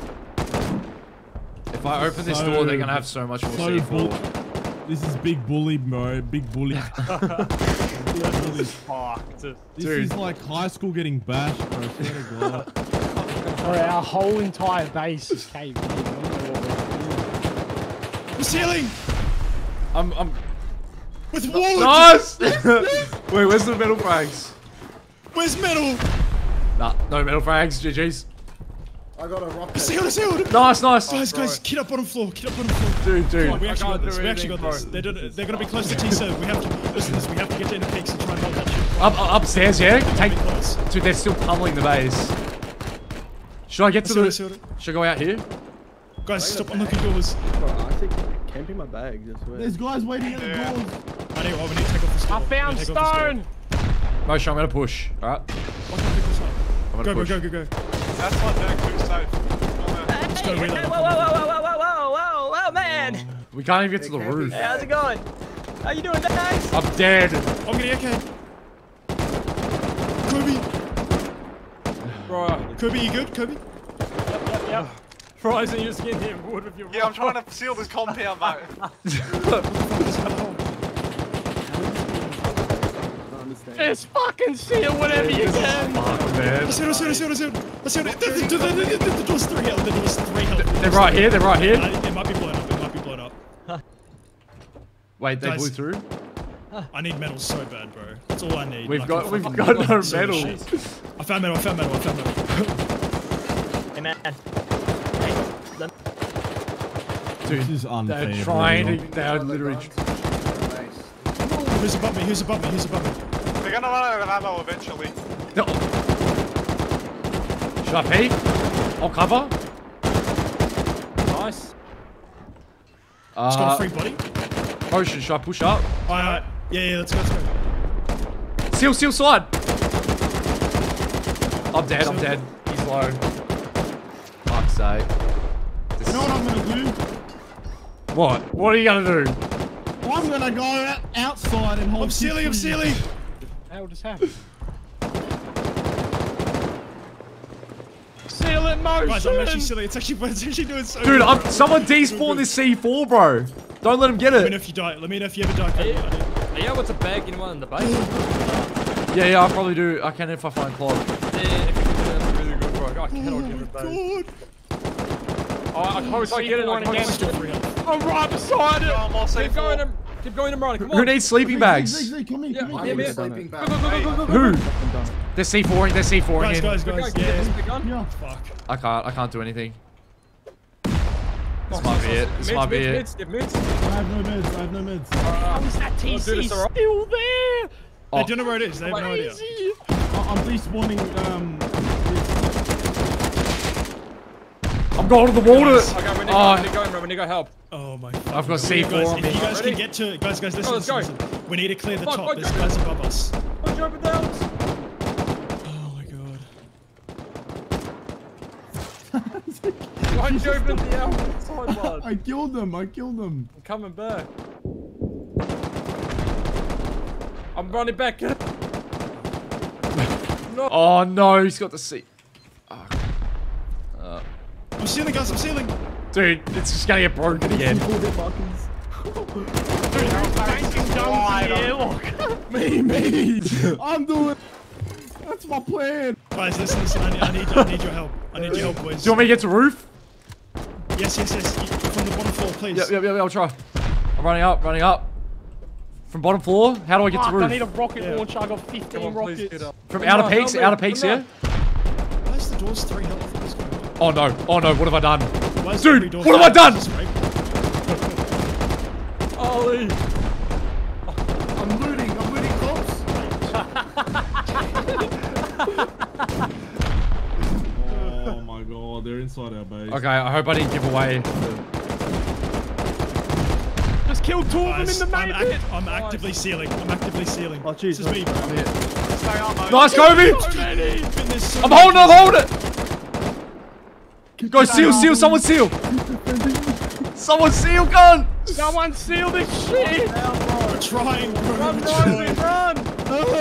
If I open this So- door, they're gonna have so much more So C four. bull- this is big bully, bro. Big bully. This is fucked. This Dude. is like high school getting bashed, bro. I swear to God. Bro, our whole entire base is caved in. I don't know what we're doing. The ceiling I'm. I'm. with wood. Nice. Wait, where's the metal frags? Where's metal? Nah, no metal frags. G G's. I got a rocket. Sealed, sealed. Nice, nice. Guys, guys, kid up bottom floor. Kid up bottom floor. Dude, dude. Come on, we I actually can't got this. do We actually anything, got this. bro. They're, gonna- they're gonna be close to T serve. We have to listen to this. We have to get to inner peaks and try and hold that shit. Up, up upstairs, yeah. Take. Be close. Dude, they're still pummeling the base. Should I get to Sealed, the? sealed. Should I go out here? Guys, stop unlocking doors. Bro, I think camping my bags, I swear. There's guys waiting at the Yeah. doors. I need, oh, we need to take off this door. I found We need to take off this stone! Motion, I'm gonna push. All right. door. Why can't I pick this up? I'm gonna Go, go, push. go, go, go. That's not that quick safe. Come on, man. Just go reload. Whoa, whoa, whoa, whoa, whoa, whoa, whoa, whoa, man! We can't even get to the They can't roof. be- Hey, how's it going? How you doing, guys? I'm dead. I'm getting okay. Kobe, Bro. Kobe, you good? Kobe? Yep, yep, yep. Rising, you're just getting hit wood with your Yeah, I'm trying to seal this compound, mate. I don't understand. Just fucking seal whatever you can! Fuck, man. I sealed, I sealed, I sealed, I sealed. I sealed it. The, the, the, the, the, the door's three health. The door's three health. They're right here. They're right here. Uh, it might be blown up. It might be blown up. Wait, they Guys. blew through. I need metal so bad, bro. That's all I need. We've Like, got- I we've fucking- got no so metal. shit. I found metal. I found metal. I found metal. Hey, man. Hey, let This is unfair. They're trying bro. to. They're literally. Who's above me? Who's above me? Who's above me? They're gonna run out of ammo eventually. No. Should I peek? I'll cover. Nice. Just got a Uh, free body. Motion. Should I push up? Alright. Yeah, yeah. Let's go. Let's go. Seal, seal, side. I'm dead. I'm dead. He's low. Fuck's sake. This You know what I'm gonna do? What? What are you gonna do? I'm gonna go out outside and hold. I'm sealing. I'm six sealing. How just happened? Seal it, motion! Guys, I'm actually sealing. It's actually, it's actually doing so Dude, good. I'm, someone despawned this C four, bro. Don't let him get Let me know it. if you die. Let me know if you ever die. Kobe. I need- Are you able to bag anyone in the base? Yeah, yeah, I'll probably do. I can if I find Claude. Yeah, if you can do that, that's really good, bro. I cannot get it, bro. God. Oh, I can't See get it. one I can't again. get Still it. free health. I'm right beside it! I'm all safe. Keep going, and keep going, and running. Come Who on. needs sleeping bags? Zig, Zig, come in, Yeah, come in. yeah, I need man. a sleeping Go, bag. go, go, go, go, go, go. Who? I'm done. They're C four-ing. They're C four-ing Guys, in. guys, Quick, guys. guys, get this Yeah. big gun. Yeah. Fuck. I can't. I can't do anything. This Oh, might be so- it. This mids, might be mids, it. mids, mids. I have no meds. I have no meds. How is that T Let's do C this, alright? still there? Oh. They don't know where it is. They have no idea. Crazy! I- I'm despawning. Um. I'm going to the water. Okay, we need, Oh, we need to go, bro. We need to go help. Oh my. I've got C four Guys, on if me. you guys Ready? can get to, guys, guys, listen, let's listen, go. listen. We need to clear the Fuck, top. fuck, There's fuck. guys above us. Push over down. Oh my god. Why did you open the outside one? I killed them. I killed them. I'm coming back. I'm running back. Oh no, he's got the C. I'm sealing, guys. I'm sealing. Dude, it's just gonna get broken again. Yeah, look. Me, me. I'm doing. That's my plan. Guys, listen, listen. I need, I need, I need your help. I need your help, boys. Do you want me to get to roof? Yes, yes, yes. You- From the bottom floor, please. Yep, yep, yep, I'll try. I'm running up, running up. From bottom floor? How do I get Fuck, to roof? I need a rocket Yeah. launcher. I got fifteen Come on, please rockets. get up. From Come outer on, peaks, help me, outer peaks, come yeah? on. Why is the doors three health? What's going on? Oh no, oh no, what have I done? Why is Dude, every door what have I done? Just right? Ollie! I'm looting. I'm looting cops. Oh my god, they're inside our base. Okay, I hope I didn't give away. the- Just killed two of them in Guys, the I'm, main act- pit. I'm actively sealing. I'm actively sealing. Oh, jeez, This is me. Stay up, mate. Nice, Kobe! So many. Been this so I'm many holding it, I'm times. holding it! Go seal, seal, someone seal! Someone seal, gun! Someone seal this shit. We're trying, bro. Run, We're Rising, trying. run!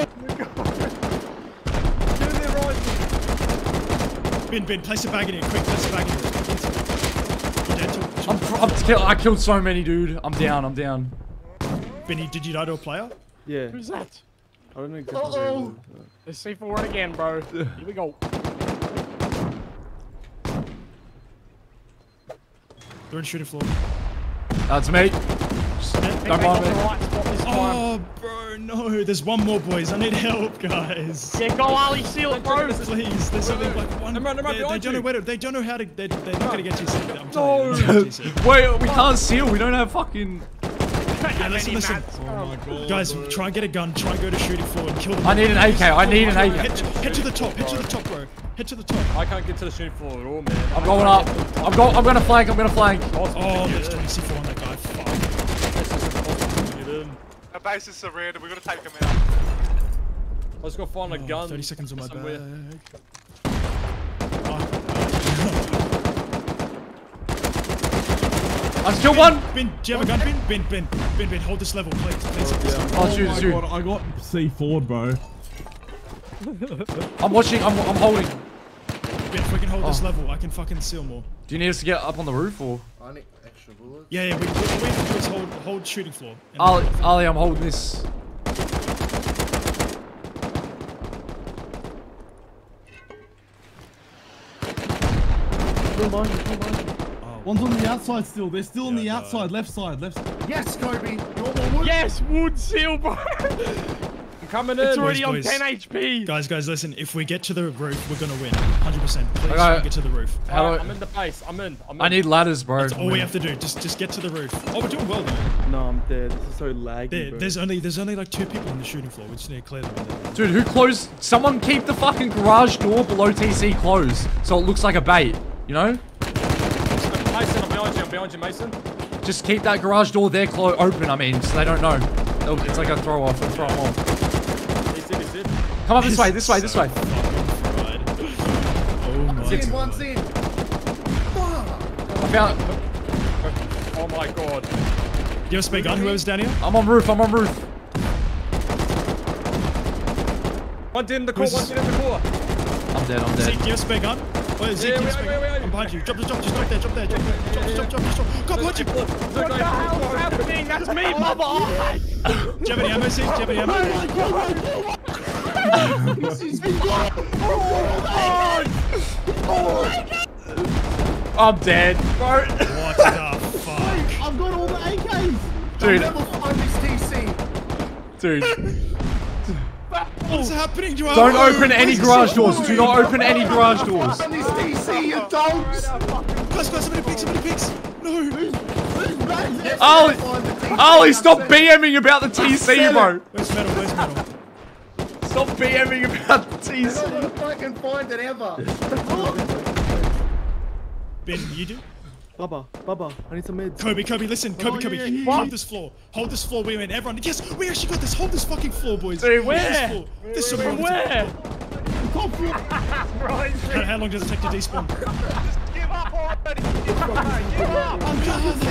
Get in there, Rising. Bin, bin, place a bag in here, quick, place a bag in here. You're dead, chill, chill. I'm, I'm kill, I killed so many, dude. I'm down, I'm down. Benny, did you die to a player? Yeah. Who's that? I don't know exactly. where it Uh-oh. was. Let's see if we'll run again, bro. Here we go. They're in shooting floor. That's me. Think Don't they mind got the me. right spot this time. Oh, bro, no. There's one more, boys. I need help, guys. Yeah, go Ali, seal it, bro. Please, there's only like one. Them run, them run they, they behind don't know you. where to. They don't know how to. They, they're not gonna get you. I'm telling you. They're not gonna get you. Wait, we can't seal, we don't have fucking... Yeah, listen, listen. Oh my god. Guys, try and get a gun. Try and go to shooting floor and kill them. I need an A K, I need an A K. Head, head to the top. Head to the top, bro. Head to the top. I can't get to the shooting floor at all, man. I'm going up. I'm going, I'm gonna flank, I'm gonna flank. Oh, there's twenty C four on that guy. Fuck. Our base is surrounded. We gotta take them out. Let's go find a Oh, gun. thirty seconds on my somewhere. bag. I just killed one. Bin, do you have a gun, Bin? Bin, Bin, Bin, Bin, hold this level, please, please. please. Oh, Oh shoot, my shoot. god, I got C four, bro. I'm watching, I'm, I'm holding. Bin, if we can hold this Oh. level, I can fucking seal more. Do you need us to get up on the roof or? I need extra bullets. Yeah, yeah, we, we, we have to do is hold, hold shooting floor. And Ali, Ali, I'm holding this. Still behind you, still behind you. One's on the outside still. They're still on Yeah, the no. outside, left side, left side. Yes, Kobe. You want more wood? Yes, wood seal, bro. I'm coming in. It's already on boys. ten H P. Guys, guys, listen, if we get to the roof, we're gonna win. one hundred percent. Please Okay. try and get to the roof. How do Alright, I- I'm in the base. I'm in. I'm in. I need ladders, bro. That's all we have to do. Just just get to the roof. Oh, we're doing well, though. No, I'm dead. This is so laggy, There, bro. there's only there's only like two people in the shooting floor. We just need to clear them. Dude, who closed? Someone keep the fucking garage door below T C closed, so it looks like a bait. You know? Mason, I'm behind you. I'm behind you, Mason. Just keep that garage door there clo open. I mean, so they don't know. It'll- It's like a throw off. Throw them off. He's in, he's in. Come up this way. This way. This way. Fucking fried. Oh my One's in, god. one's in. Fuck. I found. Oh my god. Do you have a spare gun? Whoever's down here? I'm on roof. I'm on roof. One in the core. Who's- One in the core. I'm dead. I'm Zeke, dead. do you have a spare gun? Oh, Zeke, Yeah, do you have a wait, spare wait, gun? wait, wait. I'm behind you. Drop, just drop, just drop there, drop there, drop there. Drop, just drop, drop, just drop. Go behind you. Do What the hell's happening? That's me, mother. you have any ammo, Zeke? Do you have any ammo? I'm dead, bro. What the fuck? I've got all the A Ks! Dude, Never find this T C. dude. What's happening to our Don't road? open any Where's garage the doors. Do not story? open any garage doors. Find this T C, you dogs. Guys, guys, somebody picks, somebody picks. No. Ali, Find the T C. Ali, stop BMing about the T C, bro. Where's metal? Where's metal? Stop BMing about the T I'm C. not gonna fucking find it ever. Ben, you do? Bubba, Bubba, I need some meds. Kobe, Kobe, listen, Kobe, Oh, Kobe, yeah, yeah, hold yeah. this floor. Hold this floor, we win. Everyone, yes, we actually got this. Hold this fucking floor, boys. Dude, Hold this where? floor. This is From where? How, how long does it take to despawn? Give up already. Give up. Give up. I'm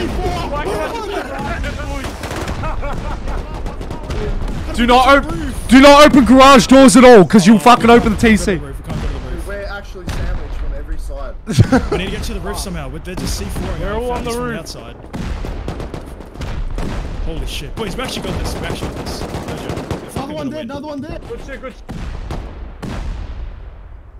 Do not open. Do not open garage doors at all, cause you'll fucking open the T C. We can't go to the roof. We're actually sandwiched from every side. We need to get to the roof somehow. They're just C four-ing They're our all on the families from roof. outside. Holy shit. Boys, we actually got this. We actually got this. No joke. We're fucking Another one gonna dead, win. another one dead. Good shit, good shit.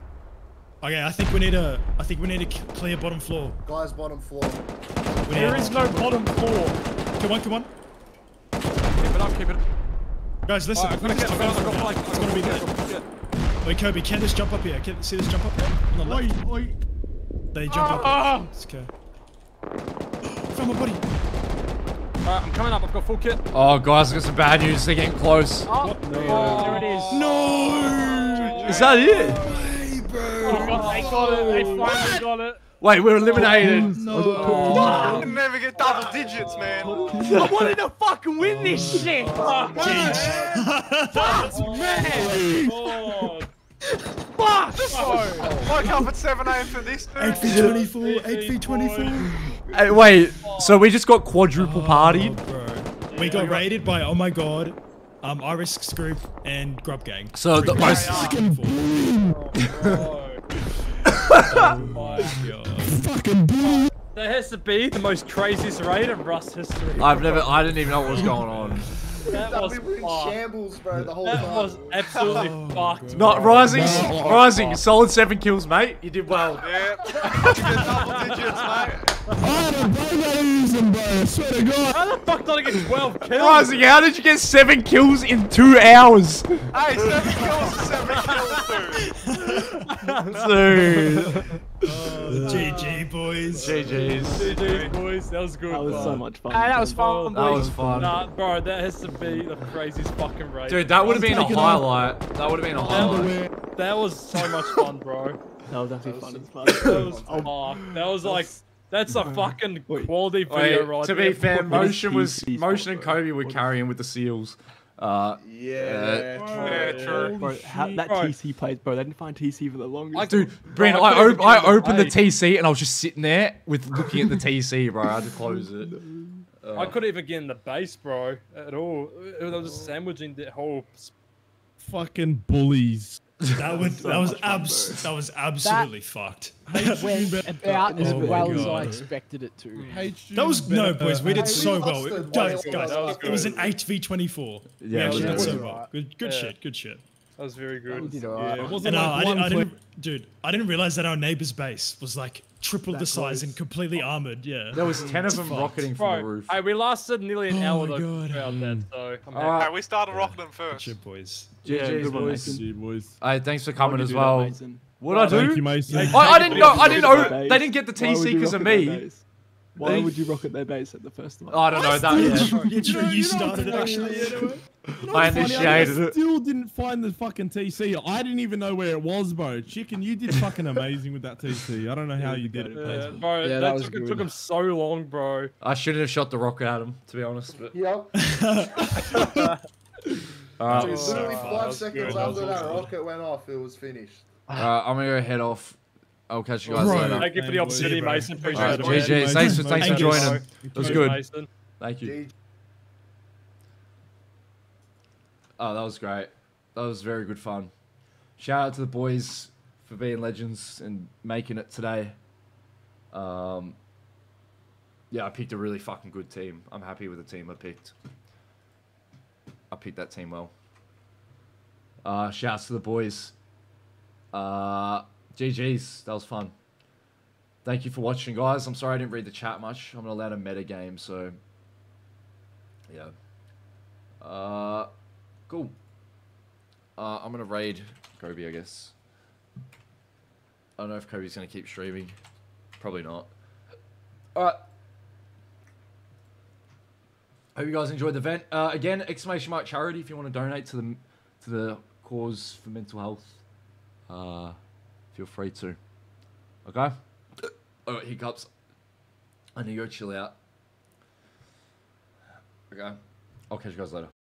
Okay, I think we need a. I think we need a c- clear bottom floor. Guys, bottom floor. We There need- is no bottom floor. Come on, come on, Keep it up, keep it up. guys. Listen, Alright, I've got to get, I've got, I've got, like, it's gonna be there. Wait, Kobe, can this jump up here? Can see this jump up here? On the Oi, left. oi. They jump up. Ah! Here. Let's go. Found my body. Alright, I'm coming up. I've got full kit. Oh, guys, I got some bad news. They're getting close. Oh, there it is. No. Is that it? Hey, bro. Oh, God, they got it. They finally got it. Wait, we're eliminated. No. I can never get double digits, man. I wanted to fucking win this shit. Fuck, That's man. Fuck. Woke up at seven A M for this, eight dude. v twenty-four. eight v twenty-four. Hey, wait, so we just got quadruple partied? Bro. We got raided by, oh my god, um, Irisks group and Grub Gang. So the most... Oh my god. Fucking blue. That has to be the most craziest raid in Rust history. I've never, I didn't even know what was going on. That was We were in fucked. shambles, bro, the whole That time. was absolutely fucked. Not rising, rising, solid seven kills, mate. You did well. Yeah. You get double digits, mate. How the fuck did I get twelve kills? Rising, how did you get seven kills in two hours? Hey, seven kills is seven kills, dude. Dude. G G boys. G G's. G G boys, that was good. That was fun. so much fun. Hey, that was fun. That boys. was fun. Nah, bro, that has to be the craziest fucking raid. Dude, that would have been a taking highlight. That would have been a highlight. That was so much fun, bro. That was actually fun as fuck. That was fuck. That was like, that's a fucking quality video Wait, right to there. be fair, What is Motion was T C Motion and spot, bro? Kobe were carrying with the seals. Uh, Yeah, Yeah, true. Bro, how, that Bro. T C plays, bro. They didn't find T C for the longest. dude, Bro, Brandon, I I, couldn't op- I even get opened the the T C and I was just sitting there with looking at the T C, bro. I had to close it. I couldn't even get in the base, bro, at all. I was just sandwiching the whole. Fucking bullies. That was that was abs that was absolutely fucked. Went about as Oh my well as I God. expected it to. That was no boys. We did Hey, so we well, hustled guys. way Guys, over. it was an eight v twenty-four. We Yeah, actually yeah, did so yeah. well. Good, good Yeah. shit. Good shit. That was very good. We did Yeah, alright. it wasn't And uh, like I, didn't, one I play- didn't, dude. I didn't realize that our neighbor's base was like triple the size and completely armored. Yeah. There was ten of them fucked. rocketing from the Bro, roof. hey, we lasted nearly an Oh hour my though God. throughout that, so I'm happy. Alright. Hey, we started rocking them Good first. shit, boys. G G's, good one, boys. Mason. Gee, boys. Hey, thanks for coming Why'd you as do that, well. Mason? What I Thank do? you, Mason. I, I didn't know. I didn't know. Base. They didn't get the Why T would C you because of rocket their me. base? Why They- would you rocket their base at the first one? I don't know that. Yeah. Yeah, you, know, you You know started it what's actually. funny? You know I what's funny? initiated I it. still didn't find the fucking T C. I didn't even know where it was, bro. Chicken, you did fucking amazing with that T C. I don't know how you did it. Yeah, Mason. bro, Yeah, that, that was took, it good. took him so long, bro. I shouldn't have shot the rocket at him, to be honest. But Yep. alright, Dude, so literally far. five was seconds good, that was after that awesome. rocket went off, it was finished. alright, I'm gonna go head off. I'll catch you guys Bro. later. Thank you for the Hey, opportunity, bro. Mason. Appreciate Alright, it, G man. G. Thanks for thanks for Thank you. joining. It was Cheers, good. Mason. Thank you. G- Oh, that was great. That was very good fun. Shout out to the boys for being legends and making it today. Um, yeah, I picked a really fucking good team. I'm happy with the team I picked. I picked that team well. Uh, shouts to the boys. Uh, G G's. That was fun. Thank you for watching, guys. I'm sorry I didn't read the chat much. I'm not allowed to meta game, so yeah. Uh, cool. Uh, I'm gonna raid Kobe, I guess. I don't know if Kobe's gonna keep streaming. Probably not. Alright. Hope you guys enjoyed the event. Uh, again, exclamation mark charity if you want to donate to the to the cause for mental health. Uh, feel free to. Okay? I got hiccups. I need to go chill out. Okay. I'll catch you guys later.